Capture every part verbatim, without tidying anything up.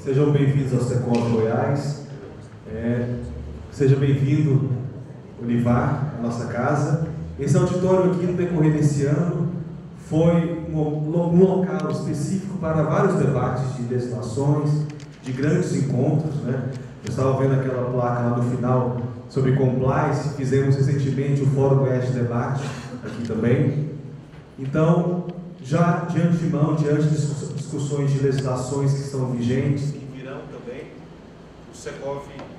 Sejam bem-vindos ao Secov Goiás. É, seja bem-vindo, Olivar, à nossa casa. Esse auditório aqui, no decorrer desse ano, foi um, um local específico para vários debates de legislações, de grandes encontros, né? Eu estava vendo aquela placa lá no final sobre compliance, fizemos recentemente o Fórum Goiás de Debate, aqui também. Então, já de antemão, diante de discussões de legislações que estão vigentes, que virão também, o Secov,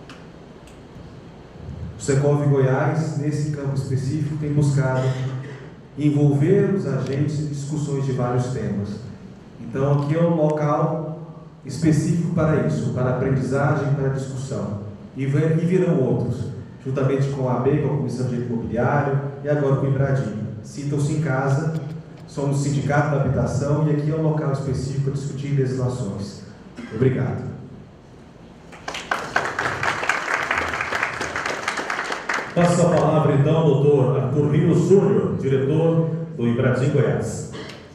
o Secov Goiás, nesse campo específico, tem buscado envolver os agentes em discussões de vários temas. Então, aqui é um local específico para isso, para aprendizagem, para discussão. E virão outros, juntamente com a A B, com a Comissão de Direito Imobiliário, e agora com o IBRADIM. Sintam-se em casa, somos o Sindicato da Habitação, e aqui é um local específico para discutir legislações. Obrigado. Passo a palavra, então, ao doutor Arthur Rios Júnior, diretor do IBRADIM Goiás.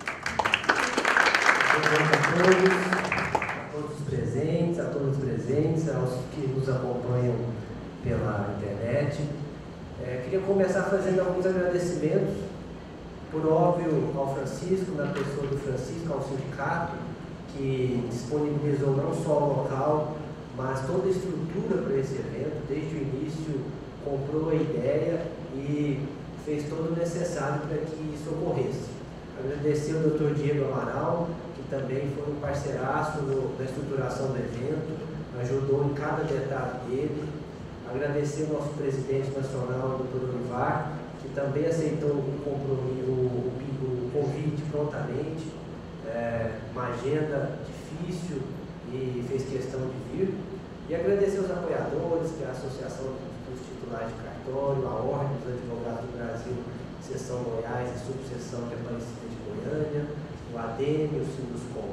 Boa noite a todos, a todos os presentes, a todos os presentes, aos que nos acompanham pela internet. É, queria começar fazendo alguns agradecimentos, por óbvio, ao Francisco, na pessoa do Francisco, ao sindicato, que disponibilizou não só o local, mas toda a estrutura para esse evento, desde o início, comprou a ideia e fez todo o necessário para que isso ocorresse. Agradecer ao doutor Diego Amaral, que também foi um parceiraço no, na estruturação do evento, ajudou em cada detalhe dele. Agradecer ao nosso presidente nacional, o doutor Olivar, que também aceitou o, compromisso, o, o convite prontamente, é, uma agenda difícil e fez questão de vir. E agradecer aos apoiadores, que é a Associação dos Titulares de Cartório, a Ordem dos Advogados do Brasil, Seção Goiás e Subseção de Aparecida de Goiânia, o A D M e o Sinduscom.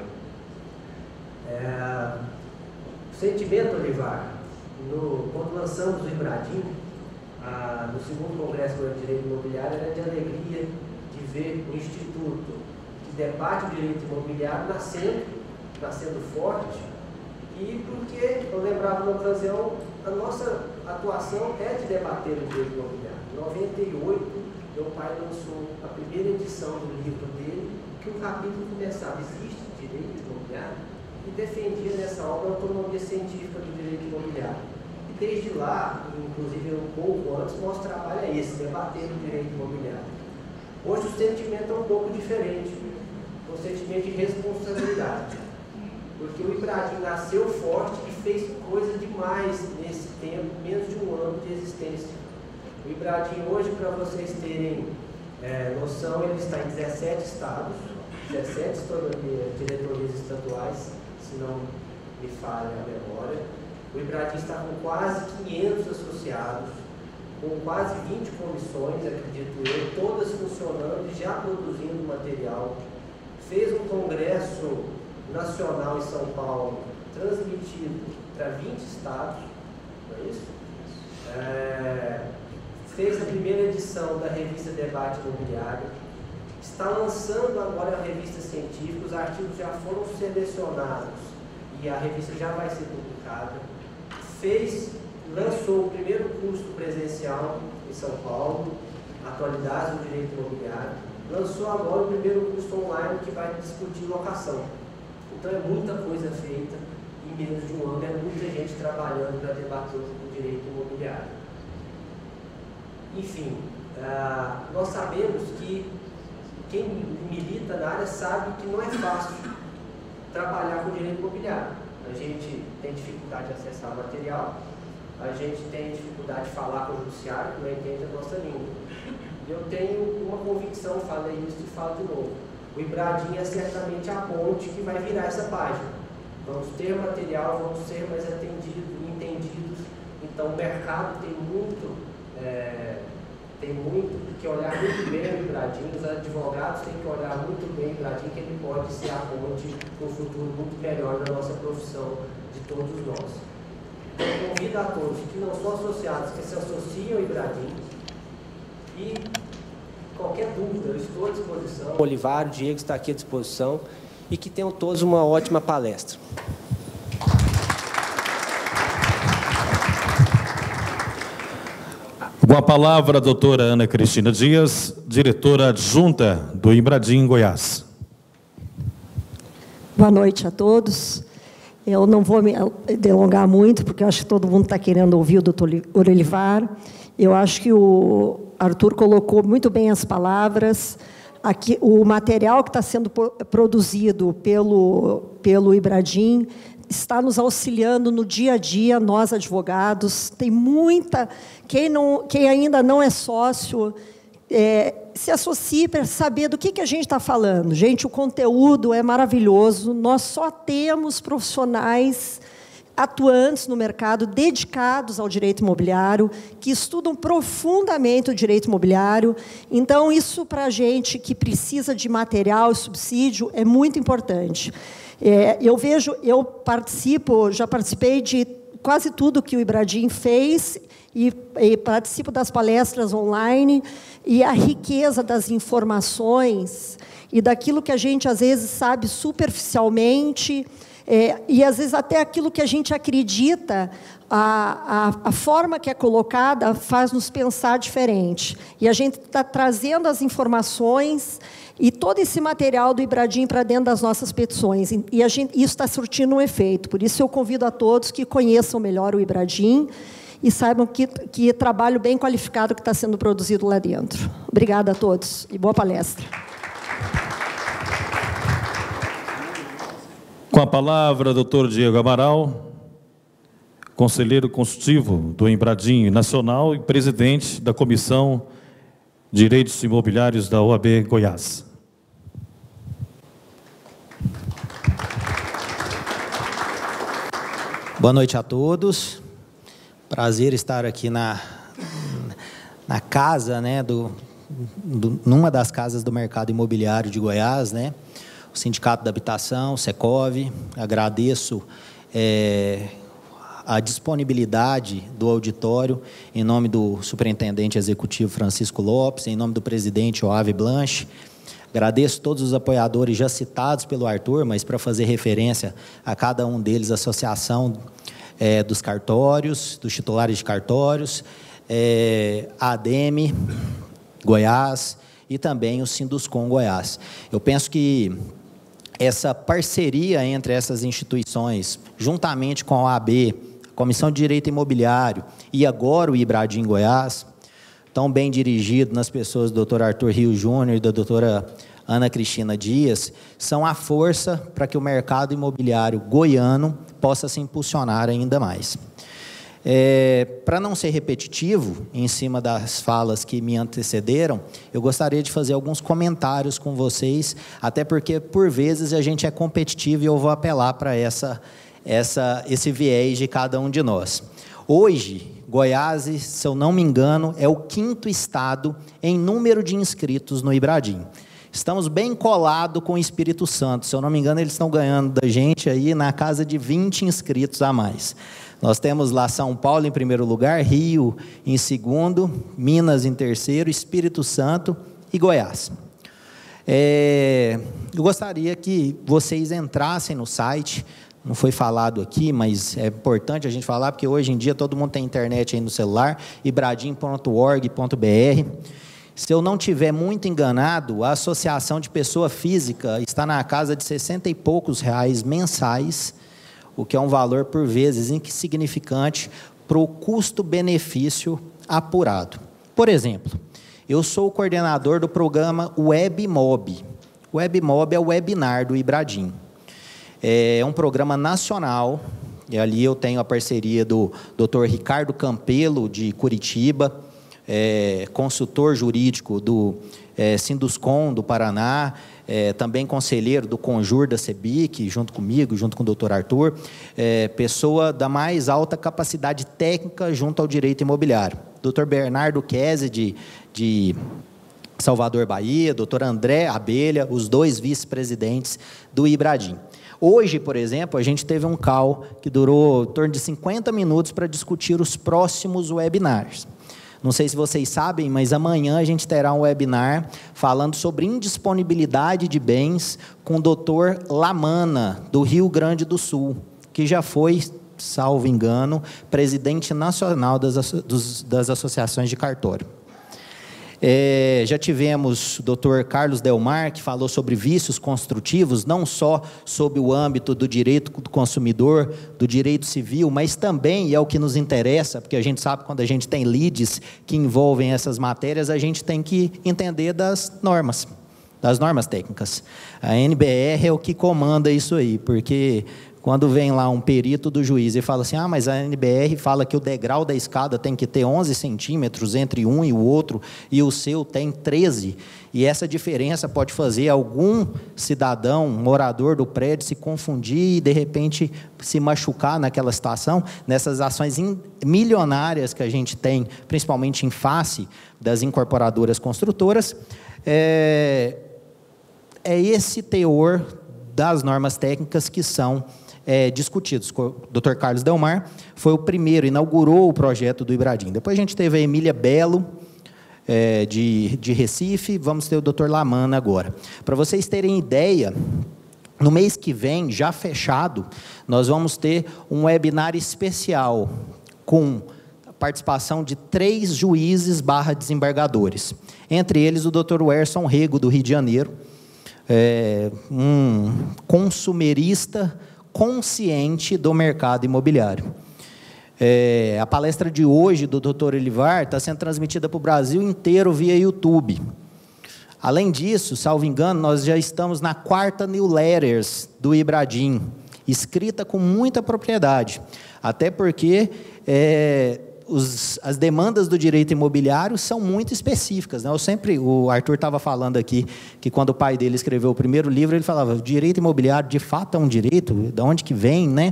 É, o sentimento, Olivar, no, quando lançamos o IBRADIM, ah, no segundo Congresso do Direito Imobiliário, era de alegria de ver o Instituto que debate o direito imobiliário nascendo, nascendo forte, e porque, eu lembrava na ocasião, a nossa atuação é de debater o direito imobiliário. Em noventa e oito, meu pai lançou a primeira edição do livro dele, que o capítulo começava, existe direito imobiliário? E defendia nessa obra a autonomia científica do direito imobiliário. E desde lá, inclusive um pouco antes, nosso trabalho é esse, debater o direito imobiliário. Hoje o sentimento é um pouco diferente, um sentimento de responsabilidade. Porque o IBRADIM nasceu forte e fez coisa demais nesse tempo, menos de um ano de existência. O IBRADIM hoje, para vocês terem é, noção, ele está em dezessete estados, dezessete diretorias estaduais, se não me falha a memória. O IBRADIM está com quase quinhentos associados, com quase vinte comissões, acredito eu, todas funcionando e já produzindo material. Fez um congresso nacional em São Paulo, transmitido para vinte estados, não é isso? É, fez a primeira edição da revista Debate Imobiliário, está lançando agora a revista científica, os artigos já foram selecionados e a revista já vai ser publicada. Fez, lançou o primeiro curso presencial em São Paulo, Atualidades do Direito Imobiliário, lançou agora o primeiro curso online que vai discutir locação. Então é muita coisa feita em menos de um ano, é muita gente trabalhando para debater o direito imobiliário. Enfim, uh, nós sabemos que quem milita na área sabe que não é fácil trabalhar com direito imobiliário. A gente tem dificuldade de acessar o material, a gente tem dificuldade de falar com o judiciário, que não entende a nossa língua. Eu tenho uma convicção, falei isso e falo de novo. O IBRADIM é certamente a ponte que vai virar essa página. Vamos ter material, vamos ser mais atendidos, entendidos. Então o mercado tem muito, é, tem muito que olhar muito bem o IBRADIM, os advogados têm que olhar muito bem o IBRADIM, que ele pode ser a ponte para um futuro muito melhor na nossa profissão de todos nós. Então convido a todos que não são associados, que se associam ao IBRADIM e qualquer dúvida, eu estou à disposição. O Olivar, o Diego está aqui à disposição e que tenham todos uma ótima palestra. Com a palavra, a doutora Ana Cristina Dias, diretora adjunta do Ibradim, Goiás. Boa noite a todos. Eu não vou me delongar muito, porque eu acho que todo mundo está querendo ouvir o doutor Olivar. Eu acho que o Arthur colocou muito bem as palavras. Aqui, o material que está sendo produzido pelo, pelo Ibradim está nos auxiliando no dia a dia, nós advogados. Tem muita... Quem, não, quem ainda não é sócio, é, se associe para saber do que, que a gente está falando. Gente, o conteúdo é maravilhoso. Nós só temos profissionais atuantes no mercado, dedicados ao direito imobiliário, que estudam profundamente o direito imobiliário. Então, isso para a gente que precisa de material e subsídio é muito importante. É, eu vejo, eu participo, já participei de quase tudo que o Ibradim fez e, e participo das palestras online, e a riqueza das informações e daquilo que a gente, às vezes, sabe superficialmente, É, e, às vezes, até aquilo que a gente acredita, a, a, a forma que é colocada faz nos pensar diferente. E a gente está trazendo as informações e todo esse material do Ibradim para dentro das nossas petições. E a gente, isso está surtindo um efeito. Por isso, eu convido a todos que conheçam melhor o Ibradim e saibam que, que trabalho bem qualificado que está sendo produzido lá dentro. Obrigada a todos e boa palestra. Com a palavra, doutor Diego Amaral, conselheiro consultivo do Ibradim Nacional e presidente da Comissão de Direitos Imobiliários da O A B Goiás. Boa noite a todos. Prazer estar aqui na, na casa, né, do, do, numa das casas do mercado imobiliário de Goiás, né? Sindicato da Habitação, o Secov. Agradeço é, a disponibilidade do auditório, em nome do superintendente executivo Francisco Lopes, em nome do presidente Oave Blanche. Agradeço todos os apoiadores já citados pelo Arthur, mas para fazer referência a cada um deles, a Associação é, dos Cartórios, dos titulares de cartórios, é, a ADEME Goiás e também o Sinduscom Goiás. Eu penso que essa parceria entre essas instituições, juntamente com a O A B, Comissão de Direito Imobiliário e agora o Ibradim Goiás, tão bem dirigido nas pessoas do doutor Arthur Rio Júnior e da doutora Ana Cristina Dias, são a força para que o mercado imobiliário goiano possa se impulsionar ainda mais. É, para não ser repetitivo, em cima das falas que me antecederam, eu gostaria de fazer alguns comentários com vocês, até porque, por vezes, a gente é competitivo e eu vou apelar para essa, essa, esse viés de cada um de nós. Hoje, Goiás, se eu não me engano, é o quinto estado em número de inscritos no Ibradim. Estamos bem colados com o Espírito Santo. Se eu não me engano, eles estão ganhando da gente aí na casa de vinte inscritos a mais. Nós temos lá São Paulo em primeiro lugar, Rio em segundo, Minas em terceiro, Espírito Santo e Goiás. É, eu gostaria que vocês entrassem no site, não foi falado aqui, mas é importante a gente falar, porque hoje em dia todo mundo tem internet aí no celular, ibradim ponto org ponto br. Se eu não estiver muito enganado, a Associação de Pessoa Física está na casa de sessenta e poucos reais mensais, o que é um valor, por vezes, insignificante para o custo-benefício apurado. Por exemplo, eu sou o coordenador do programa WebMob. O WebMob é o webinar do Ibradim. É um programa nacional, e ali eu tenho a parceria do doutor Ricardo Campelo, de Curitiba, é, consultor jurídico do é, Sinduscom, do Paraná, É, também conselheiro do Conjur da CEBIC, junto comigo, junto com o doutor Arthur, é, pessoa da mais alta capacidade técnica junto ao direito imobiliário. doutor Bernardo Kese, de, de Salvador, Bahia, doutor André Abelha, os dois vice-presidentes do Ibradim. Hoje, por exemplo, a gente teve um call que durou em torno de cinquenta minutos para discutir os próximos webinars. Não sei se vocês sabem, mas amanhã a gente terá um webinar falando sobre indisponibilidade de bens com o doutor Lamana, do Rio Grande do Sul, que já foi salvo engano, presidente nacional das, dos, das associações de cartório. É, já tivemos o doutor Carlos Delmar, que falou sobre vícios construtivos, não só sob o âmbito do direito do consumidor, do direito civil, mas também, e é o que nos interessa, porque a gente sabe que quando a gente tem leads que envolvem essas matérias, a gente tem que entender das normas, das normas técnicas. A N B R é o que comanda isso aí, porque quando vem lá um perito do juiz e fala assim, ah, mas a N B R fala que o degrau da escada tem que ter onze centímetros entre um e o outro, e o seu tem treze, e essa diferença pode fazer algum cidadão, morador do prédio, se confundir e, de repente, se machucar naquela situação, nessas ações milionárias que a gente tem, principalmente em face das incorporadoras construtoras, é, é esse teor das normas técnicas que são É, discutidos. O doutor Carlos Delmar foi o primeiro, inaugurou o projeto do Ibradim. Depois a gente teve a Emília Belo, é, de, de Recife, vamos ter o doutor Lamana agora. Para vocês terem ideia, no mês que vem, já fechado, nós vamos ter um webinar especial com a participação de três juízes barra desembargadores. Entre eles o doutor Werson Rego, do Rio de Janeiro, é, um consumerista consciente do mercado imobiliário. É, a palestra de hoje do doutor Olivar está sendo transmitida para o Brasil inteiro via YouTube. Além disso, salvo engano, nós já estamos na quarta newsletters do Ibradim, escrita com muita propriedade, até porque é, os, as demandas do direito imobiliário são muito específicas, né? Eu sempre, o Arthur estava falando aqui, que quando o pai dele escreveu o primeiro livro, ele falava, o direito imobiliário de fato é um direito, de onde que vem, né?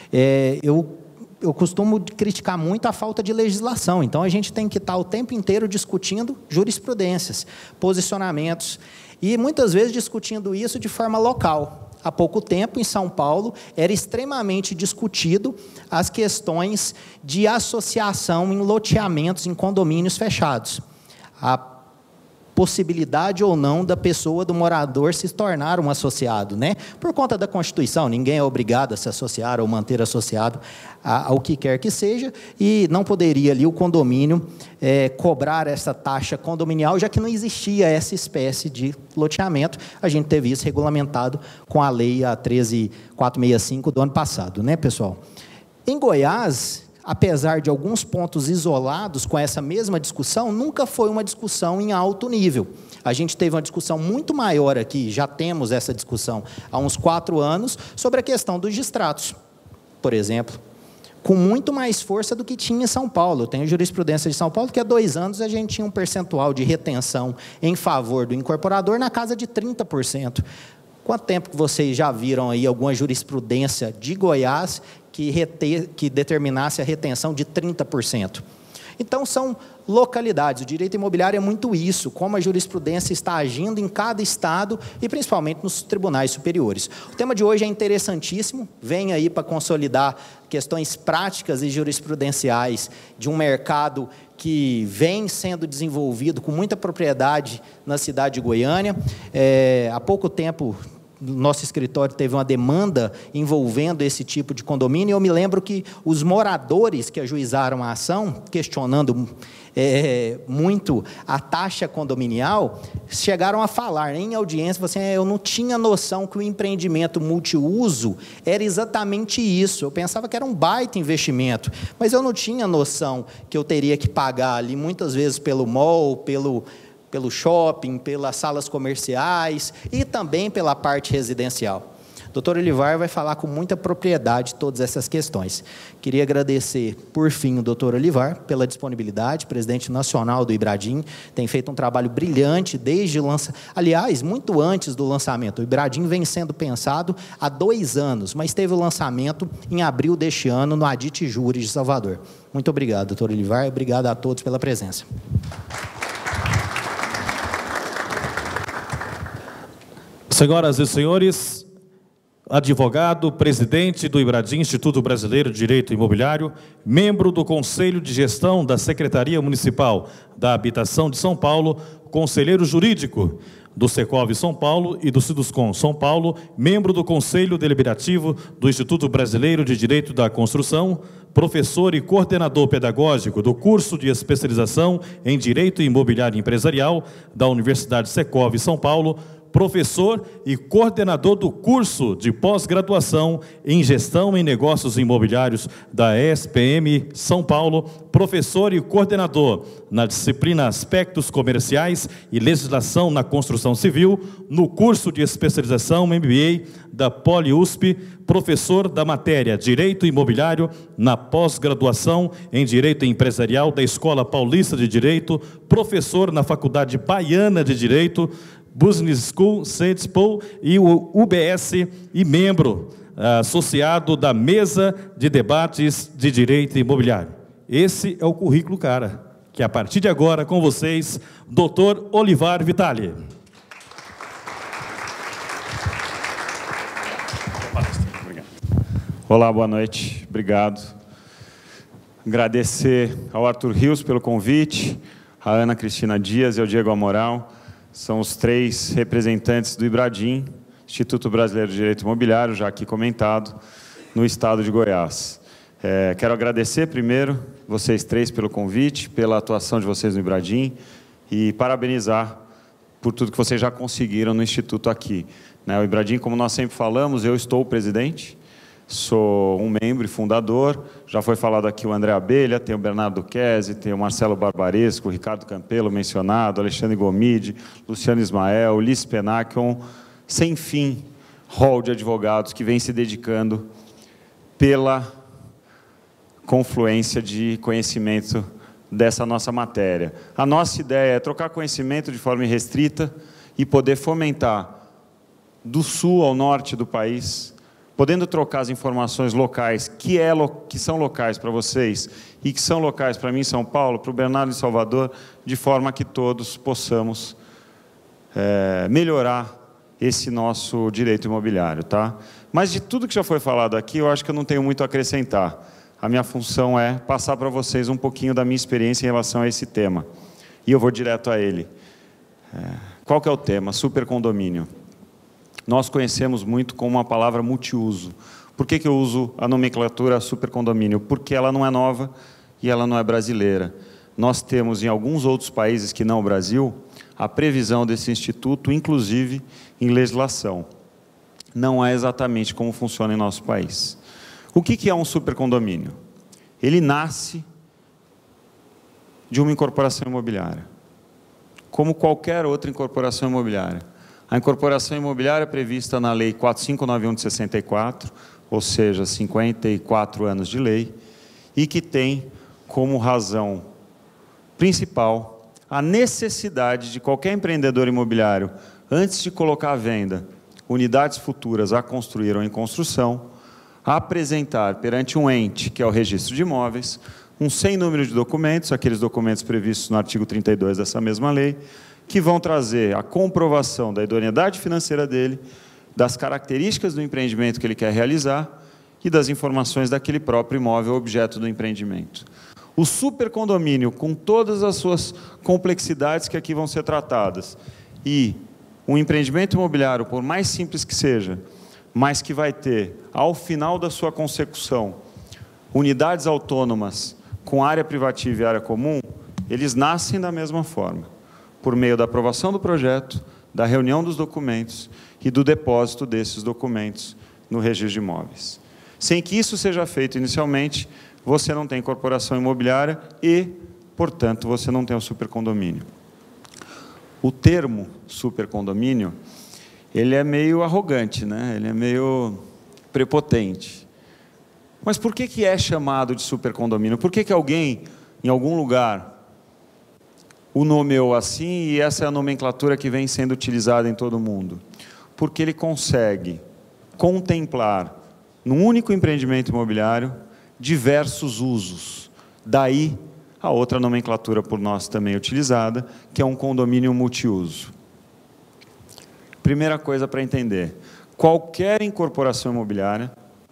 É, eu, eu costumo criticar muito a falta de legislação, então a gente tem que estar o tempo inteiro discutindo jurisprudências, posicionamentos, e muitas vezes discutindo isso de forma local. Há pouco tempo, em São Paulo, era extremamente discutido as questões de associação em loteamentos, em condomínios fechados. A possibilidade ou não da pessoa, do morador, se tornar um associado, né? Por conta da Constituição, ninguém é obrigado a se associar ou manter associado ao que quer que seja, e não poderia ali o condomínio é, cobrar essa taxa condominial, já que não existia essa espécie de loteamento. A gente teve isso regulamentado com a lei a treze mil quatrocentos e sessenta e cinco do ano passado, né, pessoal? Em Goiás, apesar de alguns pontos isolados com essa mesma discussão, nunca foi uma discussão em alto nível. A gente teve uma discussão muito maior aqui, já temos essa discussão há uns quatro anos, sobre a questão dos distratos, por exemplo, com muito mais força do que tinha em São Paulo. Eu tenho jurisprudência de São Paulo, que há dois anos a gente tinha um percentual de retenção em favor do incorporador na casa de trinta por cento. Quanto tempo que vocês já viram aí alguma jurisprudência de Goiás que, rete, que determinasse a retenção de trinta por cento? Então, são localidades. O direito imobiliário é muito isso, como a jurisprudência está agindo em cada estado e principalmente nos tribunais superiores. O tema de hoje é interessantíssimo, vem aí para consolidar questões práticas e jurisprudenciais de um mercado que vem sendo desenvolvido com muita propriedade na cidade de Goiânia. É, há pouco tempo, nosso escritório teve uma demanda envolvendo esse tipo de condomínio, e eu me lembro que os moradores que ajuizaram a ação, questionando é, muito a taxa condominial, chegaram a falar em audiência, assim, eu não tinha noção que o empreendimento multiuso era exatamente isso, eu pensava que era um baita investimento, mas eu não tinha noção que eu teria que pagar ali, muitas vezes pelo mall, pelo... pelo shopping, pelas salas comerciais e também pela parte residencial. O doutor Olivar vai falar com muita propriedade todas essas questões. Queria agradecer, por fim, o doutor Olivar pela disponibilidade, presidente nacional do Ibradim, tem feito um trabalho brilhante desde o lançamento, aliás, muito antes do lançamento. O Ibradim vem sendo pensado há dois anos, mas teve o lançamento em abril deste ano no Adit Júri de Salvador. Muito obrigado, doutor Olivar, obrigado a todos pela presença. Senhoras e senhores, advogado, presidente do Ibradim, Instituto Brasileiro de Direito Imobiliário, membro do Conselho de Gestão da Secretaria Municipal da Habitação de São Paulo, conselheiro jurídico, do Secov São Paulo e do Siduscom São Paulo, membro do Conselho Deliberativo do Instituto Brasileiro de Direito da Construção, professor e coordenador pedagógico do curso de especialização em Direito Imobiliário Empresarial da Universidade Secov São Paulo, professor e coordenador do curso de pós-graduação em Gestão em Negócios Imobiliários da E S P M São Paulo, professor e coordenador na disciplina Aspectos Comerciais e Legislação na Construção Civil, no curso de especialização M B A da PoliUSP, professor da matéria Direito Imobiliário na pós-graduação em Direito Empresarial da Escola Paulista de Direito, professor na Faculdade Baiana de Direito, Business School, CEDSPO e o U B S e membro uh, associado da Mesa de Debates de Direito Imobiliário. Esse é o currículo cara, que a partir de agora, com vocês, doutor Olivar Vitali. Olá, boa noite, obrigado. Agradecer ao Arthur Rios pelo convite, a Ana Cristina Dias e ao Diego Amaral. São os três representantes do IBRADIM, Instituto Brasileiro de Direito Imobiliário, já aqui comentado, no estado de Goiás. É, quero agradecer primeiro vocês três pelo convite, pela atuação de vocês no IBRADIM e parabenizar por tudo que vocês já conseguiram no Instituto aqui. Né, o IBRADIM, como nós sempre falamos, eu estou o presidente, sou um membro e fundador, já foi falado aqui o André Abelha, tem o Bernardo Kese, tem o Marcelo Barbaresco, o Ricardo Campelo mencionado, Alexandre Gomide, Luciano Ismael, Liz Penacion, sem fim, rol de advogados que vem se dedicando pela confluência de conhecimento dessa nossa matéria. A nossa ideia é trocar conhecimento de forma irrestrita e poder fomentar do sul ao norte do país, podendo trocar as informações locais, que, é, que são locais para vocês e que são locais para mim em São Paulo, para o Bernardo em Salvador, de forma que todos possamos é, melhorar esse nosso direito imobiliário. Tá? Mas de tudo que já foi falado aqui, eu acho que eu não tenho muito a acrescentar. A minha função é passar para vocês um pouquinho da minha experiência em relação a esse tema. E eu vou direto a ele. É, qual que é o tema? Supercondomínio. Nós conhecemos muito como uma palavra multiuso. Por que que eu uso a nomenclatura supercondomínio? Porque ela não é nova e ela não é brasileira. Nós temos em alguns outros países que não o Brasil, a previsão desse instituto, inclusive em legislação. Não é exatamente como funciona em nosso país. O que que é um supercondomínio? Ele nasce de uma incorporação imobiliária, como qualquer outra incorporação imobiliária. A incorporação imobiliária é prevista na Lei quatro mil quinhentos e noventa e um de sessenta e quatro, ou seja, cinquenta e quatro anos de lei, e que tem como razão principal a necessidade de qualquer empreendedor imobiliário, antes de colocar à venda unidades futuras a construir ou em construção, a apresentar perante um ente, que é o registro de imóveis, um sem número de documentos, aqueles documentos previstos no artigo trinta e dois dessa mesma lei, que vão trazer a comprovação da idoneidade financeira dele, das características do empreendimento que ele quer realizar e das informações daquele próprio imóvel objeto do empreendimento. O supercondomínio, com todas as suas complexidades que aqui vão ser tratadas, e um empreendimento imobiliário, por mais simples que seja, mas que vai ter, ao final da sua consecução, unidades autônomas com área privativa e área comum, eles nascem da mesma forma, por meio da aprovação do projeto, da reunião dos documentos e do depósito desses documentos no registro de imóveis. Sem que isso seja feito inicialmente, você não tem incorporação imobiliária e, portanto, você não tem o supercondomínio. O termo supercondomínio, ele é meio arrogante, né? Ele é meio prepotente. Mas por que que é chamado de supercondomínio? Por que que alguém, em algum lugar, o nomeou assim e essa é a nomenclatura que vem sendo utilizada em todo o mundo? Porque ele consegue contemplar, num único empreendimento imobiliário, diversos usos. Daí, a outra nomenclatura por nós também utilizada, que é um condomínio multiuso. Primeira coisa para entender, qualquer incorporação imobiliária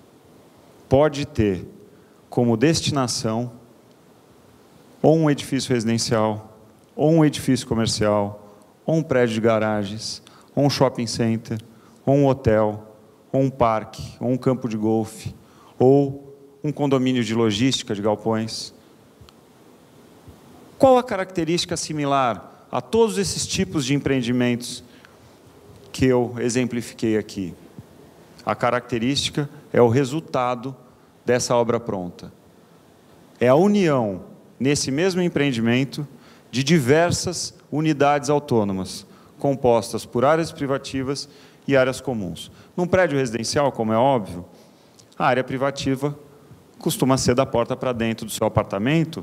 pode ter como destinação ou um edifício residencial, ou um edifício comercial, ou um prédio de garagens, ou um shopping center, ou um hotel, ou um parque, ou um campo de golfe, ou um condomínio de logística de galpões. Qual a característica similar a todos esses tipos de empreendimentos que eu exemplifiquei aqui? A característica é o resultado dessa obra pronta. É a união, nesse mesmo empreendimento, de diversas unidades autônomas, compostas por áreas privativas e áreas comuns. Num prédio residencial, como é óbvio, a área privativa costuma ser da porta para dentro do seu apartamento,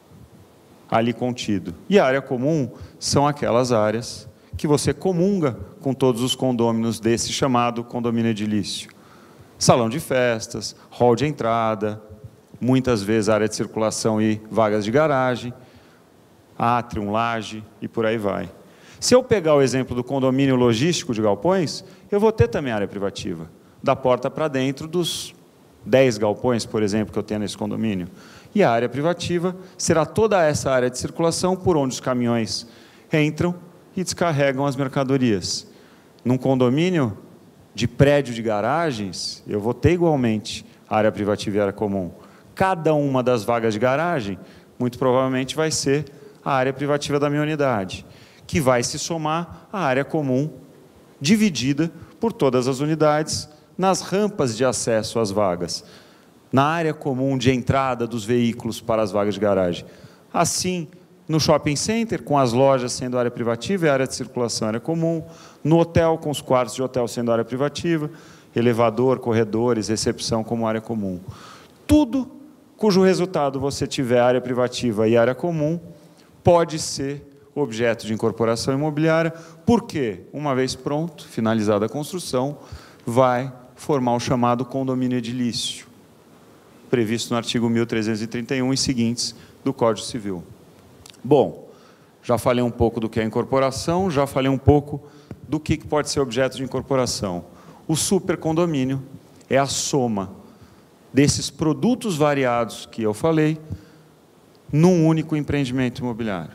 ali contido. E a área comum são aquelas áreas que você comunga com todos os condôminos desse chamado condomínio edilício. Salão de festas, hall de entrada, muitas vezes área de circulação e vagas de garagem, átrio, laje e por aí vai. Se eu pegar o exemplo do condomínio logístico de galpões, eu vou ter também área privativa, da porta para dentro dos dez galpões, por exemplo, que eu tenho nesse condomínio. E a área privativa será toda essa área de circulação por onde os caminhões entram e descarregam as mercadorias. Num condomínio de prédio de garagens, eu vou ter igualmente área privativa e área comum. Cada uma das vagas de garagem, muito provavelmente, vai ser a área privativa da minha unidade, que vai se somar à área comum, dividida por todas as unidades, nas rampas de acesso às vagas, na área comum de entrada dos veículos para as vagas de garagem. Assim, no shopping center, com as lojas sendo área privativa e área de circulação área comum, no hotel, com os quartos de hotel sendo área privativa, elevador, corredores, recepção como área comum. Tudo cujo resultado você tiver área privativa e área comum pode ser objeto de incorporação imobiliária, porque, uma vez pronto, finalizada a construção, vai formar o chamado condomínio edilício, previsto no artigo mil trezentos e trinta e um e seguintes do Código Civil. Bom, já falei um pouco do que é incorporação, já falei um pouco do que pode ser objeto de incorporação. O supercondomínio é a soma desses produtos variados que eu falei num único empreendimento imobiliário.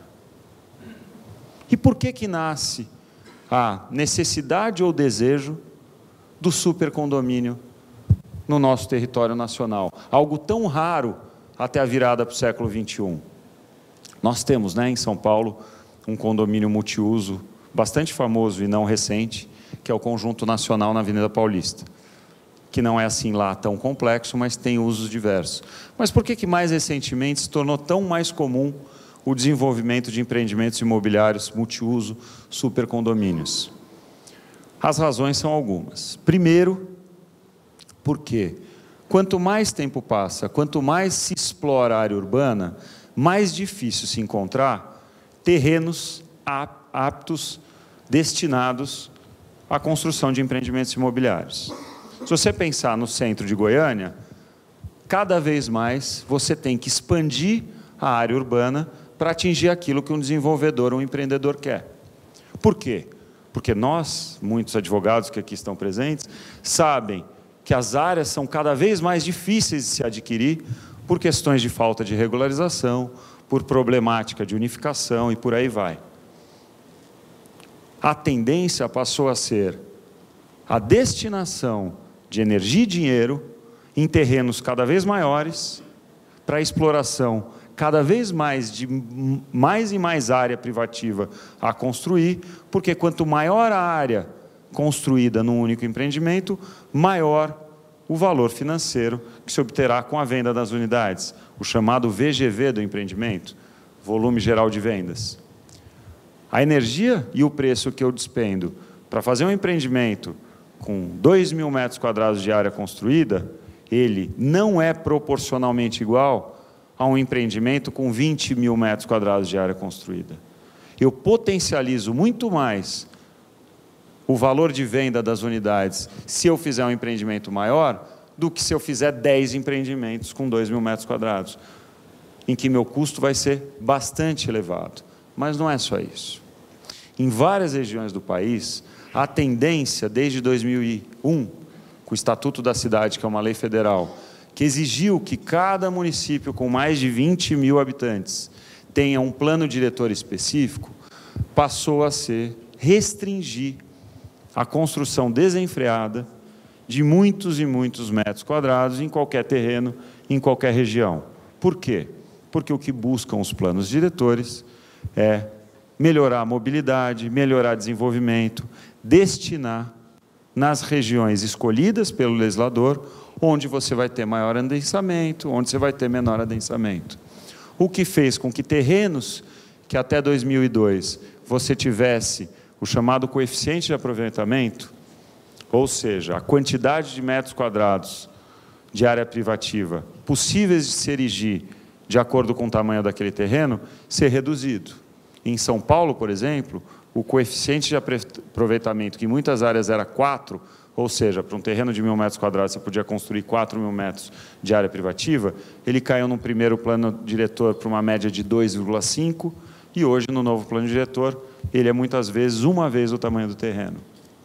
E por que que nasce a necessidade ou desejo do supercondomínio no nosso território nacional? Algo tão raro até a virada para o século vinte e um. Nós temos, né, em São Paulo, um condomínio multiuso bastante famoso e não recente, que é o Conjunto Nacional na Avenida Paulista, que não é assim lá tão complexo, mas tem usos diversos. Mas por que que mais recentemente se tornou tão mais comum o desenvolvimento de empreendimentos imobiliários multiuso, supercondomínios? As razões são algumas. Primeiro, porque quanto mais tempo passa, quanto mais se explora a área urbana, mais difícil se encontrar terrenos aptos, destinados à construção de empreendimentos imobiliários. Se você pensar no centro de Goiânia, cada vez mais você tem que expandir a área urbana para atingir aquilo que um desenvolvedor ou um empreendedor quer. Por quê? Porque nós, muitos advogados que aqui estão presentes, sabem que as áreas são cada vez mais difíceis de se adquirir por questões de falta de regularização, por problemática de unificação e por aí vai. A tendência passou a ser a destinação de energia e dinheiro em terrenos cada vez maiores para a exploração cada vez mais de mais e mais área privativa a construir, porque quanto maior a área construída num único empreendimento, maior o valor financeiro que se obterá com a venda das unidades, o chamado V G V do empreendimento, volume geral de vendas. A energia e o preço que eu despendo para fazer um empreendimento com dois mil metros quadrados de área construída, ele não é proporcionalmente igual a um empreendimento com vinte mil metros quadrados de área construída. Eu potencializo muito mais o valor de venda das unidades se eu fizer um empreendimento maior do que se eu fizer dez empreendimentos com dois mil metros quadrados, em que meu custo vai ser bastante elevado. Mas não é só isso. Em várias regiões do país, a tendência, desde dois mil e um, com o Estatuto da Cidade, que é uma lei federal, que exigiu que cada município com mais de vinte mil habitantes tenha um plano diretor específico, passou a ser restringir a construção desenfreada de muitos e muitos metros quadrados em qualquer terreno, em qualquer região. Por quê? Porque o que buscam os planos diretores é melhorar a mobilidade, melhorar o desenvolvimento, destinar nas regiões escolhidas pelo legislador, onde você vai ter maior adensamento, onde você vai ter menor adensamento. O que fez com que terrenos que até dois mil e dois você tivesse o chamado coeficiente de aproveitamento, ou seja, a quantidade de metros quadrados de área privativa possíveis de se erigir de acordo com o tamanho daquele terreno, ser reduzido. Em São Paulo, por exemplo, o coeficiente de aproveitamento, que em muitas áreas era quatro, ou seja, para um terreno de mil metros quadrados você podia construir quatro mil metros de área privativa, ele caiu no primeiro plano diretor para uma média de dois vírgula cinco, e hoje, no novo plano diretor, ele é muitas vezes uma vez o tamanho do terreno.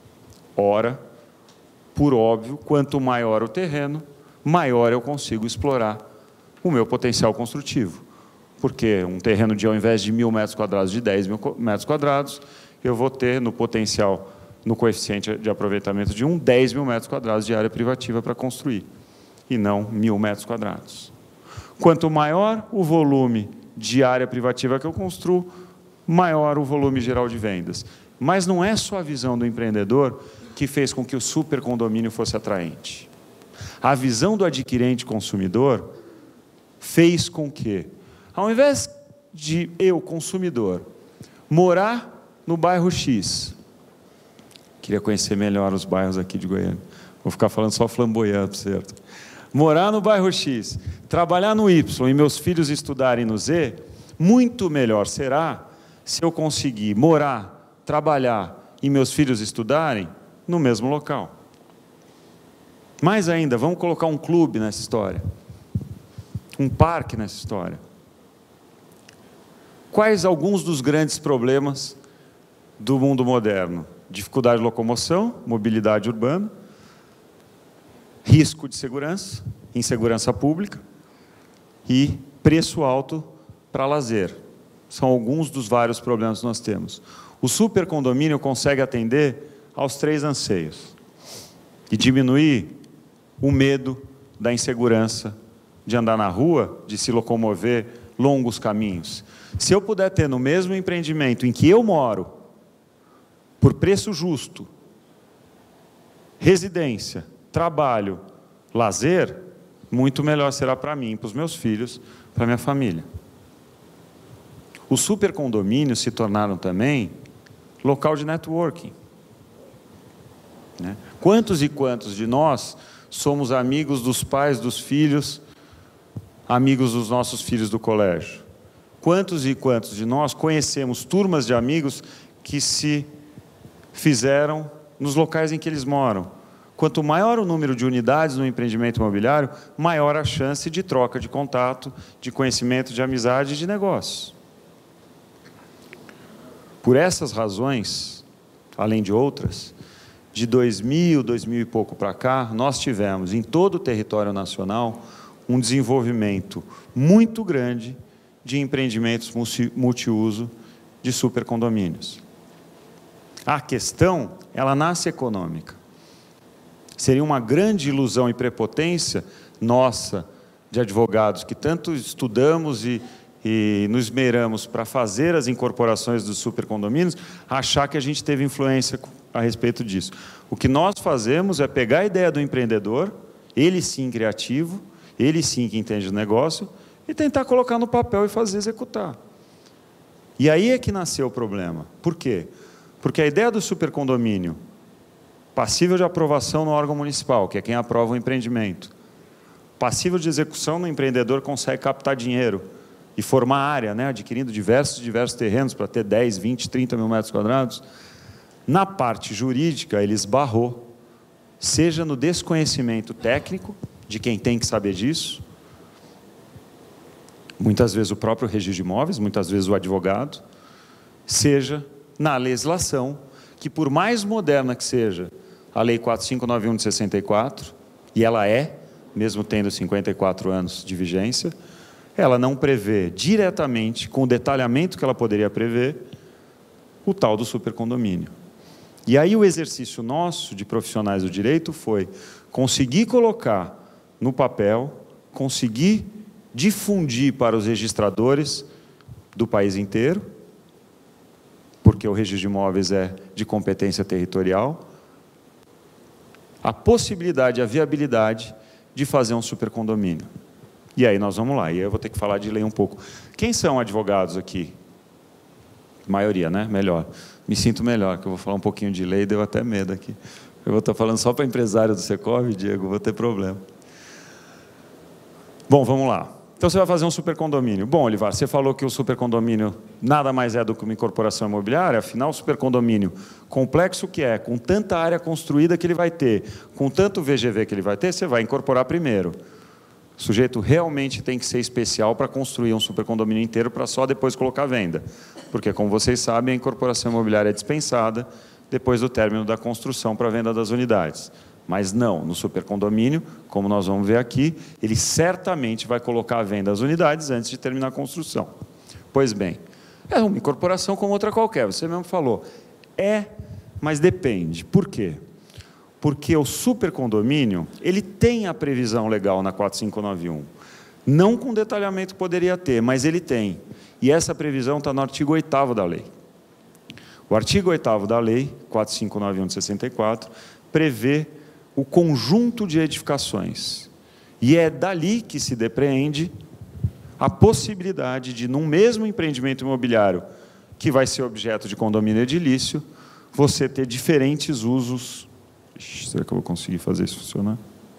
Ora, por óbvio, quanto maior o terreno, maior eu consigo explorar o meu potencial construtivo. Porque um terreno de, ao invés de mil metros quadrados, de dez mil metros quadrados, eu vou ter no potencial, no coeficiente de aproveitamento de um, dez mil metros quadrados de área privativa para construir, e não mil metros quadrados. Quanto maior o volume de área privativa que eu construo, maior o volume geral de vendas. Mas não é só a visão do empreendedor que fez com que o supercondomínio fosse atraente. A visão do adquirente consumidor fez com que, ao invés de eu, consumidor, morar no bairro X, queria conhecer melhor os bairros aqui de Goiânia, vou ficar falando só flamboyante, certo? Morar no bairro X, trabalhar no Y e meus filhos estudarem no Z, muito melhor será se eu conseguir morar, trabalhar e meus filhos estudarem no mesmo local. Mais ainda, vamos colocar um clube nessa história, um parque nessa história. Quais alguns dos grandes problemas do mundo moderno? Dificuldade de locomoção, mobilidade urbana, risco de segurança, insegurança pública e preço alto para lazer. São alguns dos vários problemas que nós temos. O supercondomínio consegue atender aos três anseios e diminuir o medo da insegurança de andar na rua, de se locomover longos caminhos. Se eu puder ter no mesmo empreendimento em que eu moro, por preço justo, residência, trabalho, lazer, muito melhor será para mim, para os meus filhos, para a minha família. Os supercondomínios se tornaram também local de networking. Né? Quantos e quantos de nós somos amigos dos pais dos filhos, amigos dos nossos filhos do colégio? Quantos e quantos de nós conhecemos turmas de amigos que se fizeram nos locais em que eles moram? Quanto maior o número de unidades no empreendimento imobiliário, maior a chance de troca de contato, de conhecimento, de amizade e de negócios. Por essas razões, além de outras, de dois mil, dois mil e pouco para cá, nós tivemos em todo o território nacional um desenvolvimento muito grande de empreendimentos multiuso de supercondomínios. A questão, ela nasce econômica. Seria uma grande ilusão e prepotência nossa, de advogados, que tanto estudamos e, e nos esmeramos para fazer as incorporações dos supercondomínios, achar que a gente teve influência a respeito disso. O que nós fazemos é pegar a ideia do empreendedor, ele sim criativo, ele sim que entende o negócio, e tentar colocar no papel e fazer executar. E aí é que nasceu o problema. Por quê? Porque a ideia do supercondomínio, passível de aprovação no órgão municipal, que é quem aprova o empreendimento, passível de execução no empreendedor consegue captar dinheiro e formar área, né, adquirindo diversos, diversos terrenos para ter dez, vinte, trinta mil metros quadrados. Na parte jurídica, ele esbarrou, seja no desconhecimento técnico de quem tem que saber disso, muitas vezes o próprio registro de imóveis, muitas vezes o advogado, seja na legislação, que por mais moderna que seja a Lei quatro mil quinhentos e noventa e um de sessenta e quatro, e ela é, mesmo tendo cinquenta e quatro anos de vigência, ela não prevê diretamente, com o detalhamento que ela poderia prever, o tal do supercondomínio. E aí o exercício nosso, de profissionais do direito, foi conseguir colocar no papel, conseguir difundir para os registradores do país inteiro, porque o registro de imóveis é de competência territorial, a possibilidade, a viabilidade de fazer um supercondomínio. E aí nós vamos lá, e aí eu vou ter que falar de lei um pouco. Quem são advogados aqui? Maioria, né? Melhor. Me sinto melhor, que eu vou falar um pouquinho de lei, deu até medo aqui. Eu vou estar falando só para empresário do Secov, Diego, vou ter problema. Bom, vamos lá. Então você vai fazer um supercondomínio. Bom, Olivar, você falou que o supercondomínio nada mais é do que uma incorporação imobiliária, afinal o supercondomínio, complexo que é, com tanta área construída que ele vai ter, com tanto V G V que ele vai ter, você vai incorporar primeiro. O sujeito realmente tem que ser especial para construir um supercondomínio inteiro para só depois colocar à venda. Porque, como vocês sabem, a incorporação imobiliária é dispensada depois do término da construção para a venda das unidades. Mas não, no supercondomínio, como nós vamos ver aqui, ele certamente vai colocar à venda as unidades antes de terminar a construção. Pois bem, é uma incorporação como outra qualquer, você mesmo falou. É, mas depende. Por quê? Porque o supercondomínio, ele tem a previsão legal na quatro mil quinhentos e noventa e um. Não com detalhamento poderia ter, mas ele tem. E essa previsão está no artigo oitavo da lei. O artigo oitavo da lei, quatro mil quinhentos e noventa e um de sessenta e quatro, prevê o conjunto de edificações. E é dali que se depreende a possibilidade de, num mesmo empreendimento imobiliário, que vai ser objeto de condomínio edilício, você ter diferentes usos. Ixi, será que eu vou conseguir fazer isso funcionar?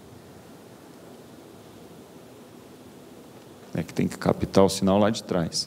É que tem que captar o sinal lá de trás.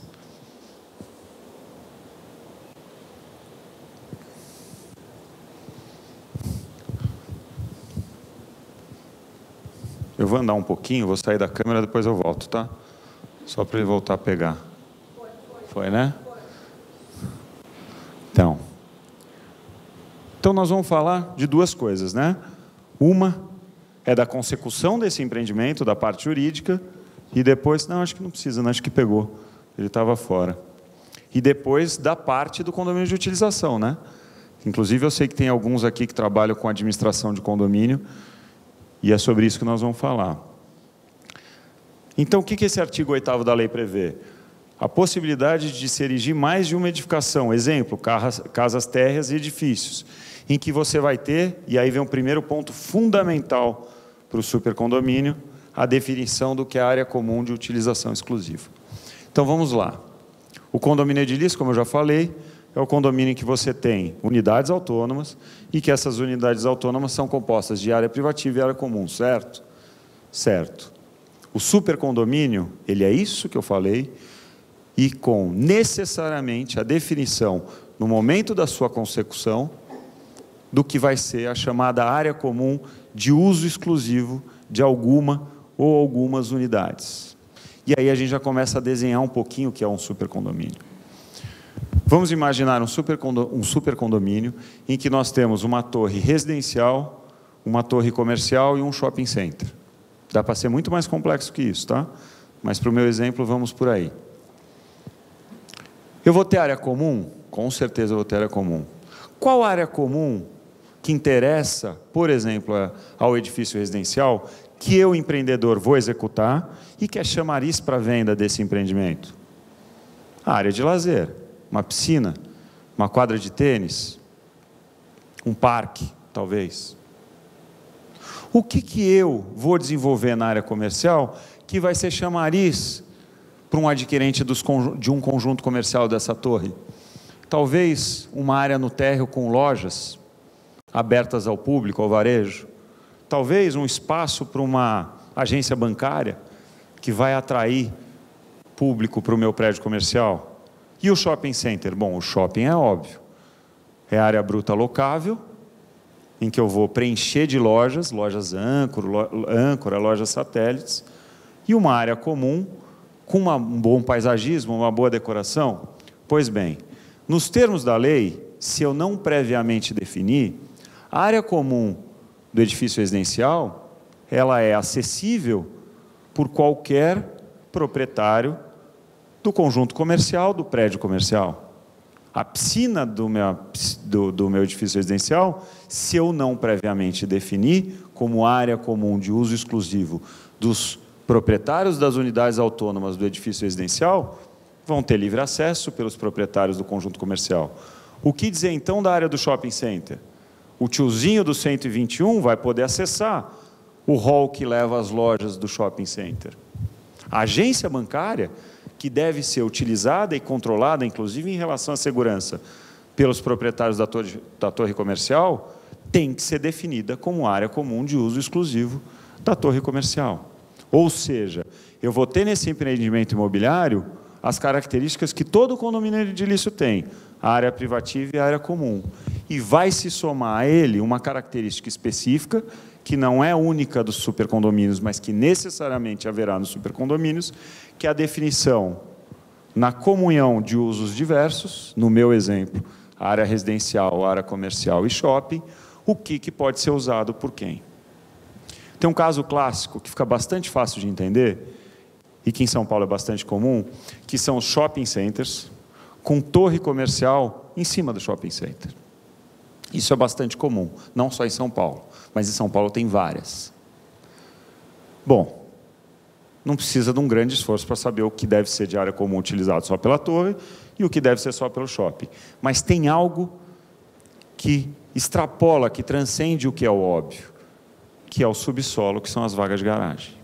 Eu vou andar um pouquinho, vou sair da câmera, depois eu volto, tá? Só para ele voltar a pegar. Foi, foi. Foi, né? Foi. Então. Então, nós vamos falar de duas coisas, né? Uma é da consecução desse empreendimento, da parte jurídica, e depois... Não, acho que não precisa, não, acho que pegou. Ele estava fora. E depois da parte do condomínio de utilização, né? Inclusive, eu sei que tem alguns aqui que trabalham com administração de condomínio, e é sobre isso que nós vamos falar. Então, o que esse artigo oitavo da lei prevê? A possibilidade de se erigir mais de uma edificação. Exemplo, casas térreas e edifícios, em que você vai ter, e aí vem o primeiro ponto fundamental para o supercondomínio, a definição do que é a área comum de utilização exclusiva. Então, vamos lá. O condomínio edilício, como eu já falei, é o condomínio em que você tem unidades autônomas e que essas unidades autônomas são compostas de área privativa e área comum, certo? Certo. O supercondomínio, ele é isso que eu falei, e com necessariamente a definição, no momento da sua consecução, do que vai ser a chamada área comum de uso exclusivo de alguma ou algumas unidades. E aí a gente já começa a desenhar um pouquinho o que é um supercondomínio. Vamos imaginar um supercondomínio, um supercondomínio em que nós temos uma torre residencial, uma torre comercial e um shopping center. Dá para ser muito mais complexo que isso, tá? Mas para o meu exemplo, vamos por aí. Eu vou ter área comum? Com certeza eu vou ter área comum. Qual área comum que interessa, por exemplo, ao edifício residencial, que eu, empreendedor, vou executar e que é chamariz para venda desse empreendimento? A área de lazer. Uma piscina, uma quadra de tênis, um parque, talvez. O que, que eu vou desenvolver na área comercial que vai ser chamariz para um adquirente dos, de um conjunto comercial dessa torre? Talvez uma área no térreo com lojas abertas ao público, ao varejo. Talvez um espaço para uma agência bancária que vai atrair público para o meu prédio comercial. E o shopping center? Bom, o shopping é óbvio. É área bruta locável, em que eu vou preencher de lojas, lojas âncora, lo, âncora, lojas satélites, e uma área comum, com uma, um bom paisagismo, uma boa decoração. Pois bem, nos termos da lei, se eu não previamente definir, a área comum do edifício residencial, ela é acessível por qualquer proprietário do conjunto comercial, do prédio comercial. a piscina do meu, do, do meu edifício residencial, se eu não previamente definir como área comum de uso exclusivo dos proprietários das unidades autônomas do edifício residencial, vão ter livre acesso pelos proprietários do conjunto comercial. O que dizer, então, da área do shopping center? O tiozinho do cento e vinte e um vai poder acessar o hall que leva as lojas do shopping center. A agência bancária, que deve ser utilizada e controlada, inclusive em relação à segurança, pelos proprietários da torre, da torre comercial, tem que ser definida como área comum de uso exclusivo da torre comercial. Ou seja, eu vou ter nesse empreendimento imobiliário as características que todo condomínio edilício tem, a área privativa e a área comum. E vai se somar a ele uma característica específica, que não é única dos supercondomínios, mas que necessariamente haverá nos supercondomínios, que é a definição na comunhão de usos diversos, no meu exemplo, área residencial, área comercial e shopping, o que, que pode ser usado por quem. Tem um caso clássico que fica bastante fácil de entender, e que em São Paulo é bastante comum, que são os shopping centers, com torre comercial em cima do shopping center. Isso é bastante comum, não só em São Paulo, mas em São Paulo tem várias. Bom, não precisa de um grande esforço para saber o que deve ser de área comum utilizado só pela torre e o que deve ser só pelo shopping. Mas tem algo que extrapola, que transcende o que é o óbvio, que é o subsolo, que são as vagas de garagem.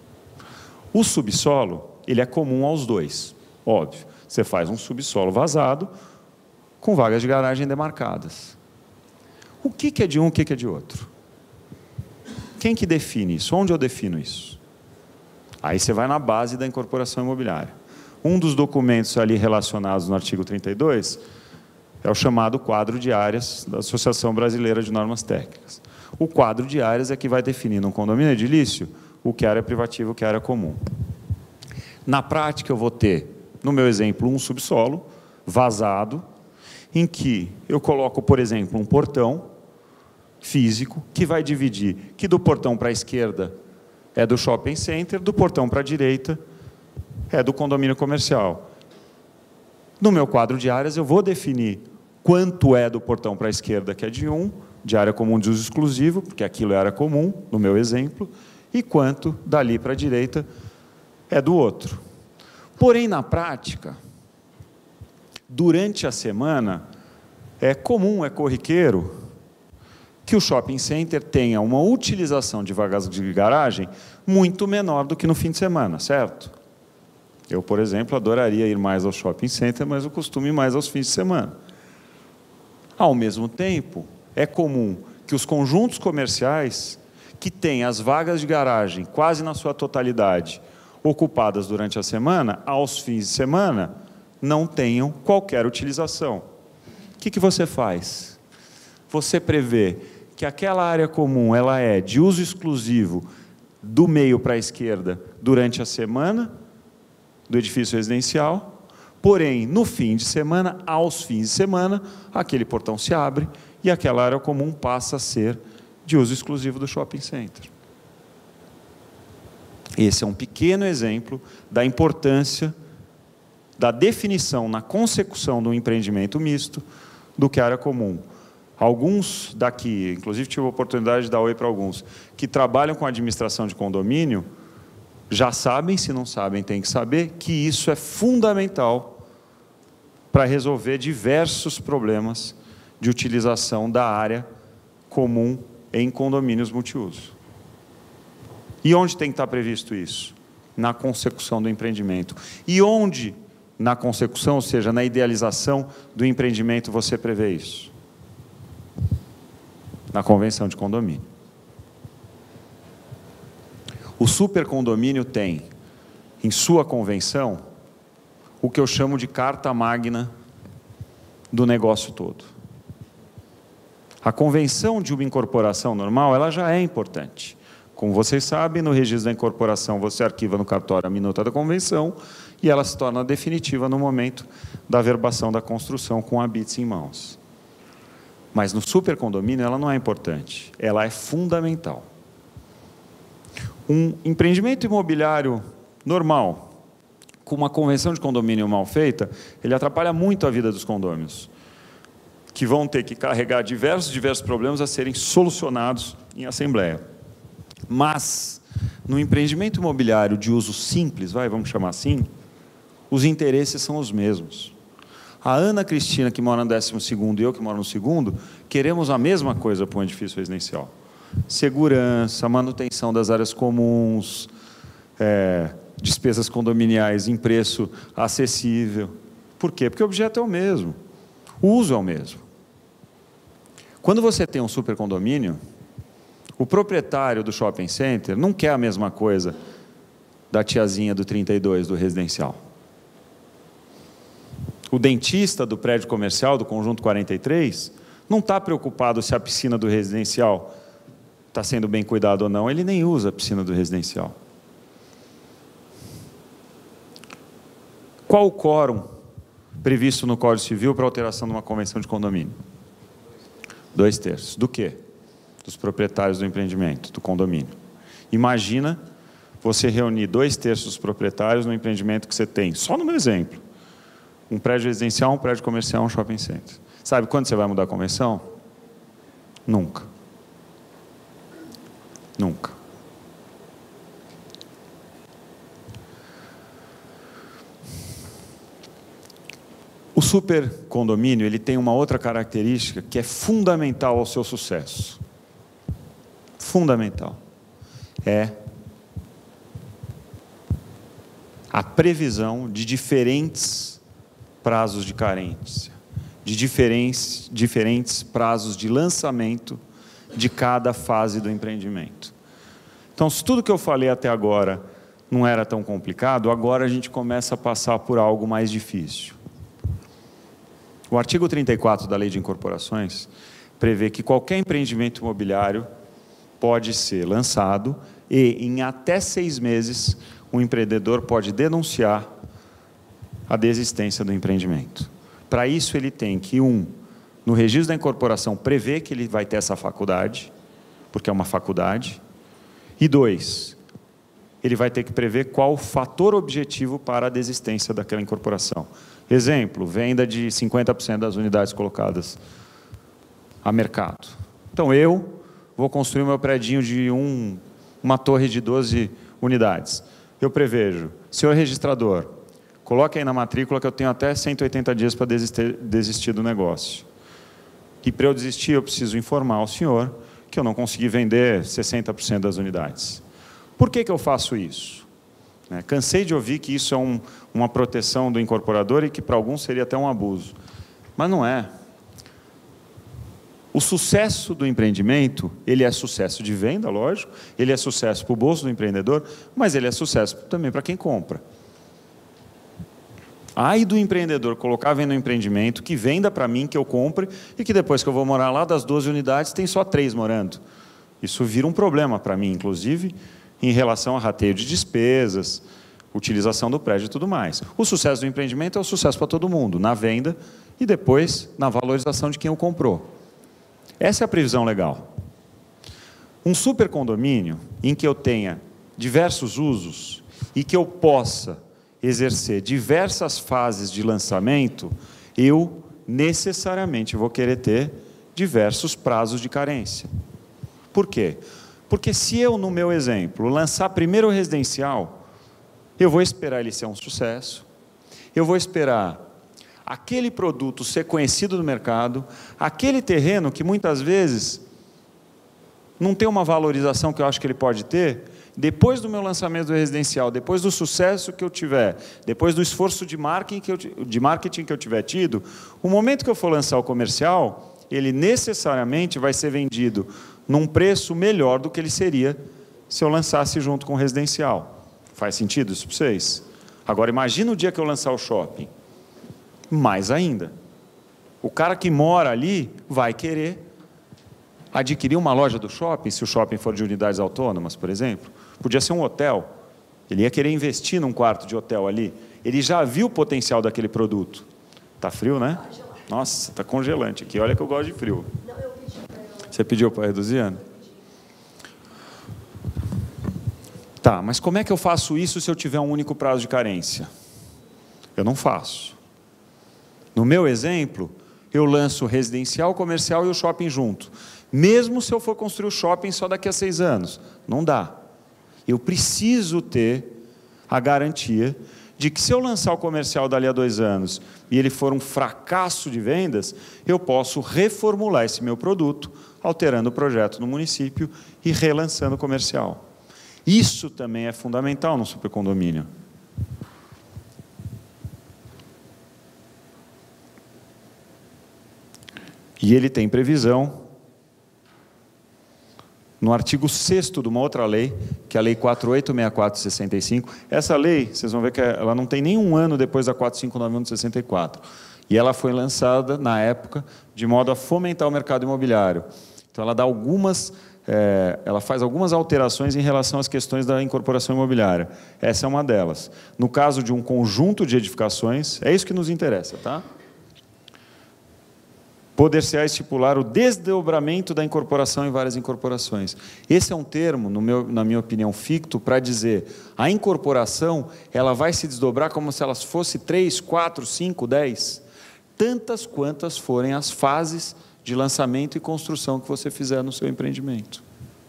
O subsolo, ele é comum aos dois, óbvio. Você faz um subsolo vazado com vagas de garagem demarcadas. O que que é de um, o que que é de outro? Quem que define isso? Onde eu defino isso? Aí você vai na base da incorporação imobiliária. Um dos documentos ali relacionados no artigo trinta e dois é o chamado quadro de áreas da Associação Brasileira de Normas Técnicas. O quadro de áreas é que vai definir no condomínio edilício o que é área privativa e o que é área comum. Na prática, eu vou ter, no meu exemplo, um subsolo vazado, em que eu coloco, por exemplo, um portão físico que vai dividir que do portão para a esquerda é do shopping center, do portão para a direita é do condomínio comercial. No meu quadro de áreas, eu vou definir quanto é do portão para a esquerda, que é de um, de área comum de uso exclusivo, porque aquilo é área comum, no meu exemplo, e quanto dali para a direita é do outro. Porém, na prática, durante a semana, é comum, é corriqueiro, que o shopping center tenha uma utilização de vagas de garagem muito menor do que no fim de semana, certo? Eu, por exemplo, adoraria ir mais ao shopping center, mas eu costumo ir mais aos fins de semana. Ao mesmo tempo, é comum que os conjuntos comerciais que têm as vagas de garagem quase na sua totalidade ocupadas durante a semana, aos fins de semana, não tenham qualquer utilização. O que que você faz? Você prevê que aquela área comum ela é de uso exclusivo do meio para a esquerda durante a semana do edifício residencial, porém, no fim de semana, aos fins de semana, aquele portão se abre e aquela área comum passa a ser de uso exclusivo do shopping center. Esse é um pequeno exemplo da importância da definição na consecução do empreendimento misto do que é área comum. Alguns daqui, inclusive tive a oportunidade de dar oi para alguns, que trabalham com administração de condomínio, já sabem, se não sabem, têm que saber, que isso é fundamental para resolver diversos problemas de utilização da área comum em condomínios multiuso. E onde tem que estar previsto isso? Na consecução do empreendimento. E onde, na consecução, ou seja, na idealização do empreendimento, você prevê isso? Na convenção de condomínio. O supercondomínio tem, em sua convenção, o que eu chamo de carta magna do negócio todo. A convenção de uma incorporação normal, ela já é importante. Como vocês sabem, no registro da incorporação, você arquiva no cartório a minuta da convenção e ela se torna definitiva no momento da averbação da construção com a habite em mãos. Mas no supercondomínio ela não é importante, ela é fundamental. Um empreendimento imobiliário normal, com uma convenção de condomínio mal feita, ele atrapalha muito a vida dos condôminos, que vão ter que carregar diversos, diversos problemas a serem solucionados em assembleia. Mas, no empreendimento imobiliário de uso simples, vai, vamos chamar assim, os interesses são os mesmos. A Ana Cristina, que mora no décimo segundo, e eu, que moro no segundo, queremos a mesma coisa para um edifício residencial. Segurança, manutenção das áreas comuns, é, despesas condominiais em preço acessível. Por quê? Porque o objeto é o mesmo, o uso é o mesmo. Quando você tem um supercondomínio, o proprietário do shopping center não quer a mesma coisa da tiazinha do trinta e dois do residencial. O dentista do prédio comercial, do conjunto quarenta e três, não está preocupado se a piscina do residencial está sendo bem cuidada ou não, ele nem usa a piscina do residencial. Qual o quórum previsto no Código Civil para alteração de uma convenção de condomínio? Dois terços. Do quê? Dos proprietários do empreendimento, do condomínio. Imagina você reunir dois terços dos proprietários no empreendimento que você tem, só no meu exemplo. Um prédio residencial, um prédio comercial, um shopping center. Sabe quando você vai mudar a convenção? Nunca. Nunca. O supercondomínio, ele tem uma outra característica que é fundamental ao seu sucesso. Fundamental. É a previsão de diferentes prazos de carência, de diferentes, diferentes prazos de lançamento de cada fase do empreendimento. Então, se tudo que eu falei até agora não era tão complicado, agora a gente começa a passar por algo mais difícil. O artigo trinta e quatro da Lei de Incorporações prevê que qualquer empreendimento imobiliário pode ser lançado e, em até seis meses, o empreendedor pode denunciar a desistência do empreendimento. Para isso, ele tem que, um, no registro da incorporação, prever que ele vai ter essa faculdade, porque é uma faculdade, e dois, ele vai ter que prever qual o fator objetivo para a desistência daquela incorporação. Exemplo, venda de cinquenta por cento das unidades colocadas a mercado. Então, eu vou construir o meu predinho de um, uma torre de doze unidades. Eu prevejo, senhor registrador, coloque aí na matrícula que eu tenho até cento e oitenta dias para desistir, desistir do negócio. E para eu desistir, eu preciso informar ao senhor que eu não consegui vender sessenta por cento das unidades. Por que que eu faço isso? É, cansei de ouvir que isso é um, uma proteção do incorporador e que para alguns seria até um abuso. Mas não é. O sucesso do empreendimento, ele é sucesso de venda, lógico, ele é sucesso para o bolso do empreendedor, mas ele é sucesso também para quem compra. Ai do empreendedor colocar a venda no empreendimento, que venda para mim, que eu compre, e que depois que eu vou morar lá, das doze unidades, tem só três morando. Isso vira um problema para mim, inclusive, em relação a rateio de despesas, utilização do prédio e tudo mais. O sucesso do empreendimento é o sucesso para todo mundo, na venda e depois na valorização de quem o comprou. Essa é a previsão legal. Um supercondomínio em que eu tenha diversos usos e que eu possa exercer diversas fases de lançamento, eu necessariamente vou querer ter diversos prazos de carência. Por quê? Porque se eu, no meu exemplo, lançar primeiro o residencial, eu vou esperar ele ser um sucesso, eu vou esperar aquele produto ser conhecido no mercado, aquele terreno que muitas vezes não tem uma valorização que eu acho que ele pode ter, depois do meu lançamento do residencial, depois do sucesso que eu tiver, depois do esforço de marketing que eu, de marketing que eu tiver tido, o momento que eu for lançar o comercial, ele necessariamente vai ser vendido num preço melhor do que ele seria se eu lançasse junto com o residencial. Faz sentido isso para vocês? Agora, imagina o dia que eu lançar o shopping. Mais ainda. O cara que mora ali vai querer adquirir uma loja do shopping, se o shopping for de unidades autônomas, por exemplo. Podia ser um hotel. Ele ia querer investir num quarto de hotel ali. Ele já viu o potencial daquele produto. Está frio, né? Nossa, está congelante aqui. Olha que eu gosto de frio. Você pediu para reduzir, Ana? Tá, mas como é que eu faço isso se eu tiver um único prazo de carência? Eu não faço. No meu exemplo, eu lanço o residencial, o comercial e o shopping junto. Mesmo se eu for construir o shopping só daqui a seis anos. Não dá. Eu preciso ter a garantia de que, se eu lançar o comercial dali a dois anos e ele for um fracasso de vendas, eu posso reformular esse meu produto, alterando o projeto no município e relançando o comercial. Isso também é fundamental no supercondomínio. E ele tem previsão no artigo sexto de uma outra lei, que é a Lei quatro mil oitocentos e sessenta e quatro de sessenta e cinco. Essa lei, vocês vão ver que ela não tem nem um ano depois da quatro mil quinhentos e noventa e um de sessenta e quatro. E ela foi lançada, na época, de modo a fomentar o mercado imobiliário. Então, ela dá algumas, é, ela faz algumas alterações em relação às questões da incorporação imobiliária. Essa é uma delas. No caso de um conjunto de edificações, é isso que nos interessa, tá? Poder-se-á estipular o desdobramento da incorporação em várias incorporações. Esse é um termo, no meu, na minha opinião, ficto, para dizer a incorporação ela vai se desdobrar como se elas fossem três, quatro, cinco, dez, tantas quantas forem as fases de lançamento e construção que você fizer no seu empreendimento.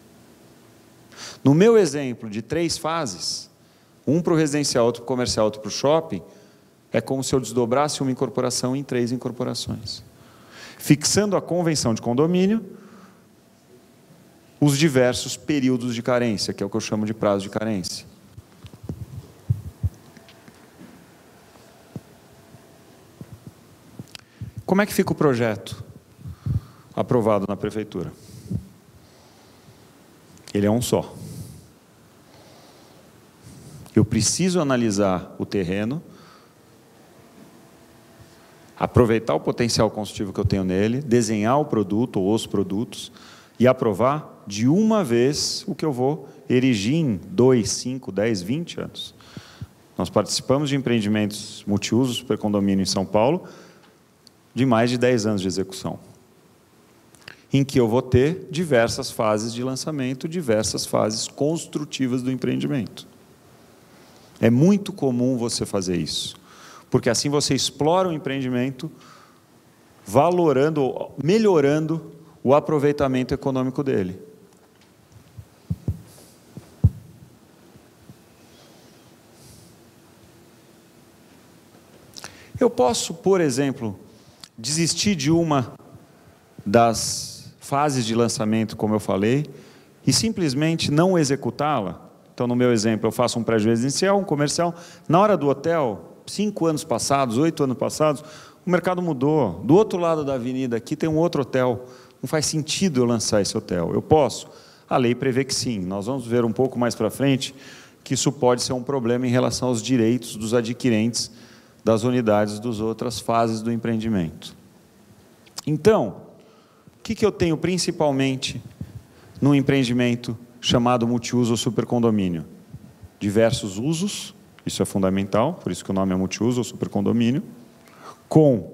No meu exemplo de três fases, um para o residencial, outro para o comercial, outro para o shopping, é como se eu desdobrasse uma incorporação em três incorporações. Fixando a convenção de condomínio, os diversos períodos de carência, que é o que eu chamo de prazo de carência. Como é que fica o projeto aprovado na prefeitura? Ele é um só. Eu preciso analisar o terreno, aproveitar o potencial construtivo que eu tenho nele, desenhar o produto ou os produtos e aprovar de uma vez o que eu vou erigir em dois, cinco, dez, vinte anos. Nós participamos de empreendimentos multiusos, supercondomínio em São Paulo, de mais de dez anos de execução, em que eu vou ter diversas fases de lançamento, diversas fases construtivas do empreendimento. É muito comum você fazer isso, porque assim você explora o empreendimento, valorando, melhorando o aproveitamento econômico dele. Eu posso, por exemplo, desistir de uma das fases de lançamento, como eu falei, e simplesmente não executá-la. Então, no meu exemplo, eu faço um prédio residencial, um comercial. Na hora do hotel, cinco anos passados, oito anos passados, o mercado mudou. Do outro lado da avenida aqui tem um outro hotel. Não faz sentido eu lançar esse hotel. Eu posso? A lei prevê que sim. Nós vamos ver um pouco mais para frente que isso pode ser um problema em relação aos direitos dos adquirentes das unidades das outras fases do empreendimento. Então, o que, que eu tenho principalmente no empreendimento chamado multiuso ou supercondomínio? Diversos usos, isso é fundamental, por isso que o nome é multiuso ou supercondomínio, com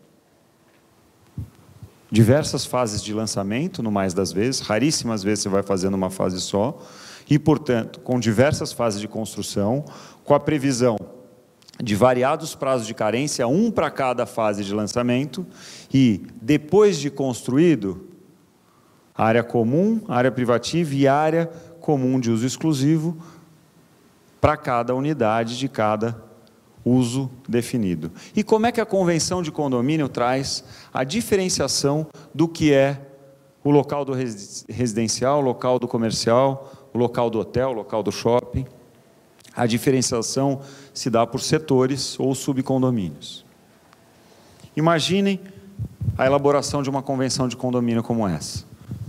diversas fases de lançamento, no mais das vezes, raríssimas vezes você vai fazer numa fase só, e, portanto, com diversas fases de construção, com a previsão de variados prazos de carência, um para cada fase de lançamento, e, depois de construído, área comum, área privativa e área comum de uso exclusivo para cada unidade de cada uso definido. E como é que a convenção de condomínio traz a diferenciação do que é o local do residencial, o local do comercial, o local do hotel, o local do shopping? A diferenciação se dá por setores ou subcondomínios. Imaginem a elaboração de uma convenção de condomínio como essa.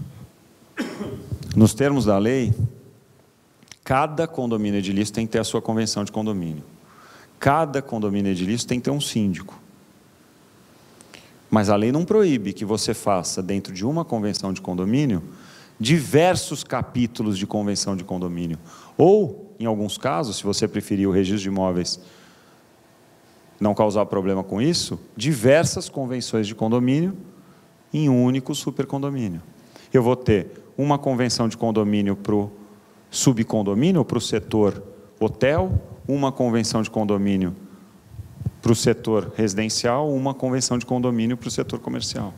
Nos termos da lei, cada condomínio edilício tem que ter a sua convenção de condomínio. Cada condomínio edilício tem que ter um síndico. Mas a lei não proíbe que você faça, dentro de uma convenção de condomínio, diversos capítulos de convenção de condomínio. Ou, em alguns casos, se você preferir o registro de imóveis não causar problema com isso, diversas convenções de condomínio em um único supercondomínio. Eu vou ter uma convenção de condomínio para o subcondomínio, ou para o setor hotel, uma convenção de condomínio para o setor residencial, uma convenção de condomínio para o setor comercial.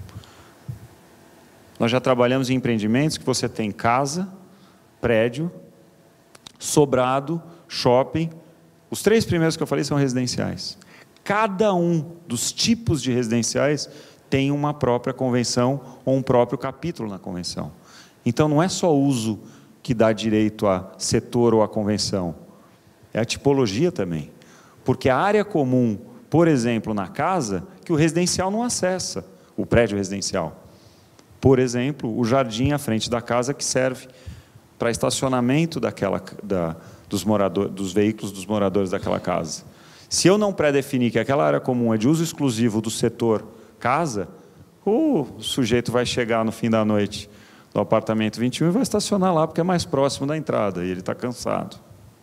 Nós já trabalhamos em empreendimentos que você tem casa, prédio, sobrado, shopping. Os três primeiros que eu falei são residenciais. Cada um dos tipos de residenciais tem uma própria convenção ou um próprio capítulo na convenção. Então, não é só uso que dá direito a setor ou a convenção, é a tipologia também. Porque a área comum, por exemplo, na casa, que o residencial não acessa, o prédio residencial. Por exemplo, o jardim à frente da casa que serve para estacionamento daquela, da, dos, morador, dos veículos dos moradores daquela casa. Se eu não pré-definir que aquela área comum é de uso exclusivo do setor casa, o sujeito vai chegar no fim da noite do apartamento vinte e um e vai estacionar lá, porque é mais próximo da entrada, e ele está cansado.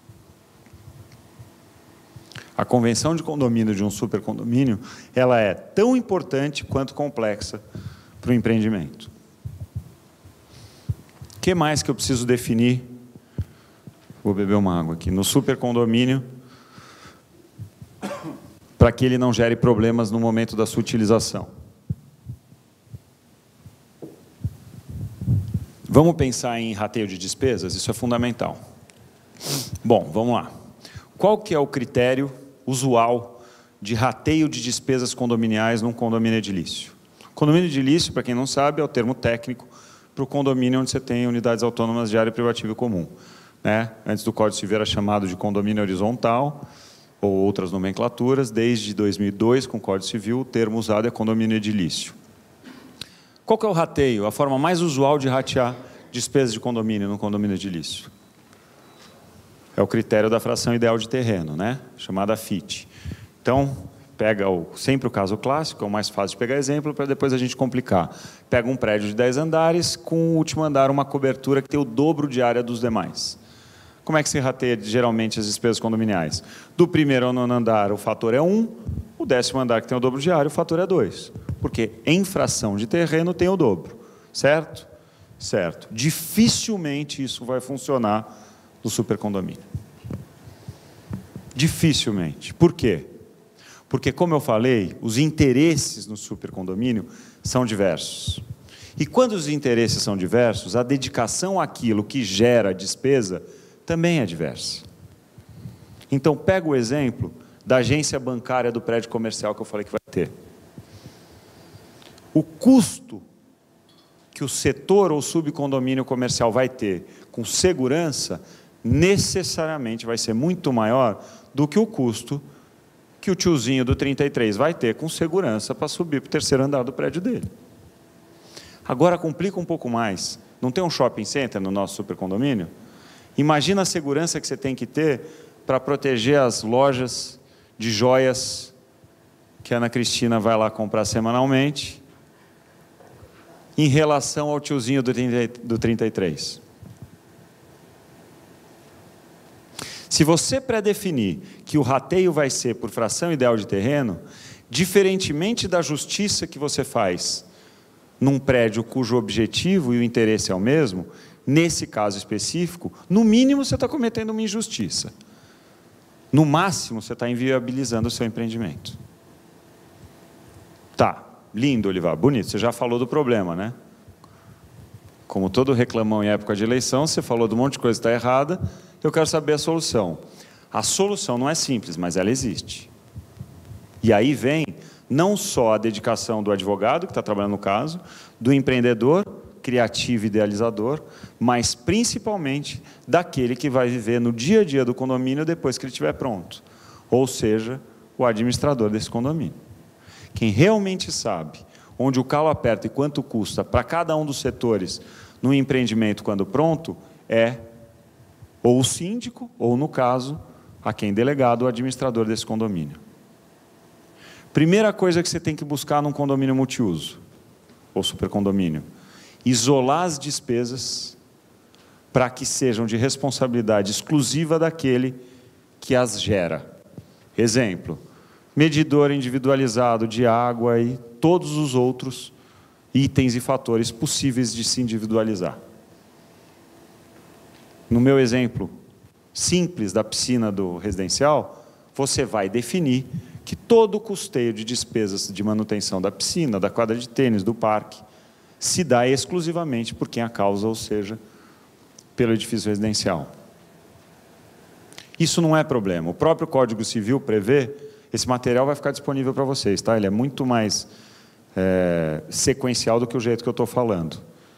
A convenção de condomínio de um supercondomínio, ela é tão importante quanto complexa para o empreendimento. O que mais que eu preciso definir? Vou beber uma água aqui. No supercondomínio, para que ele não gere problemas no momento da sua utilização. Vamos pensar em rateio de despesas? Isso é fundamental. Bom, vamos lá. Qual que é o critério usual de rateio de despesas condominiais num condomínio edilício? Condomínio edilício, para quem não sabe, é o termo técnico para o condomínio onde você tem unidades autônomas de área privativa e comum. Né? Antes do Código Civil era chamado de condomínio horizontal, ou outras nomenclaturas. Desde dois mil e dois, com o Código Civil, o termo usado é condomínio edilício. Qual que é o rateio? A forma mais usual de ratear despesas de condomínio no condomínio edilício? É o critério da fração ideal de terreno, né? Chamada F I T. Então, pega o, sempre o caso clássico, é o mais fácil de pegar exemplo, para depois a gente complicar. Pega um prédio de dez andares, com o último andar uma cobertura que tem o dobro de área dos demais. Como é que se rateia geralmente as despesas condominiais? Do primeiro ao nono andar o fator é um, o décimo andar que tem o dobro de área, o fator é dois. Porque em fração de terreno tem o dobro, certo? Certo. Dificilmente isso vai funcionar no supercondomínio. Dificilmente. Por quê? Porque, como eu falei, os interesses no supercondomínio são diversos. E quando os interesses são diversos, a dedicação àquilo que gera despesa também é diversa. Então, pega o exemplo da agência bancária do prédio comercial que eu falei que vai ter. O custo que o setor ou subcondomínio comercial vai ter com segurança, necessariamente vai ser muito maior do que o custo que o tiozinho do trinta e três vai ter com segurança para subir para o terceiro andar do prédio dele. Agora, complica um pouco mais. Não tem um shopping center no nosso supercondomínio? Imagina a segurança que você tem que ter para proteger as lojas de joias que a Ana Cristina vai lá comprar semanalmente, em relação ao tiozinho do trinta e três. Se você pré-definir que o rateio vai ser por fração ideal de terreno, diferentemente da justiça que você faz num prédio cujo objetivo e o interesse é o mesmo, nesse caso específico, no mínimo você está cometendo uma injustiça. No máximo, você está inviabilizando o seu empreendimento. Tá, lindo, Olivar, bonito. Você já falou do problema, né? Como todo reclamão em época de eleição, você falou de um monte de coisa que está errada, eu quero saber a solução. A solução não é simples, mas ela existe. E aí vem não só a dedicação do advogado, que está trabalhando no caso, do empreendedor, criativo e idealizador, mas principalmente daquele que vai viver no dia a dia do condomínio depois que ele estiver pronto. Ou seja, o administrador desse condomínio. Quem realmente sabe onde o calo aperta e quanto custa para cada um dos setores no empreendimento quando pronto, é ou o síndico, ou no caso, a quem delegado, o administrador desse condomínio. Primeira coisa que você tem que buscar num condomínio multiuso, ou supercondomínio, isolar as despesas para que sejam de responsabilidade exclusiva daquele que as gera. Exemplo, medidor individualizado de água e todos os outros itens e fatores possíveis de se individualizar. No meu exemplo simples da piscina do residencial, você vai definir que todo o custeio de despesas de manutenção da piscina, da quadra de tênis, do parque, se dá exclusivamente por quem a causa, ou seja, pelo edifício residencial. Isso não é problema. O próprio Código Civil prevê, esse material vai ficar disponível para vocês, tá? Ele é muito mais é, sequencial do que o jeito que eu estou falando,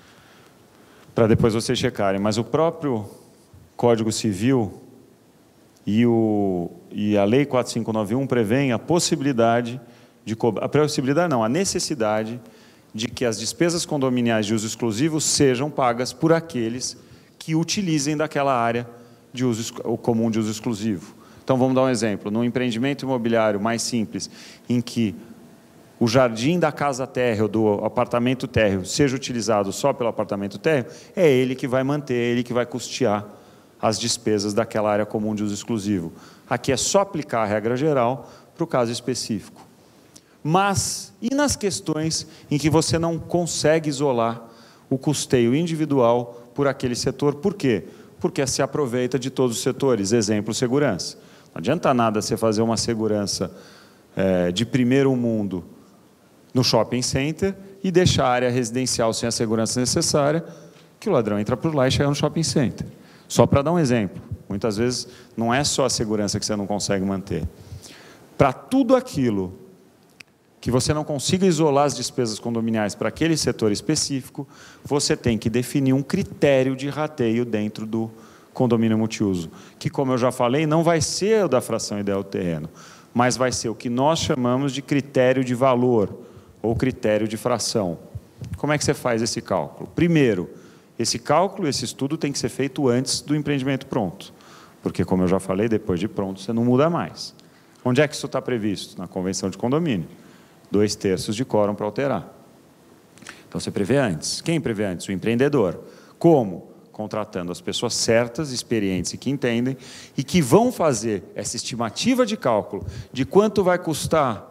para depois vocês checarem. Mas o próprio Código Civil e, o, e a Lei quatro mil quinhentos e noventa e um prevêem a possibilidade de cobrar, a possibilidade não, a necessidade de que as despesas condominiais de uso exclusivo sejam pagas por aqueles que utilizem daquela área de uso comum de uso exclusivo. Então, vamos dar um exemplo. Num empreendimento imobiliário mais simples, em que o jardim da casa térreo, do apartamento térreo, seja utilizado só pelo apartamento térreo, é ele que vai manter, é ele que vai custear as despesas daquela área comum de uso exclusivo. Aqui é só aplicar a regra geral para o caso específico. Mas, e nas questões em que você não consegue isolar o custeio individual por aquele setor? Por quê? Porque se aproveita de todos os setores. Exemplo, segurança. Não adianta nada você fazer uma segurança é, de primeiro mundo no shopping center e deixar a área residencial sem a segurança necessária, que o ladrão entra por lá e chega no shopping center. Só para dar um exemplo. Muitas vezes não é só a segurança que você não consegue manter. Para tudo aquilo que você não consiga isolar as despesas condominiais para aquele setor específico, você tem que definir um critério de rateio dentro do condomínio multiuso, que, como eu já falei, não vai ser o da fração ideal do terreno, mas vai ser o que nós chamamos de critério de valor, ou critério de fração. Como é que você faz esse cálculo? Primeiro, esse cálculo, esse estudo tem que ser feito antes do empreendimento pronto, porque, como eu já falei, depois de pronto você não muda mais. Onde é que isso está previsto? Na convenção de condomínio. Dois terços de quórum para alterar. Então, você prevê antes. Quem prevê antes? O empreendedor. Como? Contratando as pessoas certas, experientes e que entendem, e que vão fazer essa estimativa de cálculo de quanto vai custar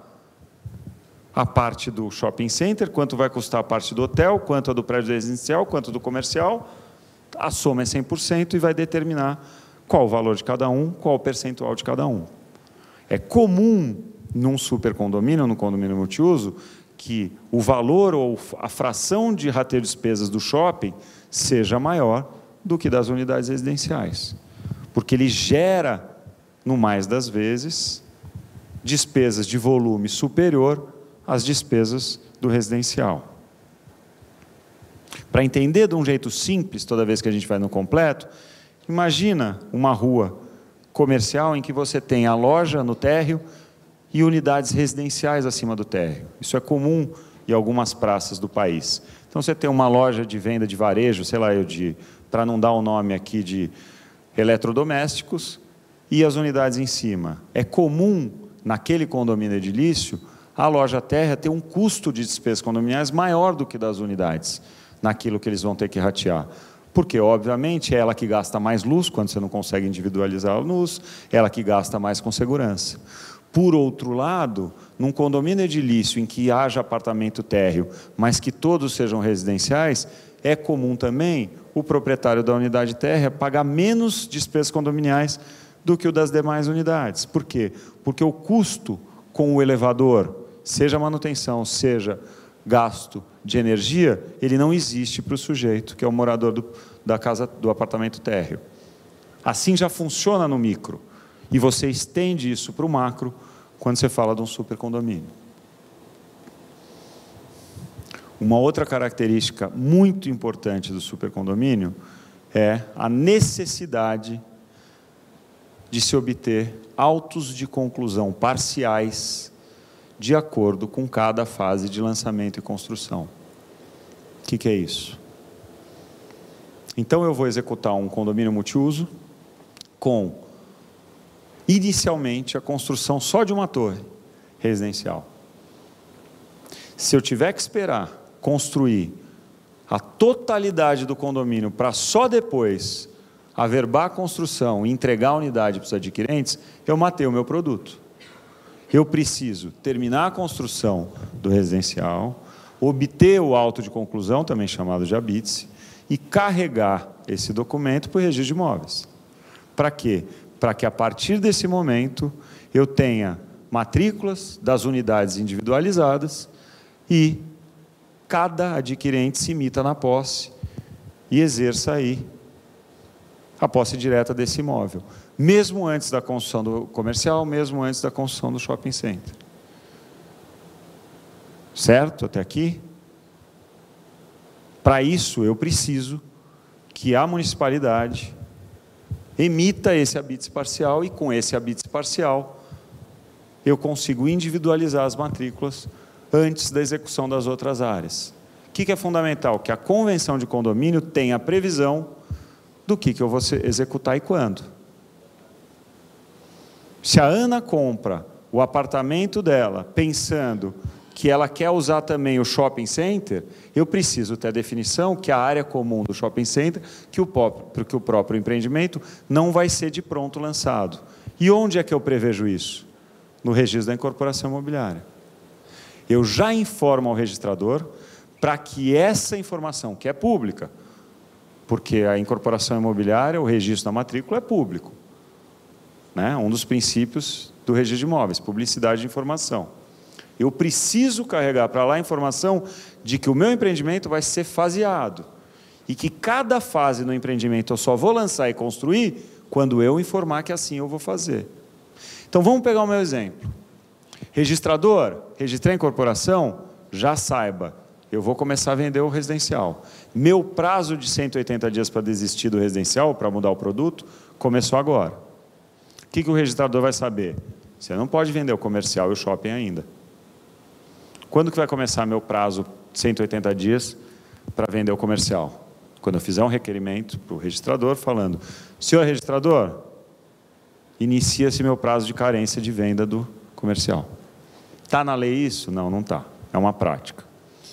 a parte do shopping center, quanto vai custar a parte do hotel, quanto a do prédio residencial, quanto do comercial. A soma é cem por cento e vai determinar qual o valor de cada um, qual o percentual de cada um. É comum num supercondomínio, num condomínio multiuso, que o valor ou a fração de rateio de despesas do shopping seja maior do que das unidades residenciais. Porque ele gera, no mais das vezes, despesas de volume superior às despesas do residencial. Para entender de um jeito simples, toda vez que a gente vai no completo, imagina uma rua comercial em que você tem a loja no térreo e unidades residenciais acima do térreo. Isso é comum em algumas praças do país. Então, você tem uma loja de venda de varejo, sei lá, eu de, para não dar o nome aqui de eletrodomésticos, e as unidades em cima. É comum, naquele condomínio edilício, a loja térrea ter um custo de despesas condominiais maior do que das unidades, naquilo que eles vão ter que ratear. Porque, obviamente, é ela que gasta mais luz, quando você não consegue individualizar a luz, é ela que gasta mais com segurança. Por outro lado, num condomínio edilício em que haja apartamento térreo, mas que todos sejam residenciais, é comum também o proprietário da unidade térrea pagar menos despesas condominiais do que o das demais unidades. Por quê? Porque o custo com o elevador, seja manutenção, seja gasto de energia, ele não existe para o sujeito, que é o morador do, da casa, do apartamento térreo. Assim já funciona no micro. E você estende isso para o macro quando você fala de um supercondomínio. Uma outra característica muito importante do supercondomínio é a necessidade de se obter autos de conclusão parciais de acordo com cada fase de lançamento e construção. O que que é isso? Então, eu vou executar um condomínio multiuso com inicialmente a construção só de uma torre residencial. Se eu tiver que esperar construir a totalidade do condomínio para só depois averbar a construção e entregar a unidade para os adquirentes, eu matei o meu produto. Eu preciso terminar a construção do residencial, obter o auto de conclusão, também chamado de habite-se, e carregar esse documento para o registro de imóveis. Para quê? Para que a partir desse momento eu tenha matrículas das unidades individualizadas e cada adquirente se imita na posse e exerça aí a posse direta desse imóvel, mesmo antes da construção do comercial, mesmo antes da construção do shopping center. Certo? Até aqui? Para isso, eu preciso que a municipalidade emita esse habite parcial e, com esse habite parcial, eu consigo individualizar as matrículas antes da execução das outras áreas. O que é fundamental? Que a convenção de condomínio tenha a previsão do que, que eu vou executar e quando. Se a Ana compra o apartamento dela pensando que ela quer usar também o shopping center, eu preciso ter a definição que a área comum do shopping center, que o próprio, que o próprio empreendimento não vai ser de pronto lançado. E onde é que eu prevejo isso? No registro da incorporação imobiliária. Eu já informo ao registrador para que essa informação, que é pública, porque a incorporação imobiliária, o registro da matrícula é público, né? Um dos princípios do registro de imóveis, publicidade de informação. Eu preciso carregar para lá a informação de que o meu empreendimento vai ser faseado e que cada fase no empreendimento eu só vou lançar e construir quando eu informar que assim eu vou fazer. Então, vamos pegar o meu exemplo. Registrador, registrei a incorporação, já saiba, eu vou começar a vender o residencial. Meu prazo de cento e oitenta dias para desistir do residencial, para mudar o produto, começou agora. O que, que o registrador vai saber? Você não pode vender o comercial e o shopping ainda. Quando que vai começar meu prazo de cento e oitenta dias para vender o comercial? Quando eu fizer um requerimento para o registrador falando, senhor registrador, inicia-se meu prazo de carência de venda do comercial. Está na lei isso? Não, não está. É uma prática.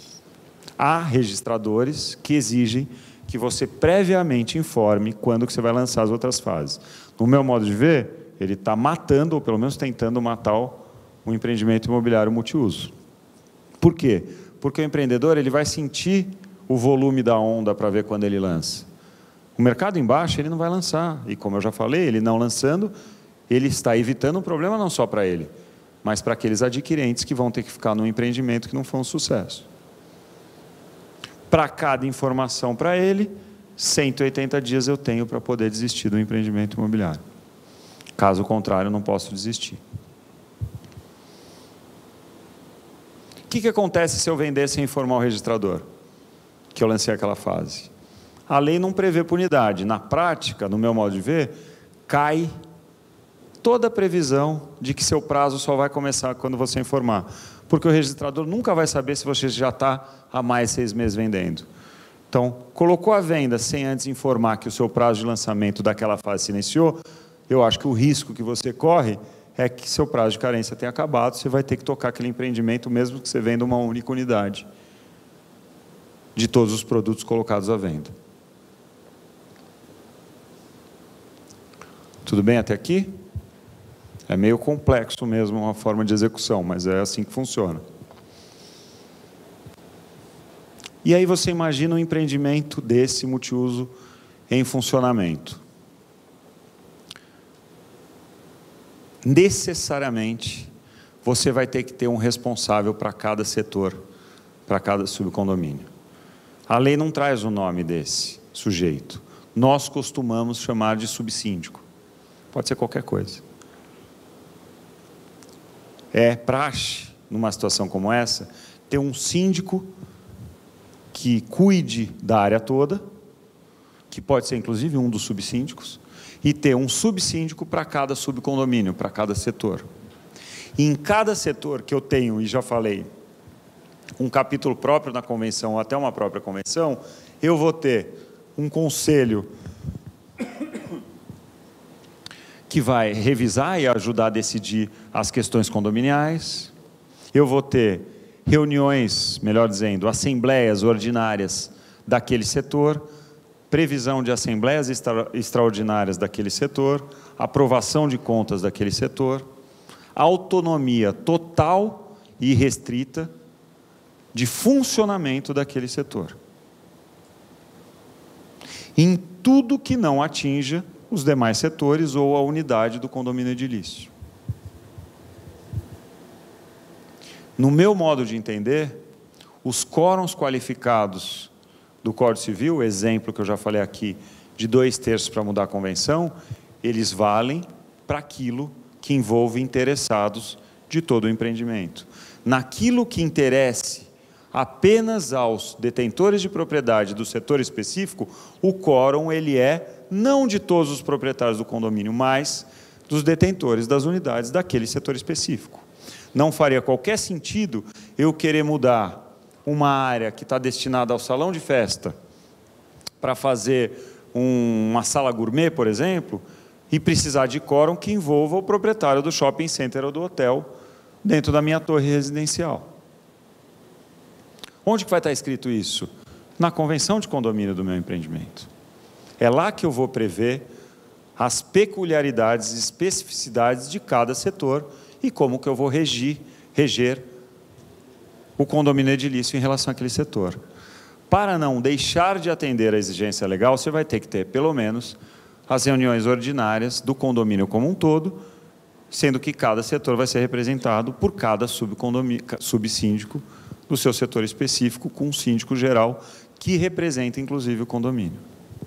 Há registradores que exigem que você previamente informe quando que você vai lançar as outras fases. No meu modo de ver, ele está matando, ou pelo menos tentando matar o, o empreendimento imobiliário multiuso. Por quê? Porque o empreendedor ele vai sentir o volume da onda para ver quando ele lança. O mercado embaixo ele não vai lançar. E como eu já falei, ele não lançando, ele está evitando um problema não só para ele, mas para aqueles adquirentes que vão ter que ficar num empreendimento que não foi um sucesso. Para cada informação para ele, cento e oitenta dias eu tenho para poder desistir do empreendimento imobiliário. Caso contrário, eu não posso desistir. O que, que acontece se eu vender sem informar o registrador? Que eu lancei aquela fase. A lei não prevê punidade. Na prática, no meu modo de ver, cai toda a previsão de que seu prazo só vai começar quando você informar. Porque o registrador nunca vai saber se você já está há mais de seis meses vendendo. Então, colocou a venda sem antes informar que o seu prazo de lançamento daquela fase se iniciou, eu acho que o risco que você corre é que seu prazo de carência tenha acabado, você vai ter que tocar aquele empreendimento, mesmo que você venda uma única unidade de todos os produtos colocados à venda. Tudo bem até aqui? É meio complexo mesmo uma forma de execução, mas é assim que funciona. E aí você imagina um empreendimento desse multiuso em funcionamento. Necessariamente, você vai ter que ter um responsável para cada setor, para cada subcondomínio. A lei não traz o nome desse sujeito. Nós costumamos chamar de subsíndico. Pode ser qualquer coisa. É praxe, numa situação como essa, ter um síndico que cuide da área toda, que pode ser inclusive um dos subsíndicos, e ter um subsíndico para cada subcondomínio, para cada setor. E em cada setor que eu tenho, e já falei, um capítulo próprio na convenção, ou até uma própria convenção, eu vou ter um conselho que vai revisar e ajudar a decidir as questões condominiais. Eu vou ter reuniões, melhor dizendo, assembleias ordinárias daquele setor, previsão de assembleias extra, extraordinárias daquele setor, aprovação de contas daquele setor, autonomia total e restrita de funcionamento daquele setor. Em tudo que não atinja os demais setores ou a unidade do condomínio edilício. No meu modo de entender, os quórums qualificados do Código Civil, exemplo que eu já falei aqui, de dois terços para mudar a convenção, eles valem para aquilo que envolve interessados de todo o empreendimento. Naquilo que interesse apenas aos detentores de propriedade do setor específico, o quórum ele é não de todos os proprietários do condomínio, mas dos detentores das unidades daquele setor específico. Não faria qualquer sentido eu querer mudar uma área que está destinada ao salão de festa para fazer um, uma sala gourmet, por exemplo, e precisar de quórum que envolva o proprietário do shopping center ou do hotel dentro da minha torre residencial. Onde que vai estar escrito isso? Na convenção de condomínio do meu empreendimento. É lá que eu vou prever as peculiaridades e especificidades de cada setor e como que eu vou regir, reger o condomínio edilício em relação àquele setor. Para não deixar de atender a exigência legal, você vai ter que ter, pelo menos, as reuniões ordinárias do condomínio como um todo, sendo que cada setor vai ser representado por cada subsíndico do seu setor específico, com um síndico geral que representa, inclusive, o condomínio.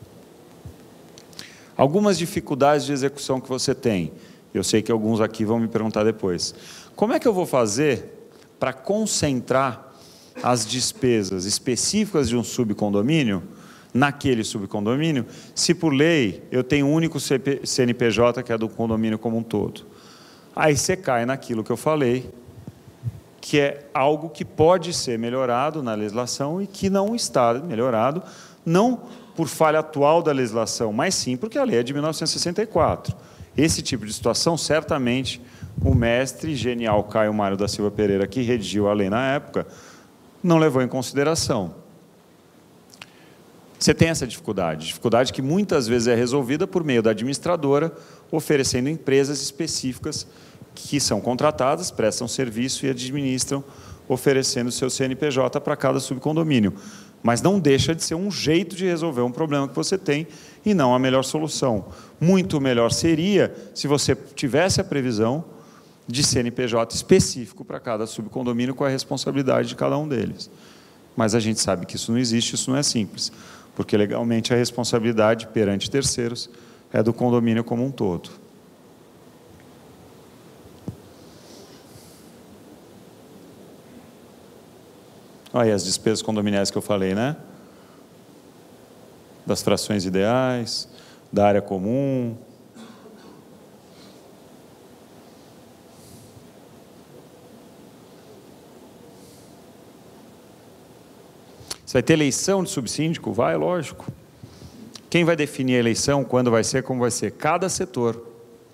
Algumas dificuldades de execução que você tem, eu sei que alguns aqui vão me perguntar depois. Como é que eu vou fazer para concentrar as despesas específicas de um subcondomínio naquele subcondomínio, se por lei eu tenho um único C N P J que é do condomínio como um todo? Aí você cai naquilo que eu falei, que é algo que pode ser melhorado na legislação e que não está melhorado, não por falha atual da legislação, mas sim porque a lei é de mil novecentos e sessenta e quatro. Esse tipo de situação, certamente, o mestre genial Caio Mário da Silva Pereira, que redigiu a lei na época, não levou em consideração. Você tem essa dificuldade, dificuldade que muitas vezes é resolvida por meio da administradora, oferecendo empresas específicas que são contratadas, prestam serviço e administram, oferecendo seu C N P J para cada subcondomínio. Mas não deixa de ser um jeito de resolver um problema que você tem e não a melhor solução. Muito melhor seria se você tivesse a previsão de C N P J específico para cada subcondomínio com a responsabilidade de cada um deles. Mas a gente sabe que isso não existe, isso não é simples, porque legalmente a responsabilidade perante terceiros é do condomínio como um todo. Olha aí as despesas condominiais que eu falei, né? Das frações ideais, da área comum. Você vai ter eleição de subsíndico? Vai, lógico. Quem vai definir a eleição, quando vai ser, como vai ser? Cada setor.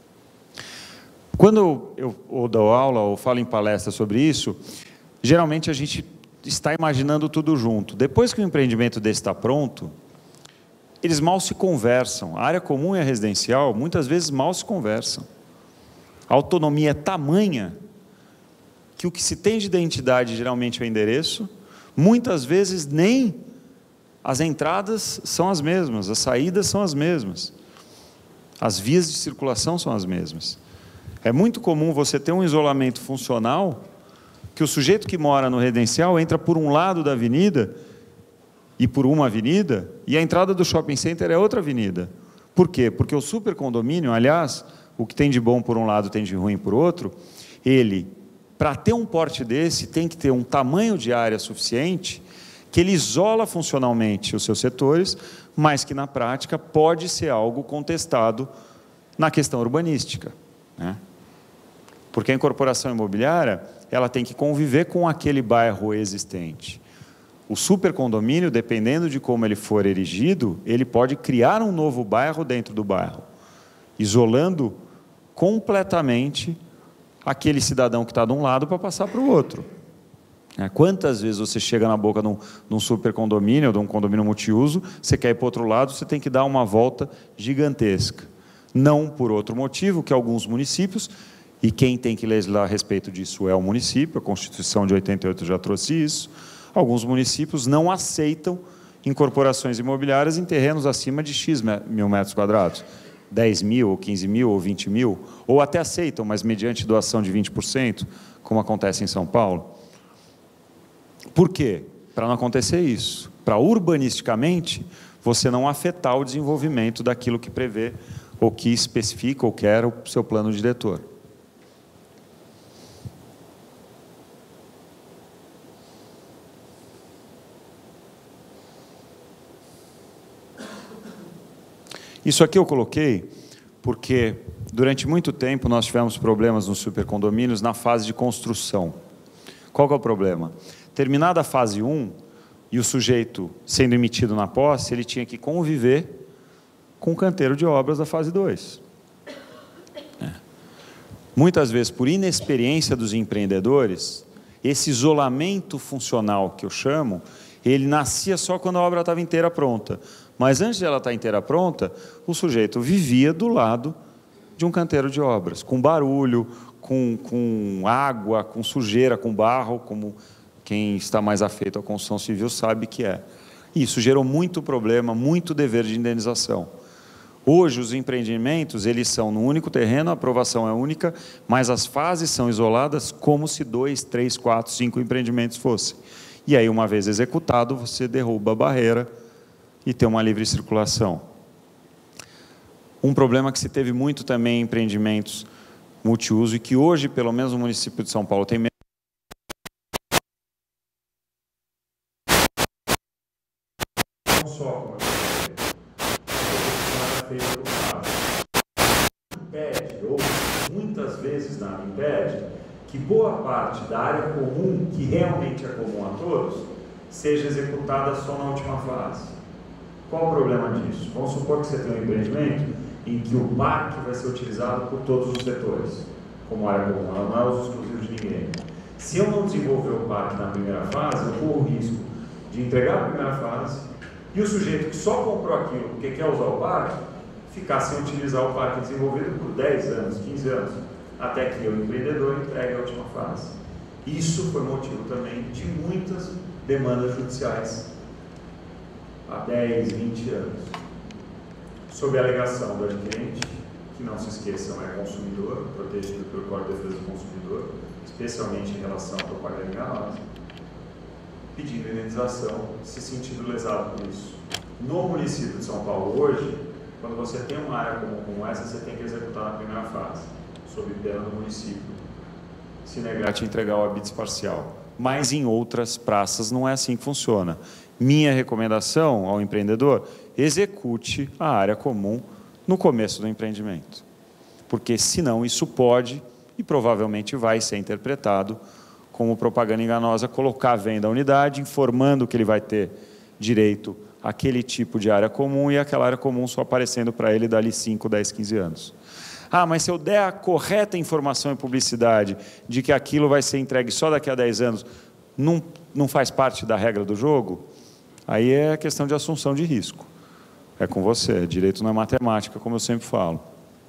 Quando eu, eu dou aula ou falo em palestra sobre isso, geralmente a gente está imaginando tudo junto. Depois que o empreendimento desse está pronto, eles mal se conversam. A área comum e a residencial, muitas vezes, mal se conversam. A autonomia é tamanha que o que se tem de identidade, geralmente, é o endereço. Muitas vezes, nem as entradas são as mesmas, as saídas são as mesmas. As vias de circulação são as mesmas. É muito comum você ter um isolamento funcional que o sujeito que mora no residencial entra por um lado da avenida e por uma avenida, e a entrada do shopping center é outra avenida. Por quê? Porque o supercondomínio, aliás, o que tem de bom por um lado tem de ruim por outro, ele, para ter um porte desse, tem que ter um tamanho de área suficiente que ele isola funcionalmente os seus setores, mas que na prática pode ser algo contestado na questão urbanística, né? Porque a incorporação imobiliária, ela tem que conviver com aquele bairro existente. O supercondomínio, dependendo de como ele for erigido, ele pode criar um novo bairro dentro do bairro, isolando completamente aquele cidadão que está de um lado para passar para o outro. Quantas vezes você chega na boca de um, de um supercondomínio, ou de um condomínio multiuso, você quer ir para o outro lado, você tem que dar uma volta gigantesca. Não por outro motivo, que alguns municípios, e quem tem que legislar a respeito disso é o município, a Constituição de oitenta e oito já trouxe isso, alguns municípios não aceitam incorporações imobiliárias em terrenos acima de X mil metros quadrados, dez mil, ou quinze mil, ou vinte mil, ou até aceitam, mas mediante doação de vinte por cento, como acontece em São Paulo. Por quê? Para não acontecer isso. Para urbanisticamente, você não afetar o desenvolvimento daquilo que prevê, ou que especifica, ou quer o seu plano diretor. Isso aqui eu coloquei porque, durante muito tempo, nós tivemos problemas nos supercondomínios na fase de construção. Qual que é o problema? Terminada a fase um, e o sujeito sendo emitido na posse, ele tinha que conviver com o canteiro de obras da fase dois. É. Muitas vezes, por inexperiência dos empreendedores, esse isolamento funcional que eu chamo, ele nascia só quando a obra estava inteira pronta. Mas antes de ela estar inteira pronta, o sujeito vivia do lado de um canteiro de obras, com barulho, com, com água, com sujeira, com barro, como quem está mais afeito à construção civil sabe que é. Isso gerou muito problema, muito dever de indenização. Hoje, os empreendimentos, eles são no único terreno, a aprovação é única, mas as fases são isoladas como se dois, três, quatro, cinco empreendimentos fossem. E aí, uma vez executado, você derruba a barreira e tem uma livre circulação. Um problema que se teve muito também em empreendimentos multiuso e que hoje, pelo menos no município de São Paulo, tem menos. Não só como impede, ou muitas vezes nada impede, que boa parte da área comum, que realmente é comum a todos, seja executada só na última fase. Qual o problema disso? Vamos supor que você tem um empreendimento em que o parque vai ser utilizado por todos os setores, como área comum, ela não é uso exclusivo de ninguém. Se eu não desenvolver o parque na primeira fase, eu corro o risco de entregar a primeira fase e o sujeito que só comprou aquilo porque quer usar o parque, ficar sem utilizar o parque desenvolvido por dez anos, quinze anos, até que o empreendedor entregue a última fase. Isso foi motivo também de muitas demandas judiciais há dez, vinte anos, sob a alegação do adquirente, que não se esqueçam é consumidor, protegido pelo Código de Defesa do Consumidor, especialmente em relação à propaganda enganosa, pedindo indenização, se sentindo lesado por isso. No município de São Paulo hoje, quando você tem uma área comum como essa, você tem que executar na primeira fase, sob pena do município, se negar a te entregar o habeas parcial. Mas em outras praças não é assim que funciona. Minha recomendação ao empreendedor, execute a área comum no começo do empreendimento. Porque senão isso pode e provavelmente vai ser interpretado como propaganda enganosa, colocar à venda a unidade, informando que ele vai ter direito àquele tipo de área comum e aquela área comum só aparecendo para ele dali cinco, dez, quinze anos. Ah, mas se eu der a correta informação e publicidade de que aquilo vai ser entregue só daqui a dez anos, não, não faz parte da regra do jogo? Aí é questão de assunção de risco. É com você, direito não é matemática, como eu sempre falo.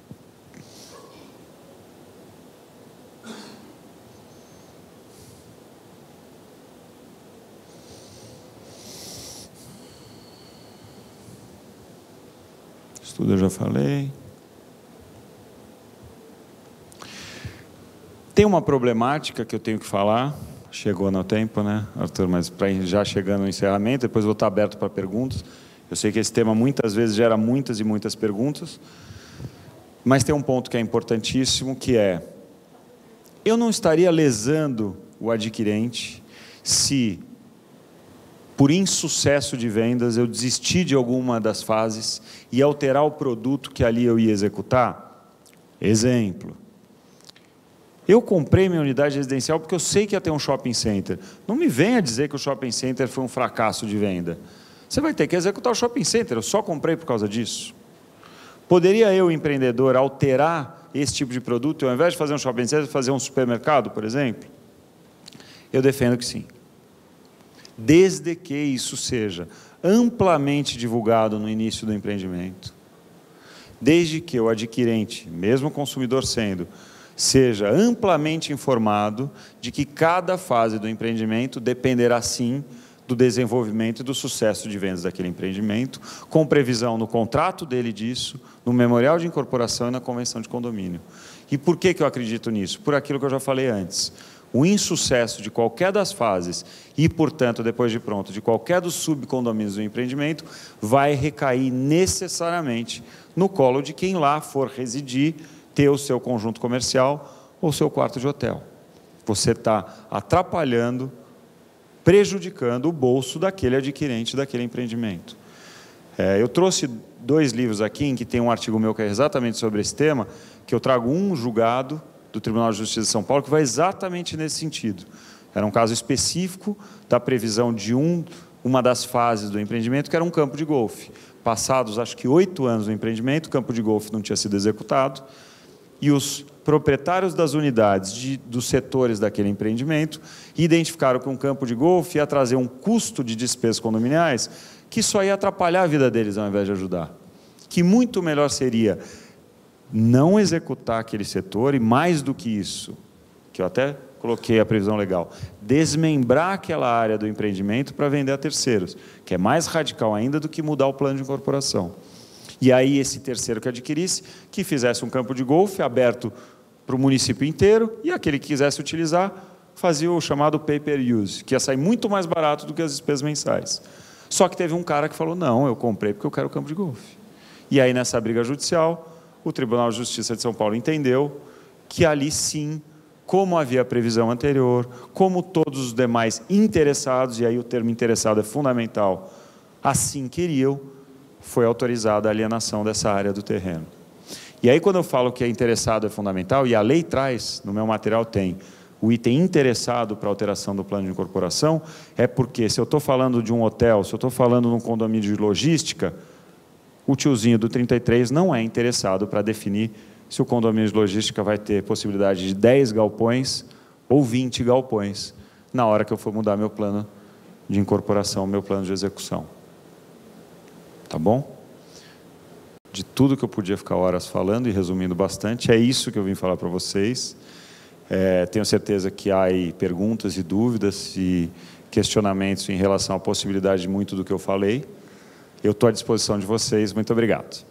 Estudo eu já falei. Tem uma problemática que eu tenho que falar. Chegou no tempo, né, Arthur? Mas pra, já chegando no encerramento, depois vou estar aberto para perguntas. Eu sei que esse tema muitas vezes gera muitas e muitas perguntas, mas tem um ponto que é importantíssimo, que é: eu não estaria lesando o adquirente se, por insucesso de vendas, eu desistir de alguma das fases e alterar o produto que ali eu ia executar? Exemplo. Eu comprei minha unidade residencial porque eu sei que ia ter um shopping center. Não me venha dizer que o shopping center foi um fracasso de venda. Você vai ter que executar o shopping center, eu só comprei por causa disso. Poderia eu, empreendedor, alterar esse tipo de produto, ao invés de fazer um shopping center, fazer um supermercado, por exemplo? Eu defendo que sim. Desde que isso seja amplamente divulgado no início do empreendimento, desde que o adquirente, mesmo o consumidor sendo, seja amplamente informado de que cada fase do empreendimento dependerá, sim, do desenvolvimento e do sucesso de vendas daquele empreendimento, com previsão no contrato dele disso, no memorial de incorporação e na convenção de condomínio. E por que que eu acredito nisso? Por aquilo que eu já falei antes. o insucesso de qualquer das fases e, portanto, depois de pronto, de qualquer dos subcondomínios do empreendimento, vai recair necessariamente no colo de quem lá for residir, ter o seu conjunto comercial ou seu quarto de hotel. Você está atrapalhando, prejudicando o bolso daquele adquirente daquele empreendimento. É, eu trouxe dois livros aqui, em que tem um artigo meu que é exatamente sobre esse tema, que eu trago um julgado do Tribunal de Justiça de São Paulo, que vai exatamente nesse sentido. Era um caso específico da previsão de um, uma das fases do empreendimento, que era um campo de golfe. Passados, acho que oito anos do empreendimento, o campo de golfe não tinha sido executado, e os proprietários das unidades de, dos setores daquele empreendimento identificaram que um campo de golfe ia trazer um custo de despesas condominiais que só ia atrapalhar a vida deles ao invés de ajudar. Que muito melhor seria não executar aquele setor e, mais do que isso, que eu até coloquei a previsão legal, desmembrar aquela área do empreendimento para vender a terceiros, que é mais radical ainda do que mudar o plano de incorporação. E aí esse terceiro que adquirisse, que fizesse um campo de golfe aberto para o município inteiro, e aquele que quisesse utilizar, fazia o chamado pay-per-use, que ia sair muito mais barato do que as despesas mensais. Só que teve um cara que falou, não, eu comprei porque eu quero campo de golfe. E aí, nessa briga judicial, o Tribunal de Justiça de São Paulo entendeu que ali sim, como havia a previsão anterior, como todos os demais interessados, e aí o termo interessado é fundamental, assim queriam, foi autorizada a alienação dessa área do terreno. E aí, quando eu falo que é interessado é fundamental, e a lei traz, no meu material tem, o item interessado para alteração do plano de incorporação, é porque se eu estou falando de um hotel, se eu estou falando de um condomínio de logística, o tiozinho do trinta e três não é interessado para definir se o condomínio de logística vai ter possibilidade de dez galpões ou vinte galpões, na hora que eu for mudar meu plano de incorporação, meu plano de execução. Tá bom? De tudo que eu podia ficar horas falando e resumindo bastante, é isso que eu vim falar para vocês. É, tenho certeza que há aí perguntas e dúvidas e questionamentos em relação à possibilidade de muito do que eu falei. Eu estou à disposição de vocês. Muito obrigado.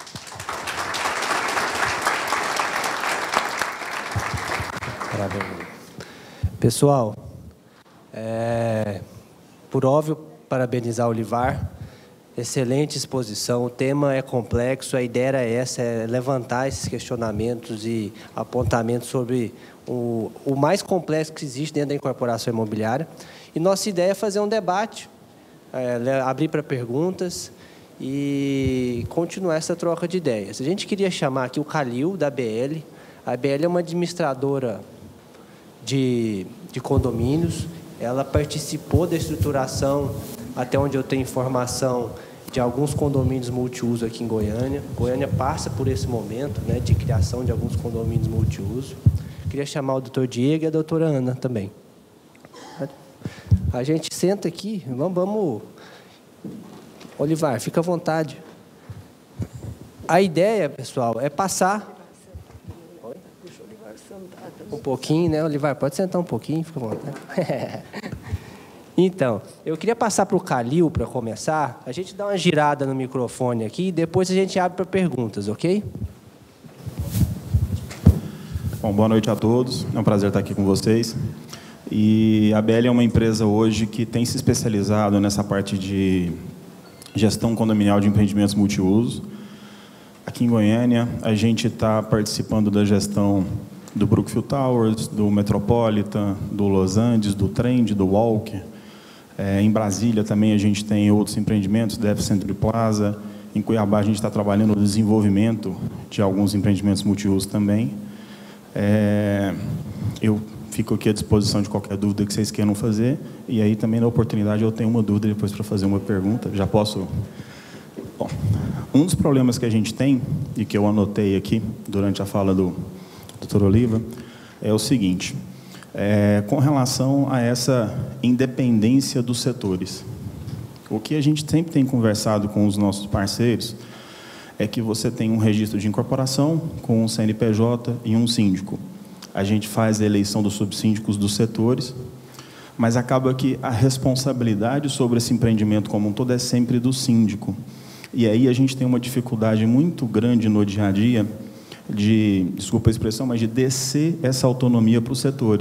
Pessoal, é, por óbvio, parabenizar o Olivar. Excelente exposição, o tema é complexo, a ideia era essa, é levantar esses questionamentos e apontamentos sobre o, o mais complexo que existe dentro da incorporação imobiliária. E nossa ideia é fazer um debate, é, abrir para perguntas e continuar essa troca de ideias. A gente queria chamar aqui o Calil, da A B L. A A B L é uma administradora de, de condomínios, ela participou da estruturação, até onde eu tenho informação, de alguns condomínios multiuso aqui em Goiânia. Goiânia passa por esse momento, né, de criação de alguns condomínios multiuso. Queria chamar o doutor Diego e a doutora Ana também. A gente senta aqui, vamos... vamos... Olivar, fica à vontade. A ideia, pessoal, é passar... Um pouquinho, né, Olivar? Pode sentar um pouquinho, fica à vontade. Então, eu queria passar para o Calil, para começar. A gente dá uma girada no microfone aqui e depois a gente abre para perguntas, ok? Bom, boa noite a todos. É um prazer estar aqui com vocês. E a A B L é uma empresa hoje que tem se especializado nessa parte de gestão condominial de empreendimentos multiuso. Aqui em Goiânia, a gente está participando da gestão do Brookfield Towers, do Metropolitan, do Los Andes, do Trend, do Walker. É, em Brasília também a gente tem outros empreendimentos, Def Century Plaza. Em Cuiabá a gente está trabalhando no desenvolvimento de alguns empreendimentos multiuso também. É, eu fico aqui à disposição de qualquer dúvida que vocês queiram fazer. E aí também na oportunidade eu tenho uma dúvida depois para fazer uma pergunta. Já posso... Bom, um dos problemas que a gente tem, e que eu anotei aqui durante a fala do doutor Oliva, é o seguinte... É, com relação a essa independência dos setores. O que a gente sempre tem conversado com os nossos parceiros é que você tem um registro de incorporação com um C N P J e um síndico. A gente faz a eleição dos subsíndicos dos setores, mas acaba que a responsabilidade sobre esse empreendimento como um todo é sempre do síndico. E aí a gente tem uma dificuldade muito grande no dia a dia de, desculpa a expressão, mas de descer essa autonomia para os setores.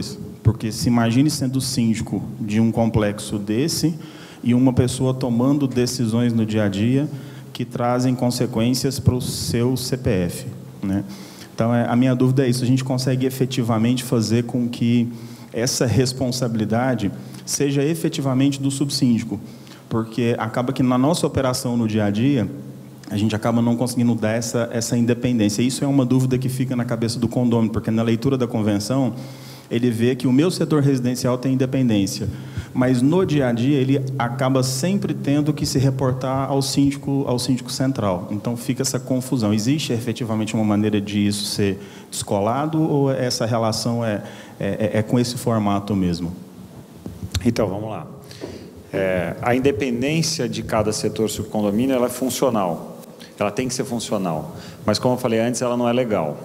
Porque se imagine sendo síndico de um complexo desse e uma pessoa tomando decisões no dia a dia que trazem consequências para o seu C P F, né? Então, a minha dúvida é isso, a gente consegue efetivamente fazer com que essa responsabilidade seja efetivamente do subsíndico, porque acaba que na nossa operação no dia a dia, a gente acaba não conseguindo dar essa, essa independência. Isso é uma dúvida que fica na cabeça do condômino, porque na leitura da convenção, ele vê que o meu setor residencial tem independência, mas no dia a dia ele acaba sempre tendo que se reportar ao síndico, ao síndico central. Então fica essa confusão. Existe efetivamente uma maneira de isso ser descolado ou essa relação é, é, é com esse formato mesmo? Então, vamos lá. É, a independência de cada setor subcondomínio ela é funcional. Ela tem que ser funcional. Mas, como eu falei antes, ela não é legal.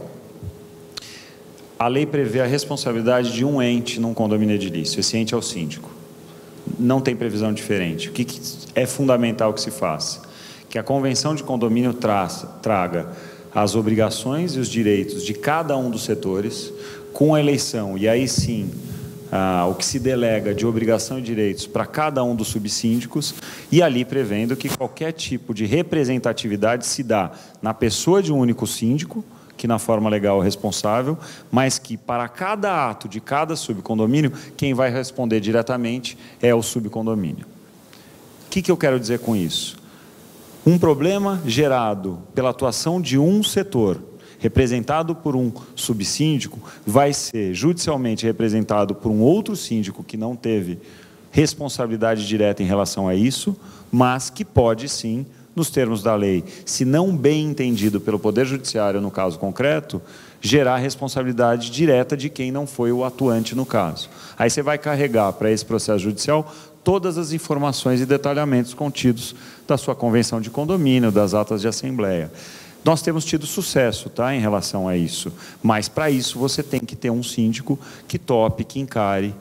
A lei prevê a responsabilidade de um ente num condomínio edilício. Esse ente é o síndico. Não tem previsão diferente. O que, que é fundamental que se faça? Que a convenção de condomínio traça, traga as obrigações e os direitos de cada um dos setores com a eleição. E aí sim, ah, o que se delega de obrigação e direitos para cada um dos subsíndicos, e ali prevendo que qualquer tipo de representatividade se dá na pessoa de um único síndico, que na forma legal é responsável, mas que para cada ato de cada subcondomínio, quem vai responder diretamente é o subcondomínio. O que, que eu quero dizer com isso? Um problema gerado pela atuação de um setor, representado por um subsíndico, vai ser judicialmente representado por um outro síndico que não teve responsabilidade direta em relação a isso, mas que pode sim, nos termos da lei, se não bem entendido pelo Poder Judiciário no caso concreto, gerar responsabilidade direta de quem não foi o atuante no caso. Aí você vai carregar para esse processo judicial todas as informações e detalhamentos contidos da sua convenção de condomínio, das atas de assembleia. Nós temos tido sucesso, tá, em relação a isso, mas para isso você tem que ter um síndico que tope, que encare,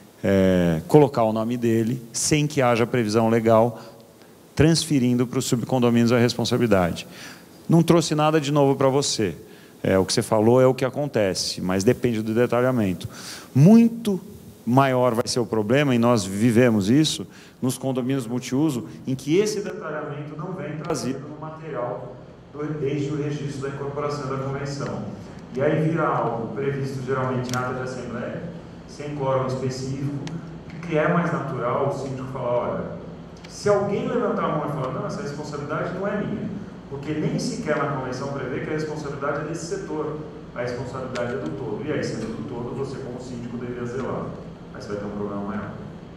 é, colocar o nome dele, sem que haja previsão legal, transferindo para os subcondomínios a responsabilidade. Não trouxe nada de novo para você. É, o que você falou é o que acontece, mas depende do detalhamento. Muito maior vai ser o problema, e nós vivemos isso, nos condomínios multiuso, em que esse detalhamento não vem trazido no material do, desde o registro da incorporação da convenção. E aí vira algo previsto geralmente em ata de assembleia, sem quórum específico, que é mais natural o síndico falar, olha, se alguém levantar a mão e falar, não, essa responsabilidade não é minha, porque nem sequer na convenção prevê que a responsabilidade é desse setor, a responsabilidade é do todo. E aí, sendo do todo, você como síndico deveria zelar. Aí você vai ter um problema maior.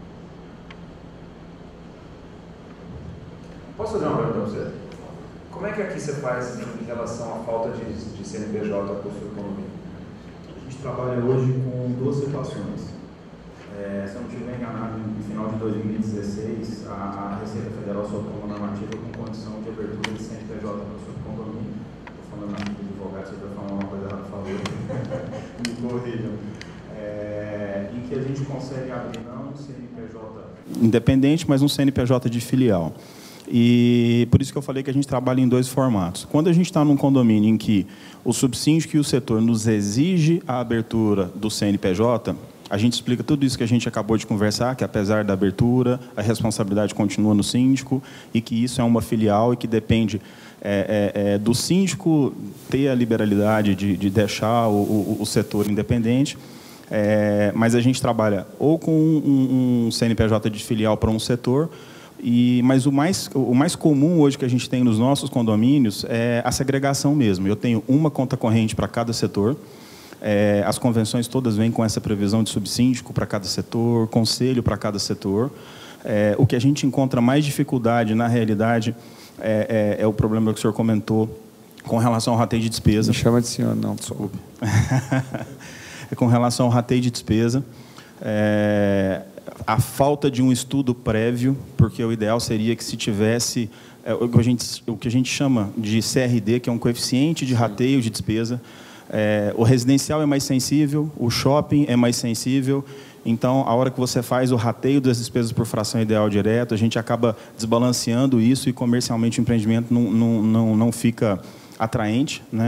Posso fazer uma pergunta para você? Como é que aqui você faz em relação à falta de, de C N P J para o seu condomínio? A gente trabalha hoje com duas situações. É, se eu não estiver enganado, no final de dois mil e dezesseis, a, a Receita Federal soltou uma normativa com condição de abertura de C N P J para o subcondomínio. Estou falando aqui do advogado, se eu estiver falando uma coisa errada, por favor, me corrijam. É, em que a gente consegue abrir não um C N P J independente, mas um C N P J de filial. E por isso que eu falei que a gente trabalha em dois formatos. Quando a gente está num condomínio em que o subsíndico e o setor nos exige a abertura do C N P J, a gente explica tudo isso que a gente acabou de conversar, que apesar da abertura, a responsabilidade continua no síndico e que isso é uma filial e que depende é, é, é, do síndico ter a liberalidade de, de deixar o, o, o setor independente. É, mas a gente trabalha ou com um, um C N P J de filial para um setor, e, mas o mais, o mais comum hoje que a gente tem nos nossos condomínios é a segregação mesmo. Eu tenho uma conta corrente para cada setor. É, as convenções todas vêm com essa previsão de subsíndico para cada setor, conselho para cada setor. É, o que a gente encontra mais dificuldade, na realidade, é, é, é o problema que o senhor comentou com relação ao rateio de despesa. Me chama de senhor, não, desculpe. É com relação ao rateio de despesa. É, a falta de um estudo prévio, porque o ideal seria que se tivesse é, o, que a gente, o que a gente chama de C R D, que é um coeficiente de rateio de despesa. É, o residencial é mais sensível, o shopping é mais sensível, então, a hora que você faz o rateio das despesas por fração ideal direto, a gente acaba desbalanceando isso e comercialmente o empreendimento não, não, não, não fica atraente, né?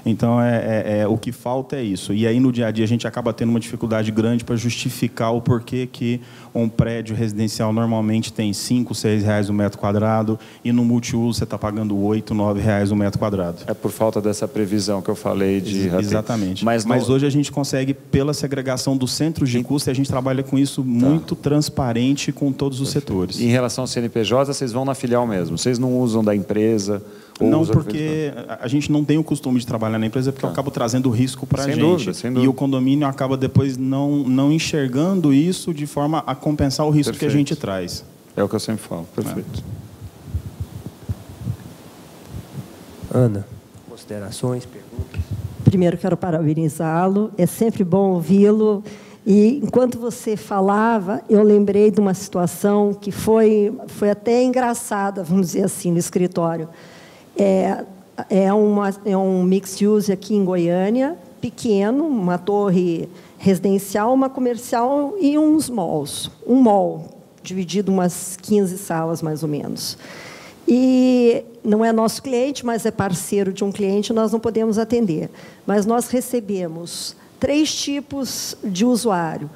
Então, é, é, é, o que falta é isso. E aí, no dia a dia, a gente acaba tendo uma dificuldade grande para justificar o porquê que um prédio residencial normalmente tem cinco, seis reais o metro quadrado e no multiuso você está pagando oito, nove reais o metro quadrado. É por falta dessa previsão que eu falei de... Ex exatamente. Mas, Mas no... hoje a gente consegue, pela segregação dos centros de custo, e a gente trabalha com isso tá. muito transparente com todos os setores. Em relação ao C N P J, vocês vão na filial mesmo? Vocês não usam da empresa? Não, porque a gente não tem o costume de trabalhar na empresa, porque tá. eu acabo trazendo risco para a gente. Dúvida, sem dúvida. E o condomínio acaba depois não, não enxergando isso de forma a compensar o risco Perfeito. que a gente traz. É o que eu sempre falo. Perfeito. É. Ana, considerações, perguntas? Primeiro, quero parabenizá-lo. É sempre bom ouvi-lo. E, enquanto você falava, eu lembrei de uma situação que foi, foi até engraçada, vamos dizer assim, no escritório. É, é, uma, é um mixed use aqui em Goiânia, pequeno, uma torre residencial, uma comercial e uns malls. Um mall, dividido em umas quinze salas, mais ou menos. E não é nosso cliente, mas é parceiro de um cliente, nós não podemos atender. Mas nós recebemos três tipos de usuário: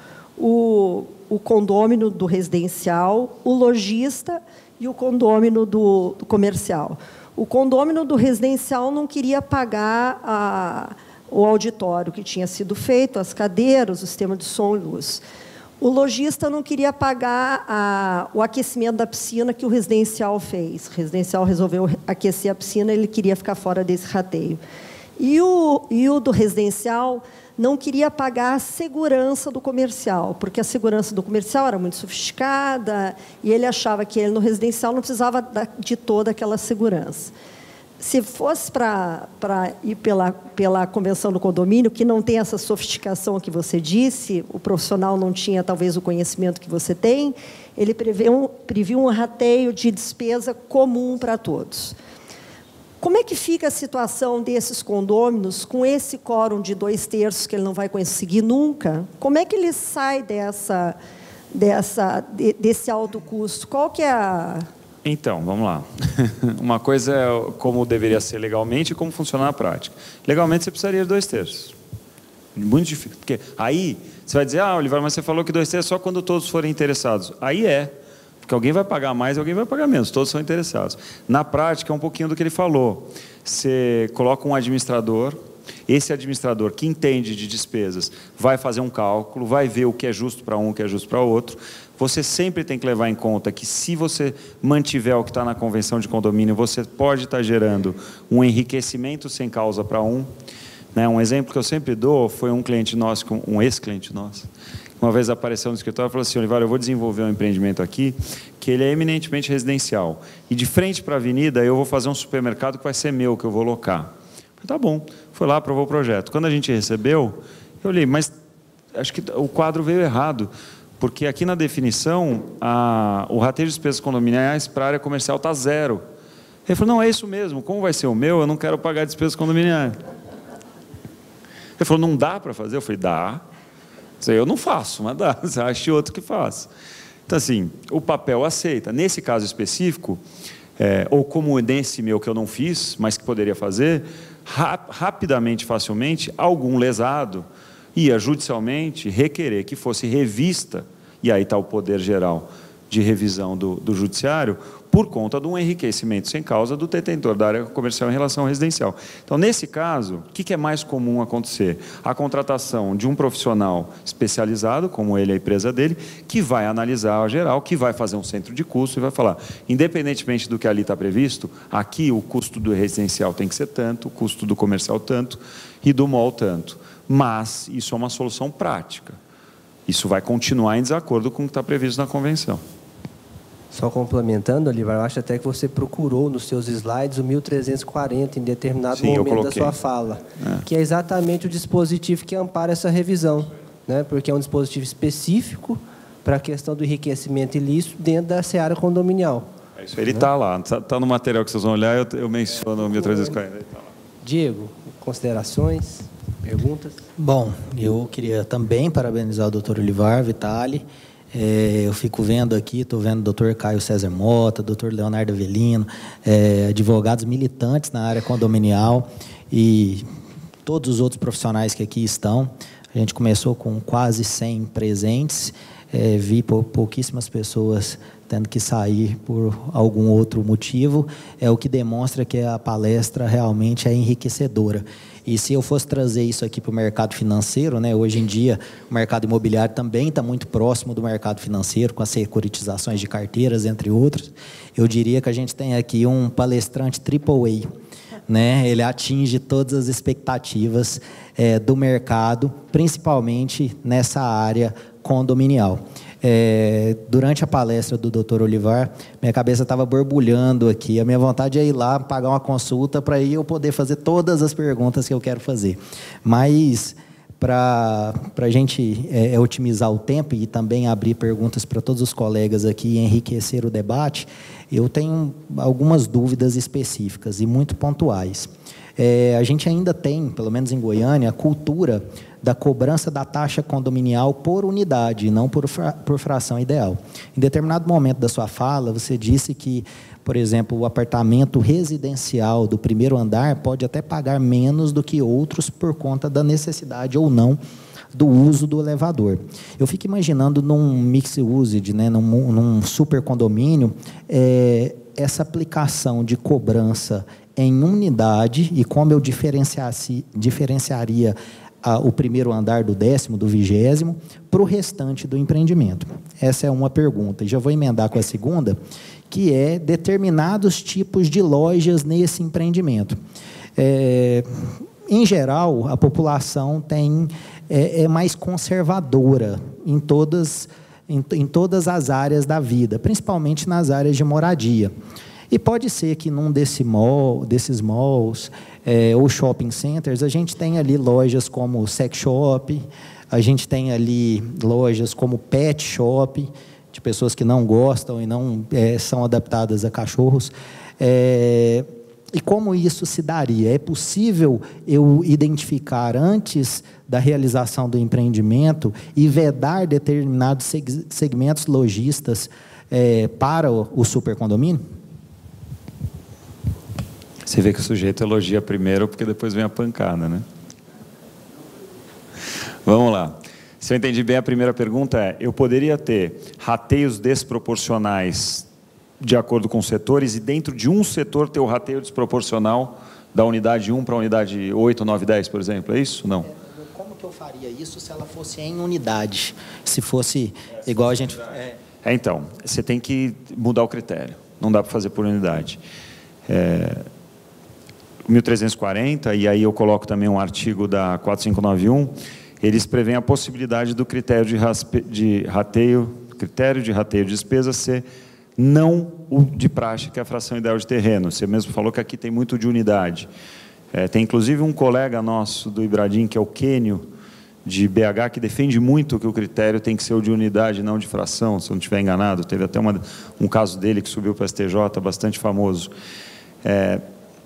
o, o condômino do residencial, o lojista e o condômino do, do comercial. O condômino do residencial não queria pagar a, o auditório que tinha sido feito, as cadeiras, o sistema de som e luz. O lojista não queria pagar a, o aquecimento da piscina que o residencial fez. O residencial resolveu aquecer a piscina, ele queria ficar fora desse rateio. E o, e o do residencial não queria pagar a segurança do comercial, porque a segurança do comercial era muito sofisticada e ele achava que ele, no residencial, não precisava de toda aquela segurança. Se fosse para ir pela, pela convenção do condomínio, que não tem essa sofisticação que você disse, o profissional não tinha, talvez, o conhecimento que você tem, ele previu um, previu um rateio de despesa comum para todos. Como é que fica a situação desses condôminos com esse quórum de dois terços que ele não vai conseguir nunca? Como é que ele sai dessa, dessa, de, desse alto custo? Qual que é a... Então, vamos lá. Uma coisa é como deveria ser legalmente e como funciona na prática. Legalmente, você precisaria de dois terços. Muito difícil. Porque aí, você vai dizer, ah, Olivar, mas você falou que dois terços só quando todos forem interessados. Aí é. Porque alguém vai pagar mais e alguém vai pagar menos. Todos são interessados. Na prática, é um pouquinho do que ele falou. Você coloca um administrador, esse administrador que entende de despesas vai fazer um cálculo, vai ver o que é justo para um, o que é justo para outro. Você sempre tem que levar em conta que, se você mantiver o que está na convenção de condomínio, você pode estar gerando um enriquecimento sem causa para um. Né? Um exemplo que eu sempre dou foi um cliente nosso, um ex-cliente nosso, uma vez apareceu no escritório e falou assim, Olivar, eu vou desenvolver um empreendimento aqui que ele é eminentemente residencial. E de frente para a avenida eu vou fazer um supermercado que vai ser meu, que eu vou locar. Falei, tá bom. Foi lá, aprovou o projeto. Quando a gente recebeu, eu olhei, mas acho que o quadro veio errado. Porque aqui na definição, a, o rateio de despesas condominiais para a área comercial está zero. Ele falou, não, é isso mesmo. Como vai ser o meu, eu não quero pagar despesas condominiais. Ele falou, não dá para fazer? Eu falei, dá. Eu não faço, mas dá. Você acha outro que faz. Então, assim, o papel aceita. Nesse caso específico, é, ou como nesse meu que eu não fiz, mas que poderia fazer, rap, rapidamente, facilmente, algum lesado ia judicialmente requerer que fosse revista, e aí está o poder geral de revisão do, do judiciário, por conta de um enriquecimento sem causa do detentor da área comercial em relação ao residencial. Então, nesse caso, o que é mais comum acontecer? A contratação de um profissional especializado, como ele, a empresa dele, que vai analisar a geral, que vai fazer um centro de custo e vai falar, independentemente do que ali está previsto, aqui o custo do residencial tem que ser tanto, o custo do comercial tanto e do mall tanto. Mas isso é uma solução prática. Isso vai continuar em desacordo com o que está previsto na convenção. Só complementando, Olivar, eu acho até que você procurou nos seus slides o mil trezentos e quarenta em determinado Sim, momento da sua fala, é. que é exatamente o dispositivo que ampara essa revisão, né? Porque é um dispositivo específico para a questão do enriquecimento ilícito dentro da seara condominial. É isso, ele está né? lá, está tá no material que vocês vão olhar, eu, eu menciono o mil trezentos e quarenta. Ele tá lá. Diego, considerações, perguntas? Bom, eu queria também parabenizar o doutor Olivar Vitali. É, eu fico vendo aqui, estou vendo o doutor Caio César Mota, doutor Leonardo Avelino, é, advogados militantes na área condominial, e todos os outros profissionais que aqui estão. A gente começou com quase cem presentes, é, vi pou, pouquíssimas pessoas tendo que sair por algum outro motivo, é o que demonstra que a palestra realmente é enriquecedora. E se eu fosse trazer isso aqui para o mercado financeiro, né, hoje em dia o mercado imobiliário também está muito próximo do mercado financeiro, com as securitizações de carteiras, entre outros, eu diria que a gente tem aqui um palestrante triple A, né? Ele atinge todas as expectativas é, do mercado, principalmente nessa área condominial. É, durante a palestra do doutor Olivar, minha cabeça estava borbulhando aqui. A minha vontade é ir lá pagar uma consulta para eu poder fazer todas as perguntas que eu quero fazer. Mas, para a gente é, otimizar o tempo e também abrir perguntas para todos os colegas aqui e enriquecer o debate, eu tenho algumas dúvidas específicas e muito pontuais. É, a gente ainda tem, pelo menos em Goiânia, a cultura da cobrança da taxa condominial por unidade, não por, fra por fração ideal. Em determinado momento da sua fala, você disse que, por exemplo, o apartamento residencial do primeiro andar pode até pagar menos do que outros por conta da necessidade ou não do uso do elevador. Eu fico imaginando num mixed usage, né, num, num super condomínio, é, essa aplicação de cobrança em unidade e como eu diferenciaria a, o primeiro andar do décimo, do vigésimo, para o restante do empreendimento. Essa é uma pergunta. E já vou emendar com a segunda, que é determinados tipos de lojas nesse empreendimento. É, em geral, a população tem, é, é mais conservadora em todas, em, em todas as áreas da vida, principalmente nas áreas de moradia. E pode ser que num desse mall, desses malls é, ou shopping centers, a gente tem ali lojas como sex shop, a gente tem ali lojas como pet shop, de pessoas que não gostam e não é, são adaptadas a cachorros. É, e como isso se daria? É possível eu identificar antes da realização do empreendimento e vedar determinados segmentos lojistas é, para o, o supercondomínio? Você vê que o sujeito elogia primeiro, porque depois vem a pancada, né? Vamos lá. Se eu entendi bem, a primeira pergunta é, eu poderia ter rateios desproporcionais de acordo com setores e dentro de um setor ter o rateio desproporcional da unidade um para a unidade oito, nove, dez, por exemplo, é isso? Não. Como que eu faria isso se ela fosse em unidade? Se fosse igual a gente... É, é então, você tem que mudar o critério. Não dá para fazer por unidade. É... mil trezentos e quarenta, e aí eu coloco também um artigo da quatro mil quinhentos e noventa e um, eles prevêem a possibilidade do critério de, raspe, de rateio, critério de rateio de despesa ser não o de praxe, que é a fração ideal de terreno. Você mesmo falou que aqui tem muito de unidade. É, tem inclusive um colega nosso do Ibradim, que é o Quênio, de B H, que defende muito que o critério tem que ser o de unidade, não de fração, se eu não estiver enganado. Teve até uma, um caso dele que subiu para o S T J, bastante famoso. É,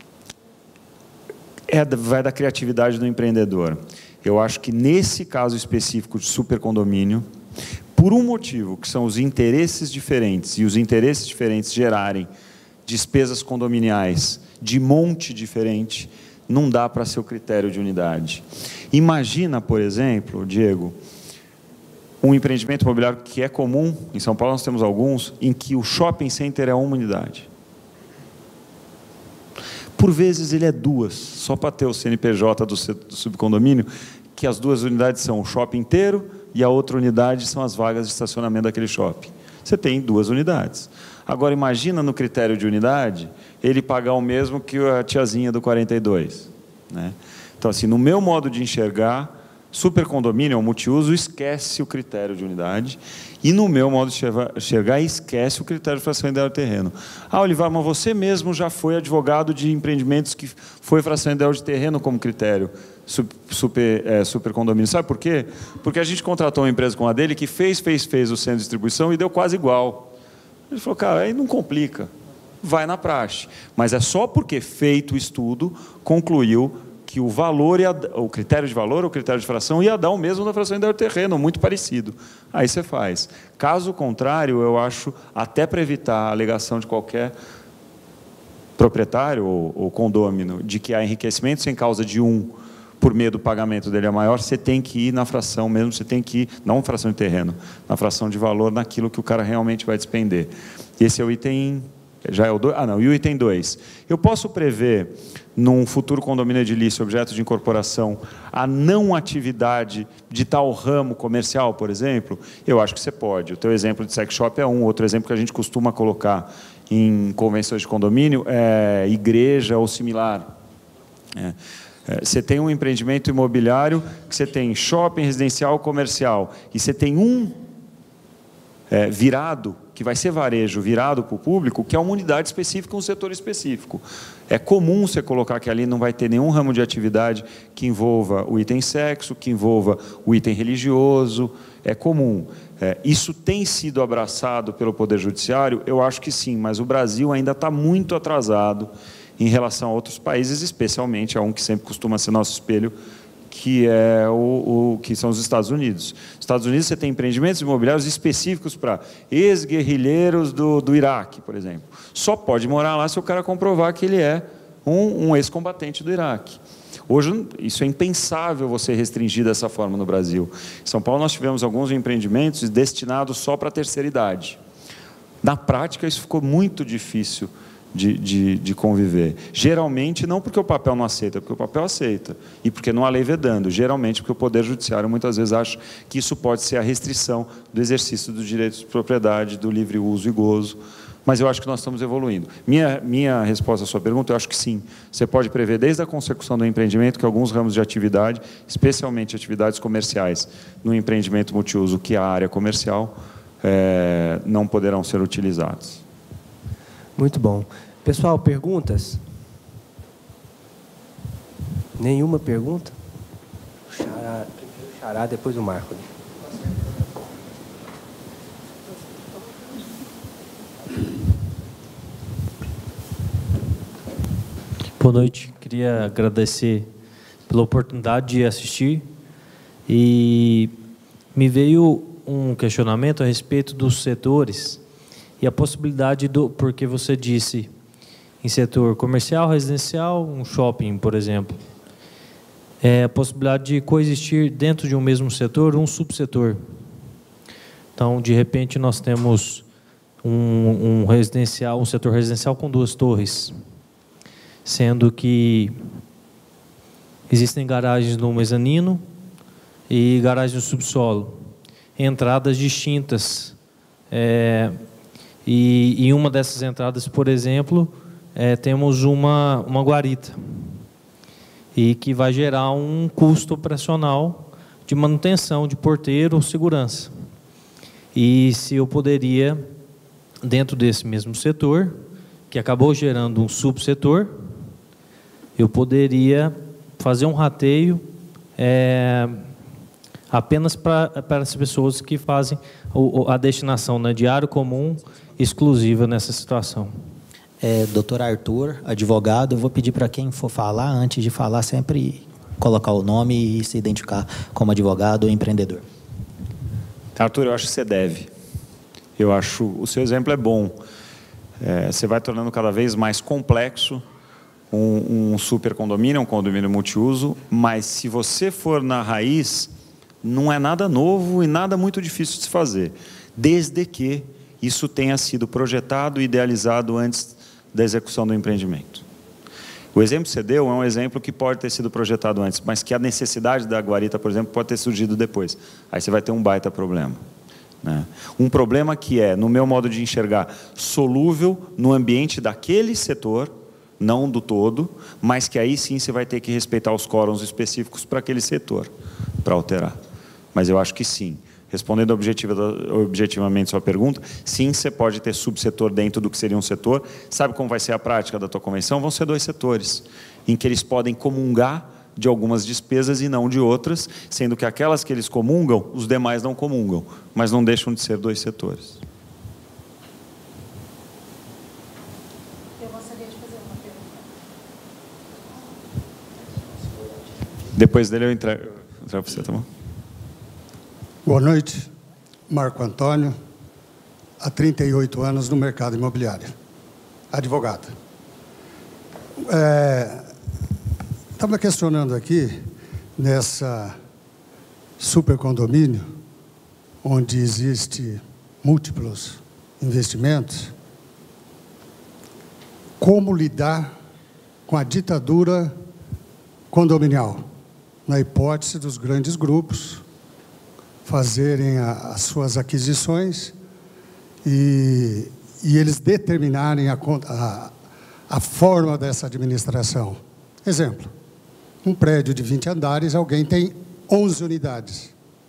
É, vai da criatividade do empreendedor. Eu acho que nesse caso específico de supercondomínio, por um motivo, que são os interesses diferentes, e os interesses diferentes gerarem despesas condominiais de monte diferente, não dá para ser o critério de unidade. Imagina, por exemplo, Diego, um empreendimento imobiliário que é comum, em São Paulo nós temos alguns, em que o shopping center é uma unidade. Por vezes ele é duas, só para ter o C N P J do, do subcondomínio, que as duas unidades são o shopping inteiro e a outra unidade são as vagas de estacionamento daquele shopping. Você tem duas unidades. Agora, imagina no critério de unidade, ele pagar o mesmo que a tiazinha do quarenta e dois. Né? Então, assim, no meu modo de enxergar, supercondomínio, o multiuso, esquece o critério de unidade, e no meu modo de enxergar, esquece o critério de fração ideal de terreno. Ah, Olivar, mas você mesmo já foi advogado de empreendimentos que foi fração ideal de terreno como critério super, é, supercondomínio. Sabe por quê? Porque a gente contratou uma empresa com a dele que fez, fez, fez o centro de distribuição e deu quase igual. Ele falou, cara, aí não complica, vai na praxe. Mas é só porque feito o estudo, concluiu que o valor, ia, o critério de valor, o critério de fração, ia dar o mesmo da fração ideal de terreno, muito parecido. Aí você faz. Caso contrário, eu acho, até para evitar a alegação de qualquer proprietário ou, ou condômino, de que há enriquecimento sem causa de um por meio do pagamento dele é maior, você tem que ir na fração mesmo, você tem que ir, não fração de terreno, na fração de valor, naquilo que o cara realmente vai despender. Esse é o item, já é o dois, ah não, e o item dois. Eu posso prever, num futuro condomínio edilício, objeto de incorporação, a não atividade de tal ramo comercial, por exemplo? Eu acho que você pode. O teu exemplo de sex shop é um, outro exemplo que a gente costuma colocar em convenções de condomínio é igreja ou similar. É. Você tem um empreendimento imobiliário que você tem shopping, residencial, comercial, e você tem um é, virado, que vai ser varejo, virado para o público, que é uma unidade específica, um setor específico. É comum você colocar que ali não vai ter nenhum ramo de atividade que envolva o item sexo, que envolva o item religioso, é comum. É, isso tem sido abraçado pelo Poder Judiciário? Eu acho que sim, mas o Brasil ainda está muito atrasado em relação a outros países, especialmente a um que sempre costuma ser nosso espelho, que, é o, o, que são os Estados Unidos. Nos Estados Unidos você tem empreendimentos imobiliários específicos para ex-guerrilheiros do, do Iraque, por exemplo. Só pode morar lá se o cara comprovar que ele é um, um ex-combatente do Iraque. Hoje, isso é impensável você restringir dessa forma no Brasil. Em São Paulo, nós tivemos alguns empreendimentos destinados só para a terceira idade. Na prática, isso ficou muito difícil De, de, de conviver. Geralmente, não porque o papel não aceita, porque o papel aceita, e porque não há lei vedando. Geralmente, porque o Poder Judiciário, muitas vezes, acha que isso pode ser a restrição do exercício dos direitos de propriedade, do livre uso e gozo. Mas eu acho que nós estamos evoluindo. Minha, minha resposta à sua pergunta, eu acho que sim. Você pode prever, desde a consecução do empreendimento, que alguns ramos de atividade, especialmente atividades comerciais, no empreendimento multiuso, que é a área comercial, é, não poderão ser utilizados. Muito bom. Pessoal, perguntas? Nenhuma pergunta? Xará, primeiro o Xará, depois o Marco. Boa noite. Queria agradecer pela oportunidade de assistir e me veio um questionamento a respeito dos setores e a possibilidade do, porque você disse em setor comercial, residencial, um shopping, por exemplo, é a possibilidade de coexistir dentro de um mesmo setor, um subsetor. Então, de repente, nós temos um, um residencial, um setor residencial com duas torres, sendo que existem garagens no mezanino e garagens no subsolo, entradas distintas. É, e em uma dessas entradas, por exemplo, é, temos uma, uma guarita, e que vai gerar um custo operacional de manutenção de porteiro ou segurança. E se eu poderia, dentro desse mesmo setor, que acabou gerando um subsetor, eu poderia fazer um rateio é, apenas para, para as pessoas que fazem o, a destinação, né, de área comum exclusiva nessa situação. É, doutor Arthur, advogado, eu vou pedir para quem for falar, antes de falar, sempre colocar o nome e se identificar como advogado ou empreendedor. Arthur, eu acho que você deve. Eu acho, o seu exemplo é bom. É, você vai tornando cada vez mais complexo um, um super condomínio, um condomínio multiuso, mas se você for na raiz, não é nada novo e nada muito difícil de se fazer, desde que isso tenha sido projetado e idealizado antes da execução do empreendimento. O exemplo que você deu é um exemplo que pode ter sido projetado antes, mas que a necessidade da guarita, por exemplo, pode ter surgido depois. Aí você vai ter um baita problema, né? Um problema que é, no meu modo de enxergar, solúvel no ambiente daquele setor, não do todo, mas que aí sim você vai ter que respeitar os quórums específicos para aquele setor, para alterar. Mas eu acho que sim. Respondendo objetiva, objetivamente a sua pergunta, sim, você pode ter subsetor dentro do que seria um setor. Sabe como vai ser a prática da tua convenção? Vão ser dois setores, em que eles podem comungar de algumas despesas e não de outras, sendo que aquelas que eles comungam, os demais não comungam, mas não deixam de ser dois setores. Eu gostaria de fazer uma pergunta. Depois dele eu entrego para você, tá bom? Boa noite, Marco Antônio, há trinta e oito anos no mercado imobiliário, advogado. É, estava questionando aqui nessa supercondomínio, onde existe múltiplos investimentos, como lidar com a ditadura condominial, na hipótese dos grandes grupos fazerem a, as suas aquisições e, e eles determinarem a, a, a forma dessa administração. Exemplo, um prédio de vinte andares, alguém tem onze unidades.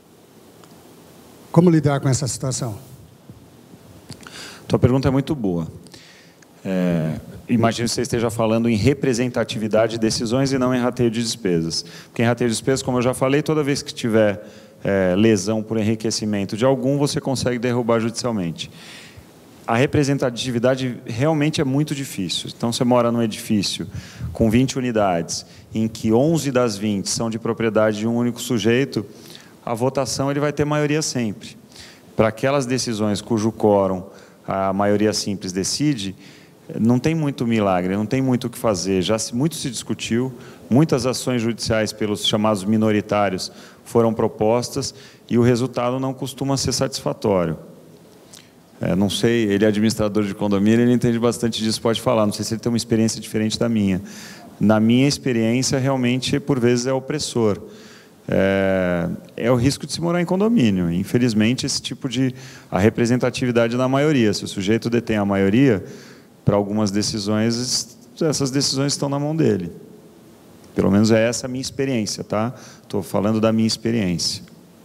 Como lidar com essa situação? Tua pergunta é muito boa. É, imagino que você esteja falando em representatividade de decisões e não em rateio de despesas. Porque em rateio de despesas, como eu já falei, toda vez que tiver é, lesão por enriquecimento de algum, você consegue derrubar judicialmente. A representatividade realmente é muito difícil. Então, você mora num edifício com vinte unidades, em que onze das vinte são de propriedade de um único sujeito, a votação ele vai ter maioria sempre. Para aquelas decisões cujo quórum a maioria simples decide, não tem muito milagre, não tem muito o que fazer. Já se, muito se discutiu, muitas ações judiciais pelos chamados minoritários foram propostas e o resultado não costuma ser satisfatório. É, não sei, ele é administrador de condomínio, ele entende bastante disso, pode falar. Não sei se ele tem uma experiência diferente da minha. Na minha experiência, realmente, por vezes, é opressor. É, é o risco de se morar em condomínio. Infelizmente, esse tipo de... a representatividade da maioria. Se o sujeito detém a maioria, para algumas decisões, essas decisões estão na mão dele. Pelo menos é essa a minha experiência, tá? Estou falando da minha experiência.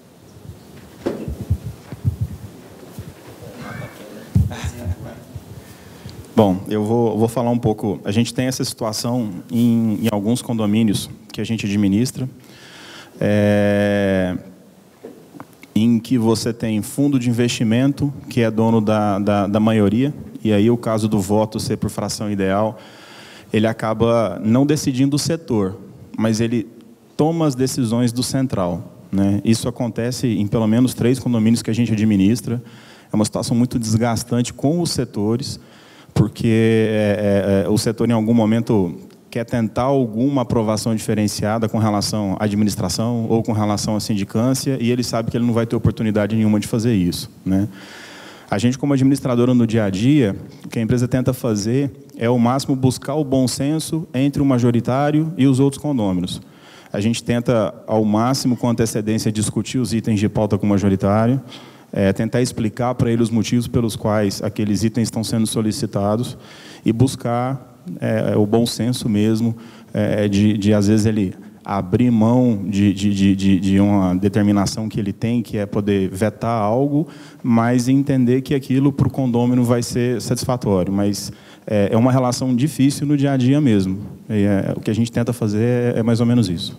Bom, eu vou, vou falar um pouco. A gente tem essa situação em, em alguns condomínios que a gente administra, é, em que você tem fundo de investimento, que é dono da, da, da maioria, e aí o caso do voto ser por fração ideal, ele acaba não decidindo o setor, mas ele toma as decisões do central, né? Isso acontece em pelo menos três condomínios que a gente administra. É uma situação muito desgastante com os setores, porque é, é, o setor em algum momento quer tentar alguma aprovação diferenciada com relação à administração ou com relação à sindicância, e ele sabe que ele não vai ter oportunidade nenhuma de fazer isso, né? A gente, como administradora no dia a dia, o que a empresa tenta fazer é, ao máximo, buscar o bom senso entre o majoritário e os outros condôminos. A gente tenta, ao máximo, com antecedência, discutir os itens de pauta com o majoritário, é, tentar explicar para ele os motivos pelos quais aqueles itens estão sendo solicitados e buscar é, o bom senso mesmo, é, de, de, às vezes, ele abrir mão de, de, de, de uma determinação que ele tem, que é poder vetar algo, mas entender que aquilo para o condômino vai ser satisfatório. Mas é, é uma relação difícil no dia a dia mesmo. E é, o que a gente tenta fazer é, é mais ou menos isso.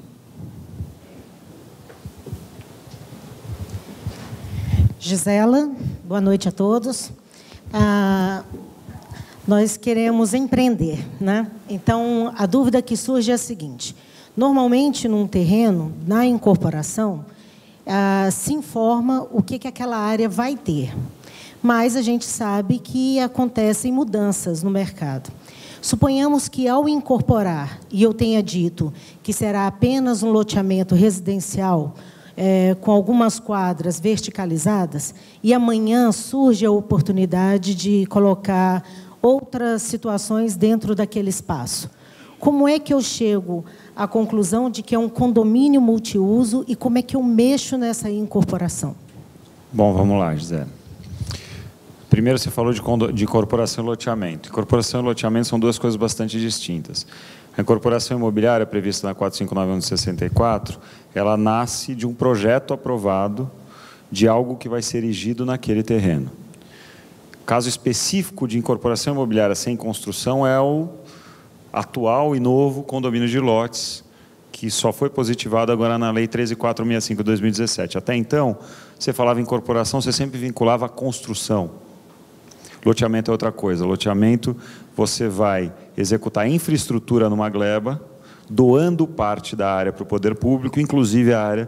Gisela, boa noite a todos. Ah, nós queremos empreender, né? Então, a dúvida que surge é a seguinte: normalmente, num terreno, na incorporação, ah, se informa o que, que aquela área vai ter. Mas a gente sabe que acontecem mudanças no mercado. Suponhamos que, ao incorporar, e eu tenha dito que será apenas um loteamento residencial, é, com algumas quadras verticalizadas, e amanhã surge a oportunidade de colocar outras situações dentro daquele espaço. Como é que eu chego à conclusão de que é um condomínio multiuso e como é que eu mexo nessa incorporação? Bom, vamos lá, Gisele. Primeiro, você falou de, de incorporação e loteamento. Incorporação e loteamento são duas coisas bastante distintas. A incorporação imobiliária, prevista na quatrocentos e cinquenta e nove de sessenta e quatro, ela nasce de um projeto aprovado de algo que vai ser erigido naquele terreno. Caso específico de incorporação imobiliária sem construção é o atual e novo condomínio de lotes, que só foi positivado agora na Lei treze mil quatrocentos e sessenta e cinco de dois mil e dezessete. Até então, você falava em incorporação, você sempre vinculava a construção. Loteamento é outra coisa. Loteamento, você vai executar infraestrutura numa gleba, doando parte da área para o poder público, inclusive a área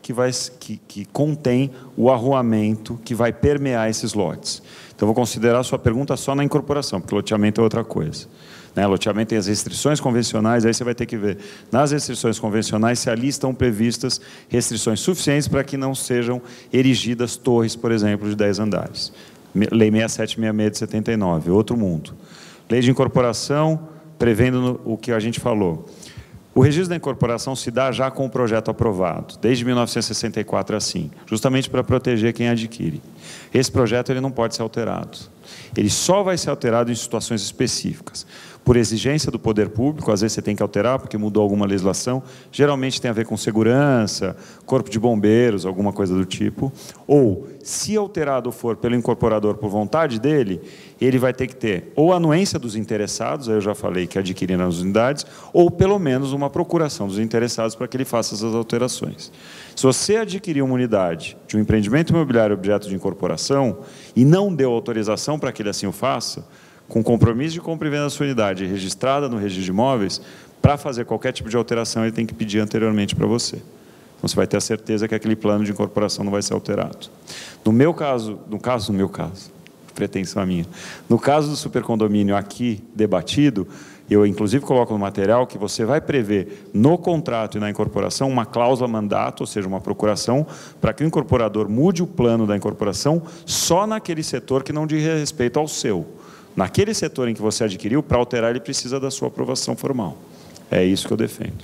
que, vai, que, que contém o arruamento que vai permear esses lotes. Então, vou considerar a sua pergunta só na incorporação, porque loteamento é outra coisa. Né? Loteamento tem as restrições convencionais, aí você vai ter que ver nas restrições convencionais se ali estão previstas restrições suficientes para que não sejam erigidas torres, por exemplo, de dez andares. Lei seis sete seis seis de setenta e nove, outro mundo. Lei de incorporação, prevendo no, o que a gente falou. O registro da incorporação se dá já com o projeto aprovado, desde mil novecentos e sessenta e quatro assim, justamente para proteger quem adquire. Esse projeto ele não pode ser alterado. Ele só vai ser alterado em situações específicas. Por exigência do poder público, às vezes você tem que alterar porque mudou alguma legislação, geralmente tem a ver com segurança, corpo de bombeiros, alguma coisa do tipo. Ou, se alterado for pelo incorporador por vontade dele, ele vai ter que ter ou a anuência dos interessados, aí eu já falei que adquiriram as unidades, ou pelo menos uma procuração dos interessados para que ele faça essas alterações. Se você adquiriu uma unidade de um empreendimento imobiliário objeto de incorporação e não deu autorização para que ele assim o faça, com compromisso de compra e venda da sua unidade registrada no registro de imóveis, para fazer qualquer tipo de alteração, ele tem que pedir anteriormente para você. Então, você vai ter a certeza que aquele plano de incorporação não vai ser alterado. No meu caso, no caso, no meu caso, pretensão minha, no caso do supercondomínio aqui debatido, eu inclusive coloco no material que você vai prever no contrato e na incorporação uma cláusula mandato, ou seja, uma procuração, para que o incorporador mude o plano da incorporação só naquele setor que não diz respeito ao seu. Naquele setor em que você adquiriu, para alterar, ele precisa da sua aprovação formal. É isso que eu defendo.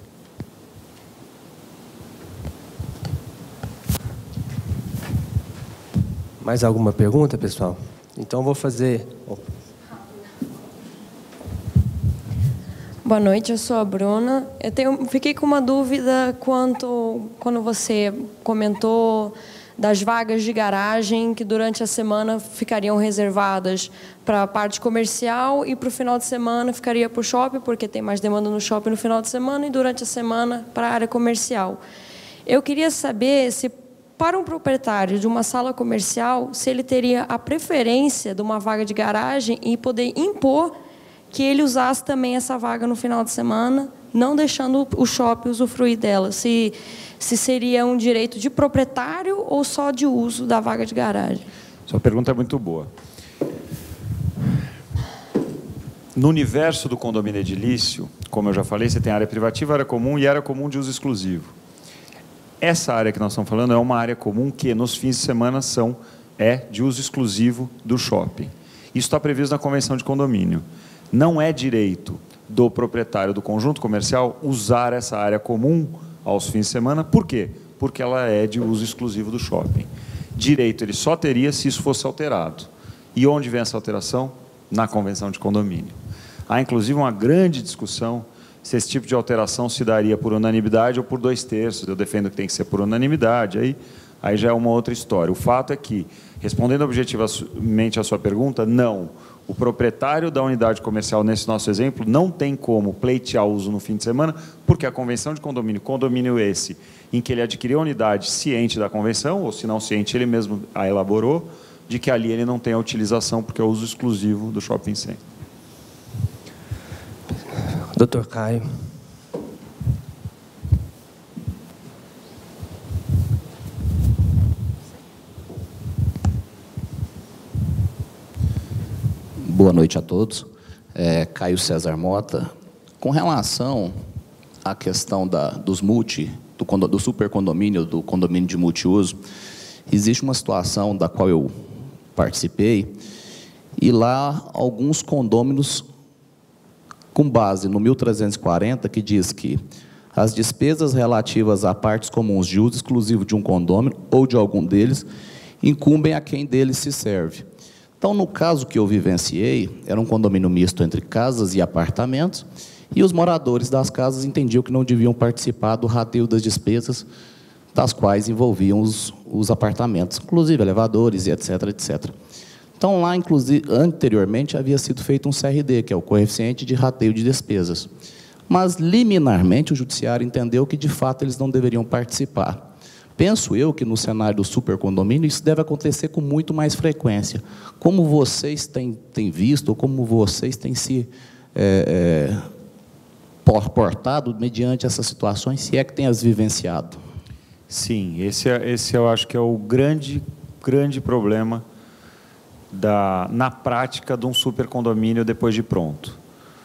Mais alguma pergunta, pessoal? Então, vou fazer... Boa noite, eu sou a Bruna. Eu tenho, fiquei com uma dúvida quanto quando você comentou das vagas de garagem que durante a semana ficariam reservadas para a parte comercial e para o final de semana ficaria para o shopping, porque tem mais demanda no shopping no final de semana, e durante a semana para a área comercial. Eu queria saber se, para um proprietário de uma sala comercial, se ele teria a preferência de uma vaga de garagem e poder impor que ele usasse também essa vaga no final de semana, não deixando o shopping usufruir dela. Se, se seria um direito de proprietário ou só de uso da vaga de garagem. Sua pergunta é muito boa. No universo do condomínio edilício, como eu já falei, você tem área privativa, área comum e área comum de uso exclusivo. Essa área que nós estamos falando é uma área comum que, nos fins de semana, são, é de uso exclusivo do shopping. Isso está previsto na convenção de condomínio. Não é direito do proprietário do conjunto comercial usar essa área comum aos fins de semana. Por quê? Porque ela é de uso exclusivo do shopping. Direito ele só teria se isso fosse alterado. E onde vem essa alteração? Na convenção de condomínio. Há, inclusive, uma grande discussão se esse tipo de alteração se daria por unanimidade ou por dois terços. Eu defendo que tem que ser por unanimidade, aí, aí já é uma outra história. O fato é que, respondendo objetivamente à sua pergunta, não. O proprietário da unidade comercial, nesse nosso exemplo, não tem como pleitear uso no fim de semana, porque a convenção de condomínio, condomínio esse, em que ele adquiriu a unidade ciente da convenção, ou se não ciente, ele mesmo a elaborou, de que ali ele não tem a utilização, porque é o uso exclusivo do shopping center. doutor Caio. Boa noite a todos. É, Caio César Mota. Com relação à questão da, dos multi, do, condo, do supercondomínio, do condomínio de multiuso, existe uma situação da qual eu participei, e lá alguns condôminos, com base no mil trezentos e quarenta, que diz que as despesas relativas a partes comuns de uso exclusivo de um condômino ou de algum deles incumbem a quem deles se serve. Então, no caso que eu vivenciei, era um condomínio misto entre casas e apartamentos, e os moradores das casas entendiam que não deviam participar do rateio das despesas, das quais envolviam os, os apartamentos, inclusive elevadores e etc, etcétera. Então, lá, inclusive, anteriormente, havia sido feito um C R D, que é o coeficiente de rateio de despesas. Mas, liminarmente, o judiciário entendeu que, de fato, eles não deveriam participar. Penso eu que no cenário do supercondomínio isso deve acontecer com muito mais frequência. Como vocês têm, têm visto, ou como vocês têm se é, é, portado mediante essas situações, se é que têm as vivenciado? Sim, esse, é, esse eu acho que é o grande, grande problema da, na prática de um supercondomínio depois de pronto.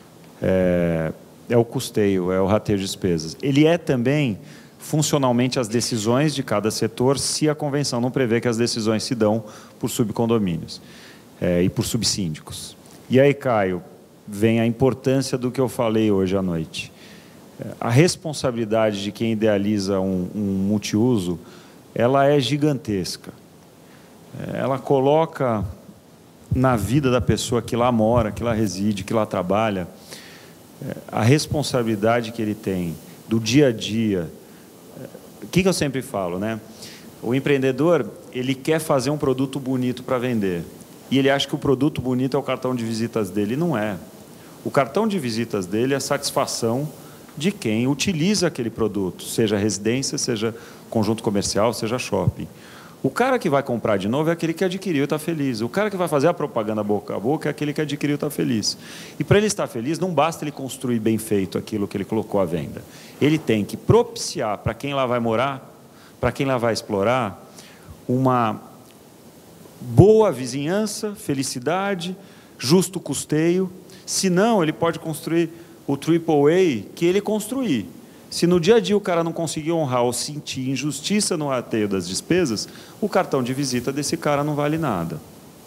É, é o custeio, é o rateio de despesas. Ele é também, funcionalmente, as decisões de cada setor, se a convenção não prevê que as decisões se dão por subcondomínios é, e por subsíndicos. E aí, Caio, vem a importância do que eu falei hoje à noite. A responsabilidade de quem idealiza um, um multiuso, ela é gigantesca. Ela coloca na vida da pessoa que lá mora, que lá reside, que lá trabalha, a responsabilidade que ele tem do dia a dia. O que, que eu sempre falo, né? O empreendedor, ele quer fazer um produto bonito para vender. E ele acha que o produto bonito é o cartão de visitas dele. E não é. O cartão de visitas dele é a satisfação de quem utiliza aquele produto, seja residência, seja conjunto comercial, seja shopping. O cara que vai comprar de novo é aquele que adquiriu e está feliz. O cara que vai fazer a propaganda boca a boca é aquele que adquiriu e está feliz. E para ele estar feliz, não basta ele construir bem feito aquilo que ele colocou à venda. Ele tem que propiciar para quem lá vai morar, para quem lá vai explorar, uma boa vizinhança, felicidade, justo custeio. Senão, ele pode construir o triple A que ele construir. Se no dia a dia o cara não conseguir honrar ou sentir injustiça no rateio das despesas, o cartão de visita desse cara não vale nada.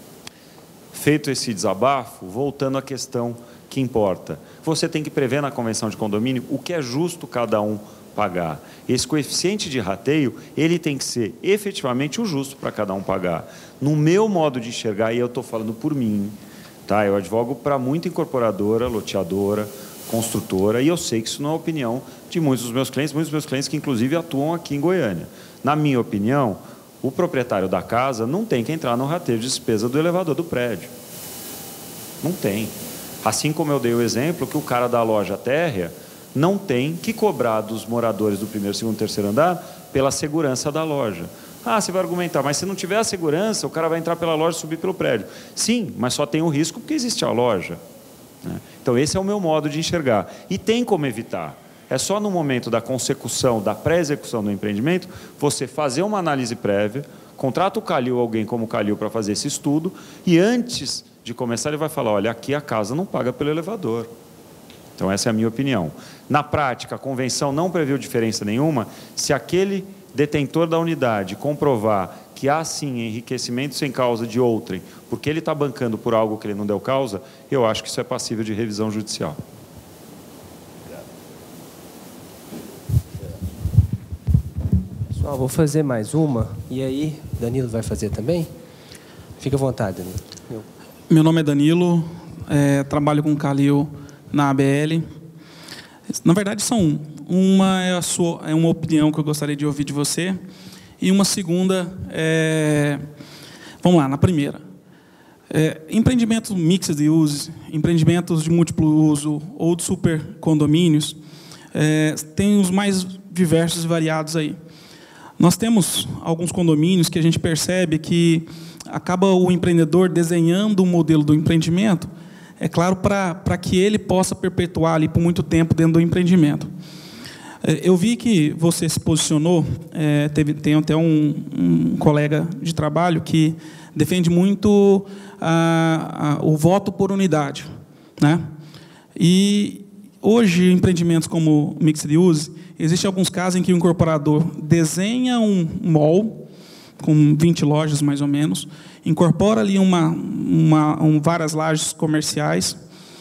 Feito esse desabafo, voltando à questão que importa. Você tem que prever na convenção de condomínio o que é justo cada um pagar. Esse coeficiente de rateio, ele tem que ser efetivamente o justo para cada um pagar. No meu modo de enxergar, e eu estou falando por mim, tá? Eu advogo para muita incorporadora, loteadora, construtora, e eu sei que isso não é a opinião de muitos dos meus clientes, muitos dos meus clientes que inclusive atuam aqui em Goiânia. Na minha opinião, o proprietário da casa não tem que entrar no rateio de despesa do elevador do prédio. Não tem. Assim como eu dei o exemplo que o cara da loja térrea não tem que cobrar dos moradores do primeiro, segundo, terceiro andar pela segurança da loja. Ah, você vai argumentar, mas se não tiver a segurança, o cara vai entrar pela loja e subir pelo prédio. Sim, mas só tem o risco porque existe a loja. Então, esse é o meu modo de enxergar. E tem como evitar. É só no momento da consecução, da pré-execução do empreendimento, você fazer uma análise prévia, contrata o Calil, alguém como o Calil, para fazer esse estudo, e antes de começar ele vai falar, olha, aqui a casa não paga pelo elevador. Então, essa é a minha opinião. Na prática, a convenção não previu diferença nenhuma. Se aquele detentor da unidade comprovar que há, sim, enriquecimento sem causa de outrem, porque ele está bancando por algo que ele não deu causa, eu acho que isso é passível de revisão judicial. Pessoal, vou fazer mais uma, e aí, Danilo vai fazer também? Fica à vontade, Danilo. Eu... Meu nome é Danilo, é, trabalho com o Calil na A B L. Na verdade, são uma é, a sua, é uma opinião que eu gostaria de ouvir de você, e uma segunda, é, vamos lá, na primeira. É, empreendimentos mixed use, empreendimentos de múltiplo uso ou de super condomínios, é, tem os mais diversos e variados aí. Nós temos alguns condomínios que a gente percebe que acaba o empreendedor desenhando um modelo do empreendimento, é claro, para que ele possa perpetuar ali por muito tempo dentro do empreendimento. Eu vi que você se posicionou, é, teve, tem até um, um colega de trabalho que defende muito a, a, o voto por unidade, né? E hoje, empreendimentos como Mixed Use, existem alguns casos em que o incorporador desenha um mall, com vinte lojas mais ou menos, incorpora ali uma, uma, um, várias lajes comerciais,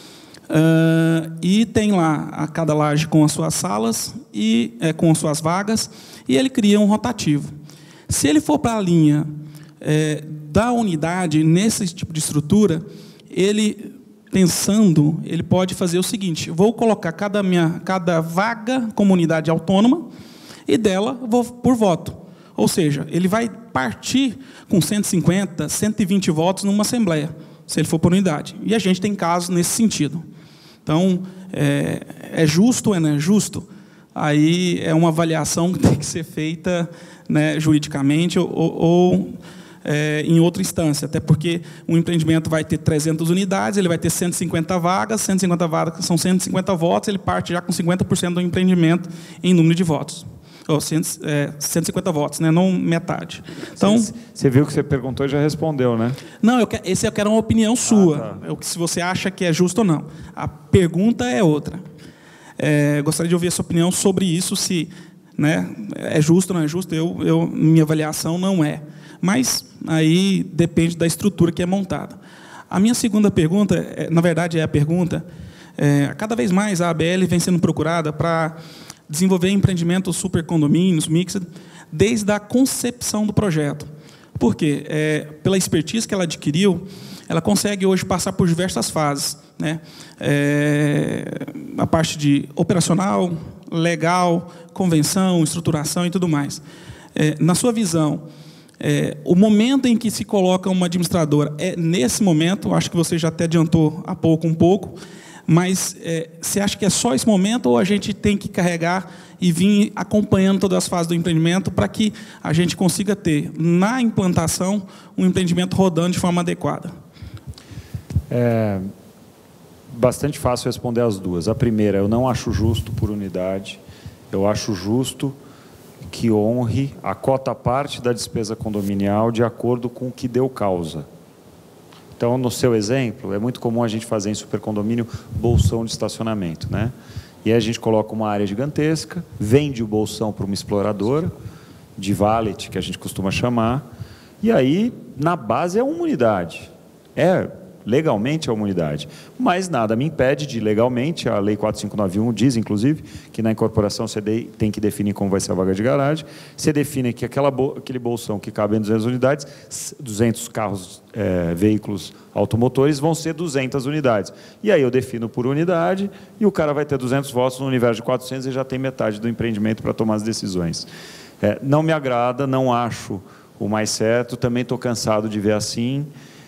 Uh, e tem lá a cada laje com as suas salas e é, com as suas vagas, e ele cria um rotativo. Se ele for para a linha é, da unidade, nesse tipo de estrutura, ele, pensando, ele pode fazer o seguinte, vou colocar cada, minha, cada vaga como unidade autônoma, e dela vou por voto. Ou seja, ele vai partir com cento e cinquenta, cento e vinte votos numa assembleia, se ele for por unidade. E a gente tem casos nesse sentido. Então, é, é justo ou não é justo? Aí é uma avaliação que tem que ser feita, né, juridicamente ou, ou é, em outra instância, até porque um empreendimento vai ter trezentas unidades, ele vai ter cento e cinquenta vagas, cento e cinquenta vagas são cento e cinquenta votos, ele parte já com cinquenta por cento do empreendimento em número de votos. ou cento, é, cento e cinquenta votos, né? Não metade. Então, você viu que você perguntou e já respondeu, né? Não, eu quero, esse eu quero uma opinião sua, ah, tá. Se você acha que é justo ou não. A pergunta é outra. É, gostaria de ouvir a sua opinião sobre isso, se, né, é justo ou não é justo. Eu, eu, minha avaliação não é. Mas aí depende da estrutura que é montada. A minha segunda pergunta, na verdade é a pergunta, é, cada vez mais a A B L vem sendo procurada para desenvolver empreendimentos supercondomínios, mixed, desde a concepção do projeto. Por quê? É, pela expertise que ela adquiriu, ela consegue hoje passar por diversas fases, né? É, a parte de operacional, legal, convenção, estruturação e tudo mais. É, na sua visão, É, o momento em que se coloca uma administradora é nesse momento, acho que você já até adiantou há pouco um pouco, mas é, você acha que é só esse momento ou a gente tem que carregar e vir acompanhando todas as fases do empreendimento para que a gente consiga ter, na implantação, um empreendimento rodando de forma adequada? É bastante fácil responder as duas. A primeira, eu não acho justo por unidade, eu acho justo que honre a cota parte da despesa condominial de acordo com o que deu causa. Então, no seu exemplo, é muito comum a gente fazer em supercondomínio bolsão de estacionamento, né? E aí a gente coloca uma área gigantesca, vende o bolsão para uma exploradora, de valet, que a gente costuma chamar, e aí, na base, é uma unidade. É, legalmente é uma unidade. Mas nada me impede de, legalmente, a Lei quatro mil quinhentos e noventa e um diz, inclusive, que na incorporação você tem que definir como vai ser a vaga de garagem. Você define que aquela, aquele bolsão que cabe em duzentas unidades, duzentos carros, é, veículos automotores, vão ser duzentas unidades. E aí eu defino por unidade e o cara vai ter duzentos votos no universo de quatrocentos e já tem metade do empreendimento para tomar as decisões. É, não me agrada, não acho o mais certo, também estou cansado de ver assim.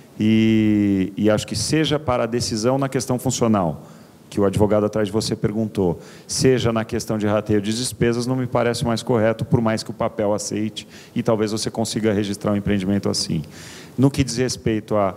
E, e acho que seja para a decisão na questão funcional, que o advogado atrás de você perguntou, seja na questão de rateio de despesas, não me parece mais correto, por mais que o papel aceite, e talvez você consiga registrar um empreendimento assim. No que diz respeito à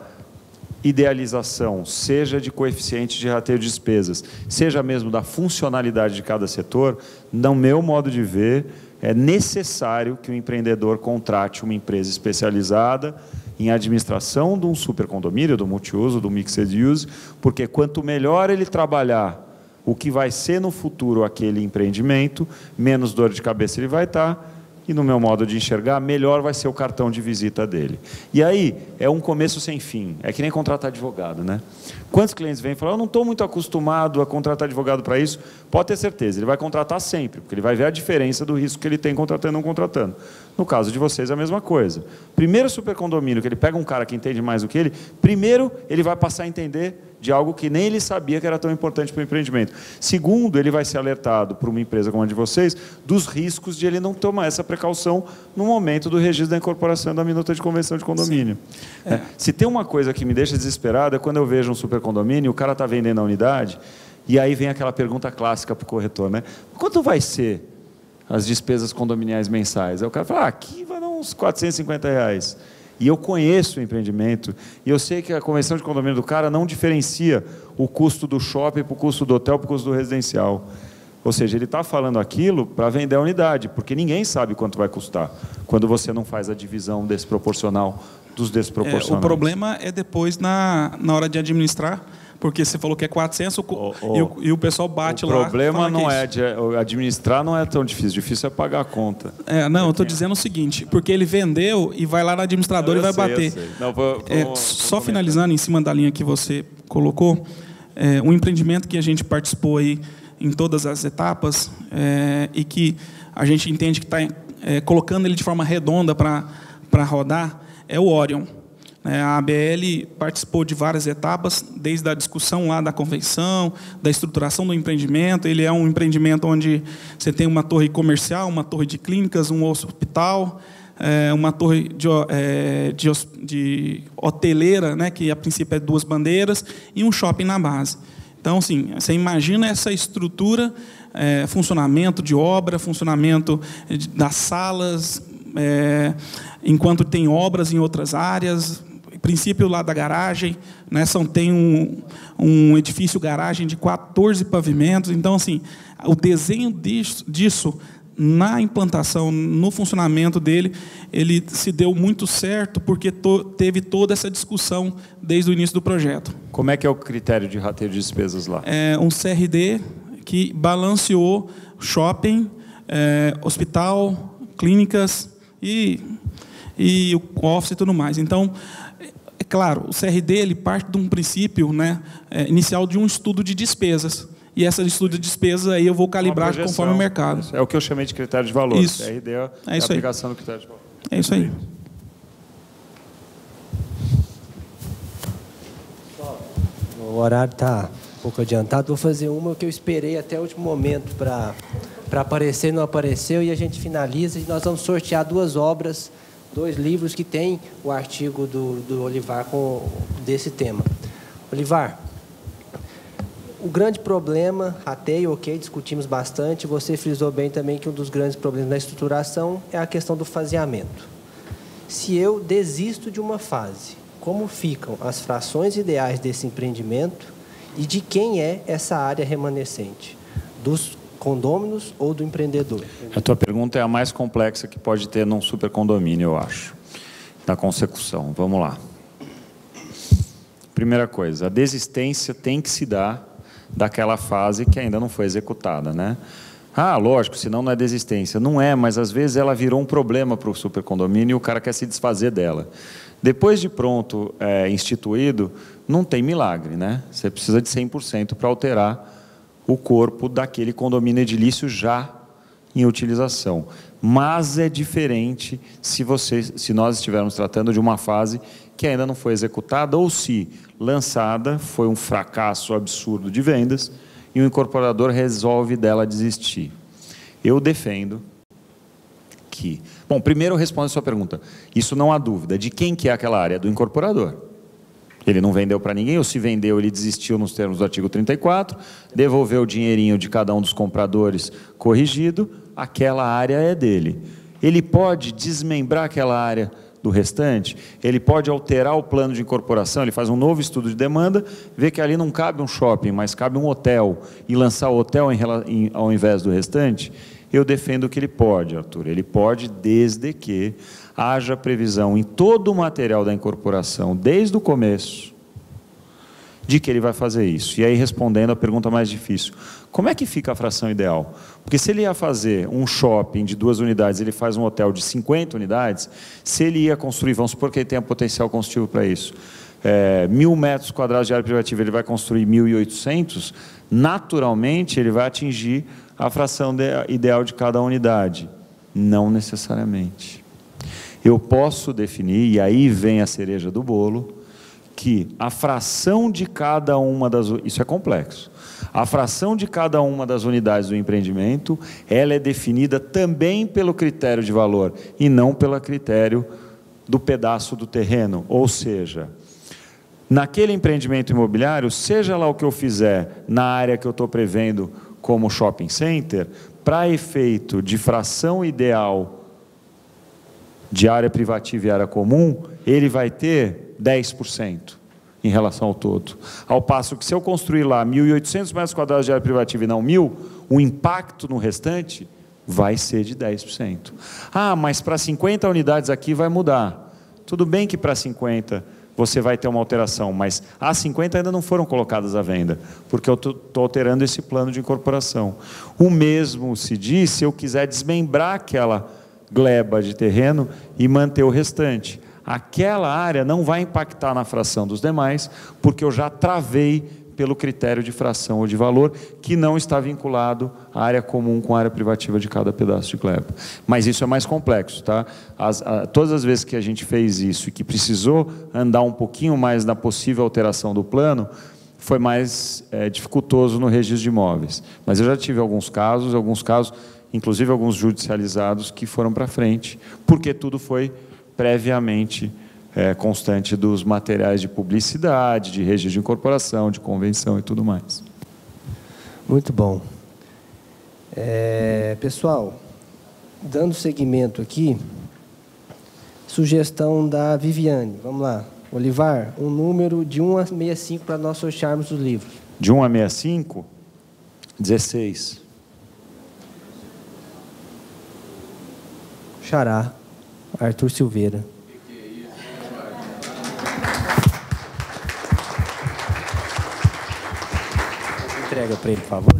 idealização, seja de coeficiente de rateio de despesas, seja mesmo da funcionalidade de cada setor, no meu modo de ver, é necessário que o empreendedor contrate uma empresa especializada em administração de um supercondomínio, do multiuso, do mixed use, porque quanto melhor ele trabalhar o que vai ser no futuro aquele empreendimento, menos dor de cabeça ele vai estar, e no meu modo de enxergar, melhor vai ser o cartão de visita dele. E aí, é um começo sem fim, é que nem contratar advogado, né? Quantos clientes vêm e falam, eu não estou muito acostumado a contratar advogado para isso? Pode ter certeza, ele vai contratar sempre, porque ele vai ver a diferença do risco que ele tem contratando ou não contratando. No caso de vocês, é a mesma coisa. Primeiro supercondomínio, que ele pega um cara que entende mais do que ele, primeiro, ele vai passar a entender de algo que nem ele sabia que era tão importante para o empreendimento. Segundo, ele vai ser alertado por uma empresa como a de vocês dos riscos de ele não tomar essa precaução no momento do registro da incorporação da minuta de convenção de condomínio. É. Se tem uma coisa que me deixa desesperado é quando eu vejo um supercondomínio, o cara está vendendo a unidade, e aí vem aquela pergunta clássica para o corretor, né? Quanto vai ser as despesas condominiais mensais? Aí o cara fala, ah, aqui vai dar uns quatrocentos e cinquenta reais. E eu conheço o empreendimento, e eu sei que a convenção de condomínio do cara não diferencia o custo do shopping para o custo do hotel, para o custo do residencial. Ou seja, ele está falando aquilo para vender a unidade, porque ninguém sabe quanto vai custar, quando você não faz a divisão desproporcional dos desproporcionais. É, o problema é depois, na, na hora de administrar, porque você falou que é quatrocentos oh, oh, e, o, e o pessoal bate o lá. O problema não é, de administrar, não é tão difícil. Difícil é pagar a conta. É, não, eu estou dizendo o seguinte, porque ele vendeu e vai lá no administrador eu e vai sei, bater. Não, vou, vou, é, vou só comentar. Finalizando em cima da linha que você colocou, é, um empreendimento que a gente participou aí em todas as etapas é, e que a gente entende que está é, colocando ele de forma redonda para rodar é o Orion. A A B L participou de várias etapas, desde a discussão lá da convenção, da estruturação do empreendimento. Ele é um empreendimento onde você tem uma torre comercial, uma torre de clínicas, um hospital, é, uma torre de, é, de, de hoteleira, né, que a princípio é duas bandeiras, e um shopping na base. Então, assim, você imagina essa estrutura, é, funcionamento de obra, funcionamento das salas, é, enquanto tem obras em outras áreas, princípio lá da garagem, né, são, tem um, um edifício garagem de quatorze pavimentos. Então, assim, o desenho disso, disso na implantação, no funcionamento dele, ele se deu muito certo porque to, teve toda essa discussão desde o início do projeto. Como é que é o critério de rateio de despesas lá? É um C R D que balanceou shopping, é, hospital, clínicas e, e o office e tudo mais. Então, é claro, o C R D ele parte de um princípio, né, é, inicial de um estudo de despesas. E essa estudo de despesas aí eu vou calibrar conforme o mercado. Isso é o que eu chamei de critério de valor. Isso. C R D é a É isso aplicação aí. do critério de valor. É isso aí. O horário está um pouco adiantado. Vou fazer uma que eu esperei até o último momento para para aparecer, não apareceu, e a gente finaliza. E nós vamos sortear duas obras, dois livros que tem o artigo do, do Olivar com, desse tema. Olivar, o grande problema, rateio, ok, discutimos bastante, você frisou bem também que um dos grandes problemas da estruturação é a questão do faseamento. Se eu desisto de uma fase, como ficam as frações ideais desse empreendimento e de quem é essa área remanescente? Dos condôminos ou do empreendedor? A tua pergunta é a mais complexa que pode ter num supercondomínio, eu acho, da consecução. Vamos lá. Primeira coisa, a desistência tem que se dar daquela fase que ainda não foi executada, né? Ah, lógico, senão não é desistência. Não é, mas às vezes ela virou um problema para o supercondomínio e o cara quer se desfazer dela. Depois de pronto, é, instituído, não tem milagre, né? Você precisa de cem por cento para alterar o corpo daquele condomínio edilício já em utilização. Mas é diferente se, você, se nós estivermos tratando de uma fase que ainda não foi executada ou se lançada foi um fracasso absurdo de vendas e o incorporador resolve dela desistir. Eu defendo que... Bom, primeiro eu respondo a sua pergunta. Isso não há dúvida. De quem que é aquela área? Do incorporador. Ele não vendeu para ninguém, ou se vendeu, ele desistiu nos termos do artigo trinta e quatro, devolveu o dinheirinho de cada um dos compradores corrigido, aquela área é dele. Ele pode desmembrar aquela área do restante, ele pode alterar o plano de incorporação, ele faz um novo estudo de demanda, vê que ali não cabe um shopping, mas cabe um hotel, e lançar o hotel em, em, ao invés do restante. Eu defendo que ele pode, Arthur, ele pode desde que haja previsão em todo o material da incorporação, desde o começo, de que ele vai fazer isso. E aí, respondendo a pergunta mais difícil, como é que fica a fração ideal? Porque se ele ia fazer um shopping de duas unidades, ele faz um hotel de cinquenta unidades, se ele ia construir, vamos supor que ele tenha potencial construtivo para isso, é, mil metros quadrados de área privativa, ele vai construir mil e oitocentos, naturalmente ele vai atingir a fração de, ideal de cada unidade. Não necessariamente. Eu posso definir, e aí vem a cereja do bolo, que a fração de cada uma das... Isso é complexo. A fração de cada uma das unidades do empreendimento, ela é definida também pelo critério de valor e não pelo critério do pedaço do terreno. Ou seja, naquele empreendimento imobiliário, seja lá o que eu fizer na área que eu estou prevendo como shopping center, para efeito de fração ideal de área privativa e área comum, ele vai ter dez por cento em relação ao todo. Ao passo que se eu construir lá mil e oitocentos metros quadrados de área privativa e não mil, o impacto no restante vai ser de dez por cento. Ah, mas para cinquenta unidades aqui vai mudar. Tudo bem que para cinquenta você vai ter uma alteração, mas as cinquenta ainda não foram colocadas à venda, porque eu estou alterando esse plano de incorporação. O mesmo se diz se eu quiser desmembrar aquela gleba de terreno e manter o restante. Aquela área não vai impactar na fração dos demais, porque eu já travei pelo critério de fração ou de valor, que não está vinculado à área comum com a área privativa de cada pedaço de gleba. Mas isso é mais complexo, tá? As, a, todas as vezes que a gente fez isso e que precisou andar um pouquinho mais na possível alteração do plano, foi mais é, dificultoso no registro de imóveis. Mas eu já tive alguns casos, alguns casos, inclusive alguns judicializados, que foram para frente, porque tudo foi previamente é, constante dos materiais de publicidade, de registro de incorporação, de convenção e tudo mais. Muito bom. É, pessoal, dando seguimento aqui, sugestão da Viviane. Vamos lá. Olivar, um número de um a sessenta e cinco para nós sortearmos os livros. De um a sessenta e cinco? dezesseis. xará, Arthur Silveira. Entrega para ele, por favor.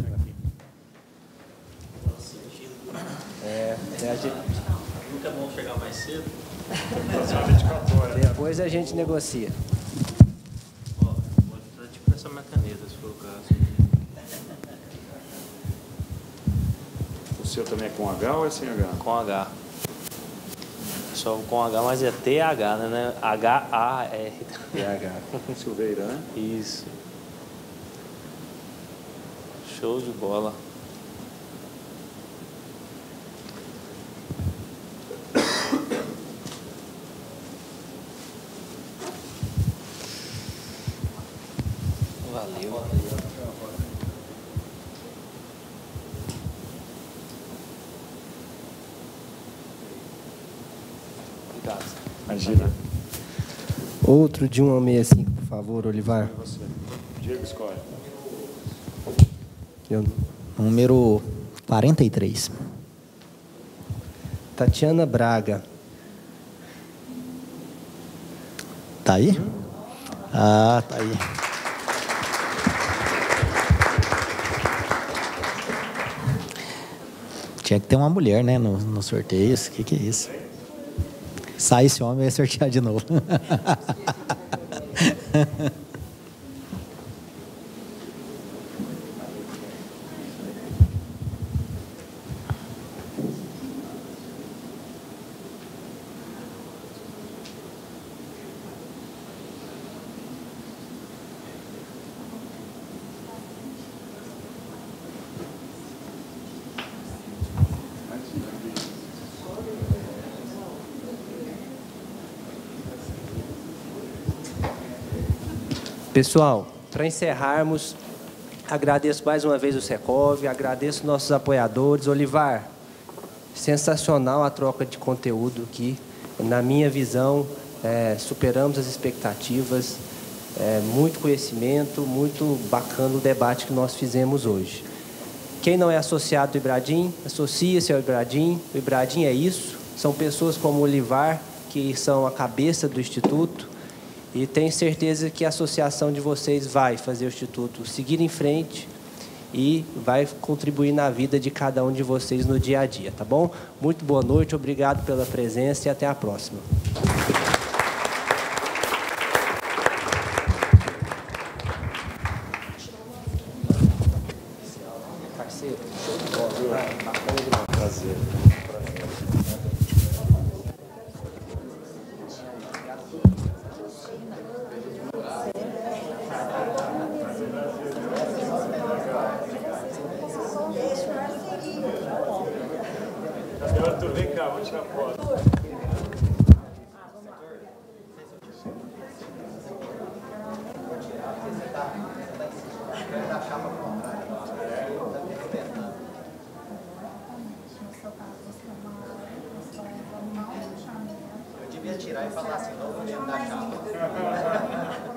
É, é a gente... Nunca é bom chegar mais cedo. Depois a gente negocia. Ó, vou precisar de essa minha caneta, se for o caso. O seu também é com H ou é sem H? Com H. Só com H, mas é T H, né? H A R. T H. Silveira, né? Isso. Show de bola. Valeu. Obrigado. Imagina. Outro de um a sessenta e cinco, por favor, Olivar. Você. Diego escolhe. Eu não. Número quarenta e três. Tatiana Braga. Tá aí? Ah, tá aí. Tinha que ter uma mulher, né, no, no sorteio. O que, que é isso? Sai esse homem, eu ia sortear de novo. Pessoal, para encerrarmos, agradeço mais uma vez o Secov, agradeço nossos apoiadores. Olivar, sensacional a troca de conteúdo aqui. Na minha visão, é, superamos as expectativas, é, muito conhecimento, muito bacana o debate que nós fizemos hoje. Quem não é associado do Ibradim, associa-se ao Ibradim. O Ibradim é isso, são pessoas como o Olivar, que são a cabeça do Instituto. E tenho certeza que a associação de vocês vai fazer o Instituto seguir em frente e vai contribuir na vida de cada um de vocês no dia a dia, tá bom? Muito boa noite, obrigado pela presença e até a próxima. Parceiro, show de bola. Bacana demais. Prazer. Arthur, vem cá, vamos tirar foto. Eu devia tirar e falar assim, não vou dentro da chapa.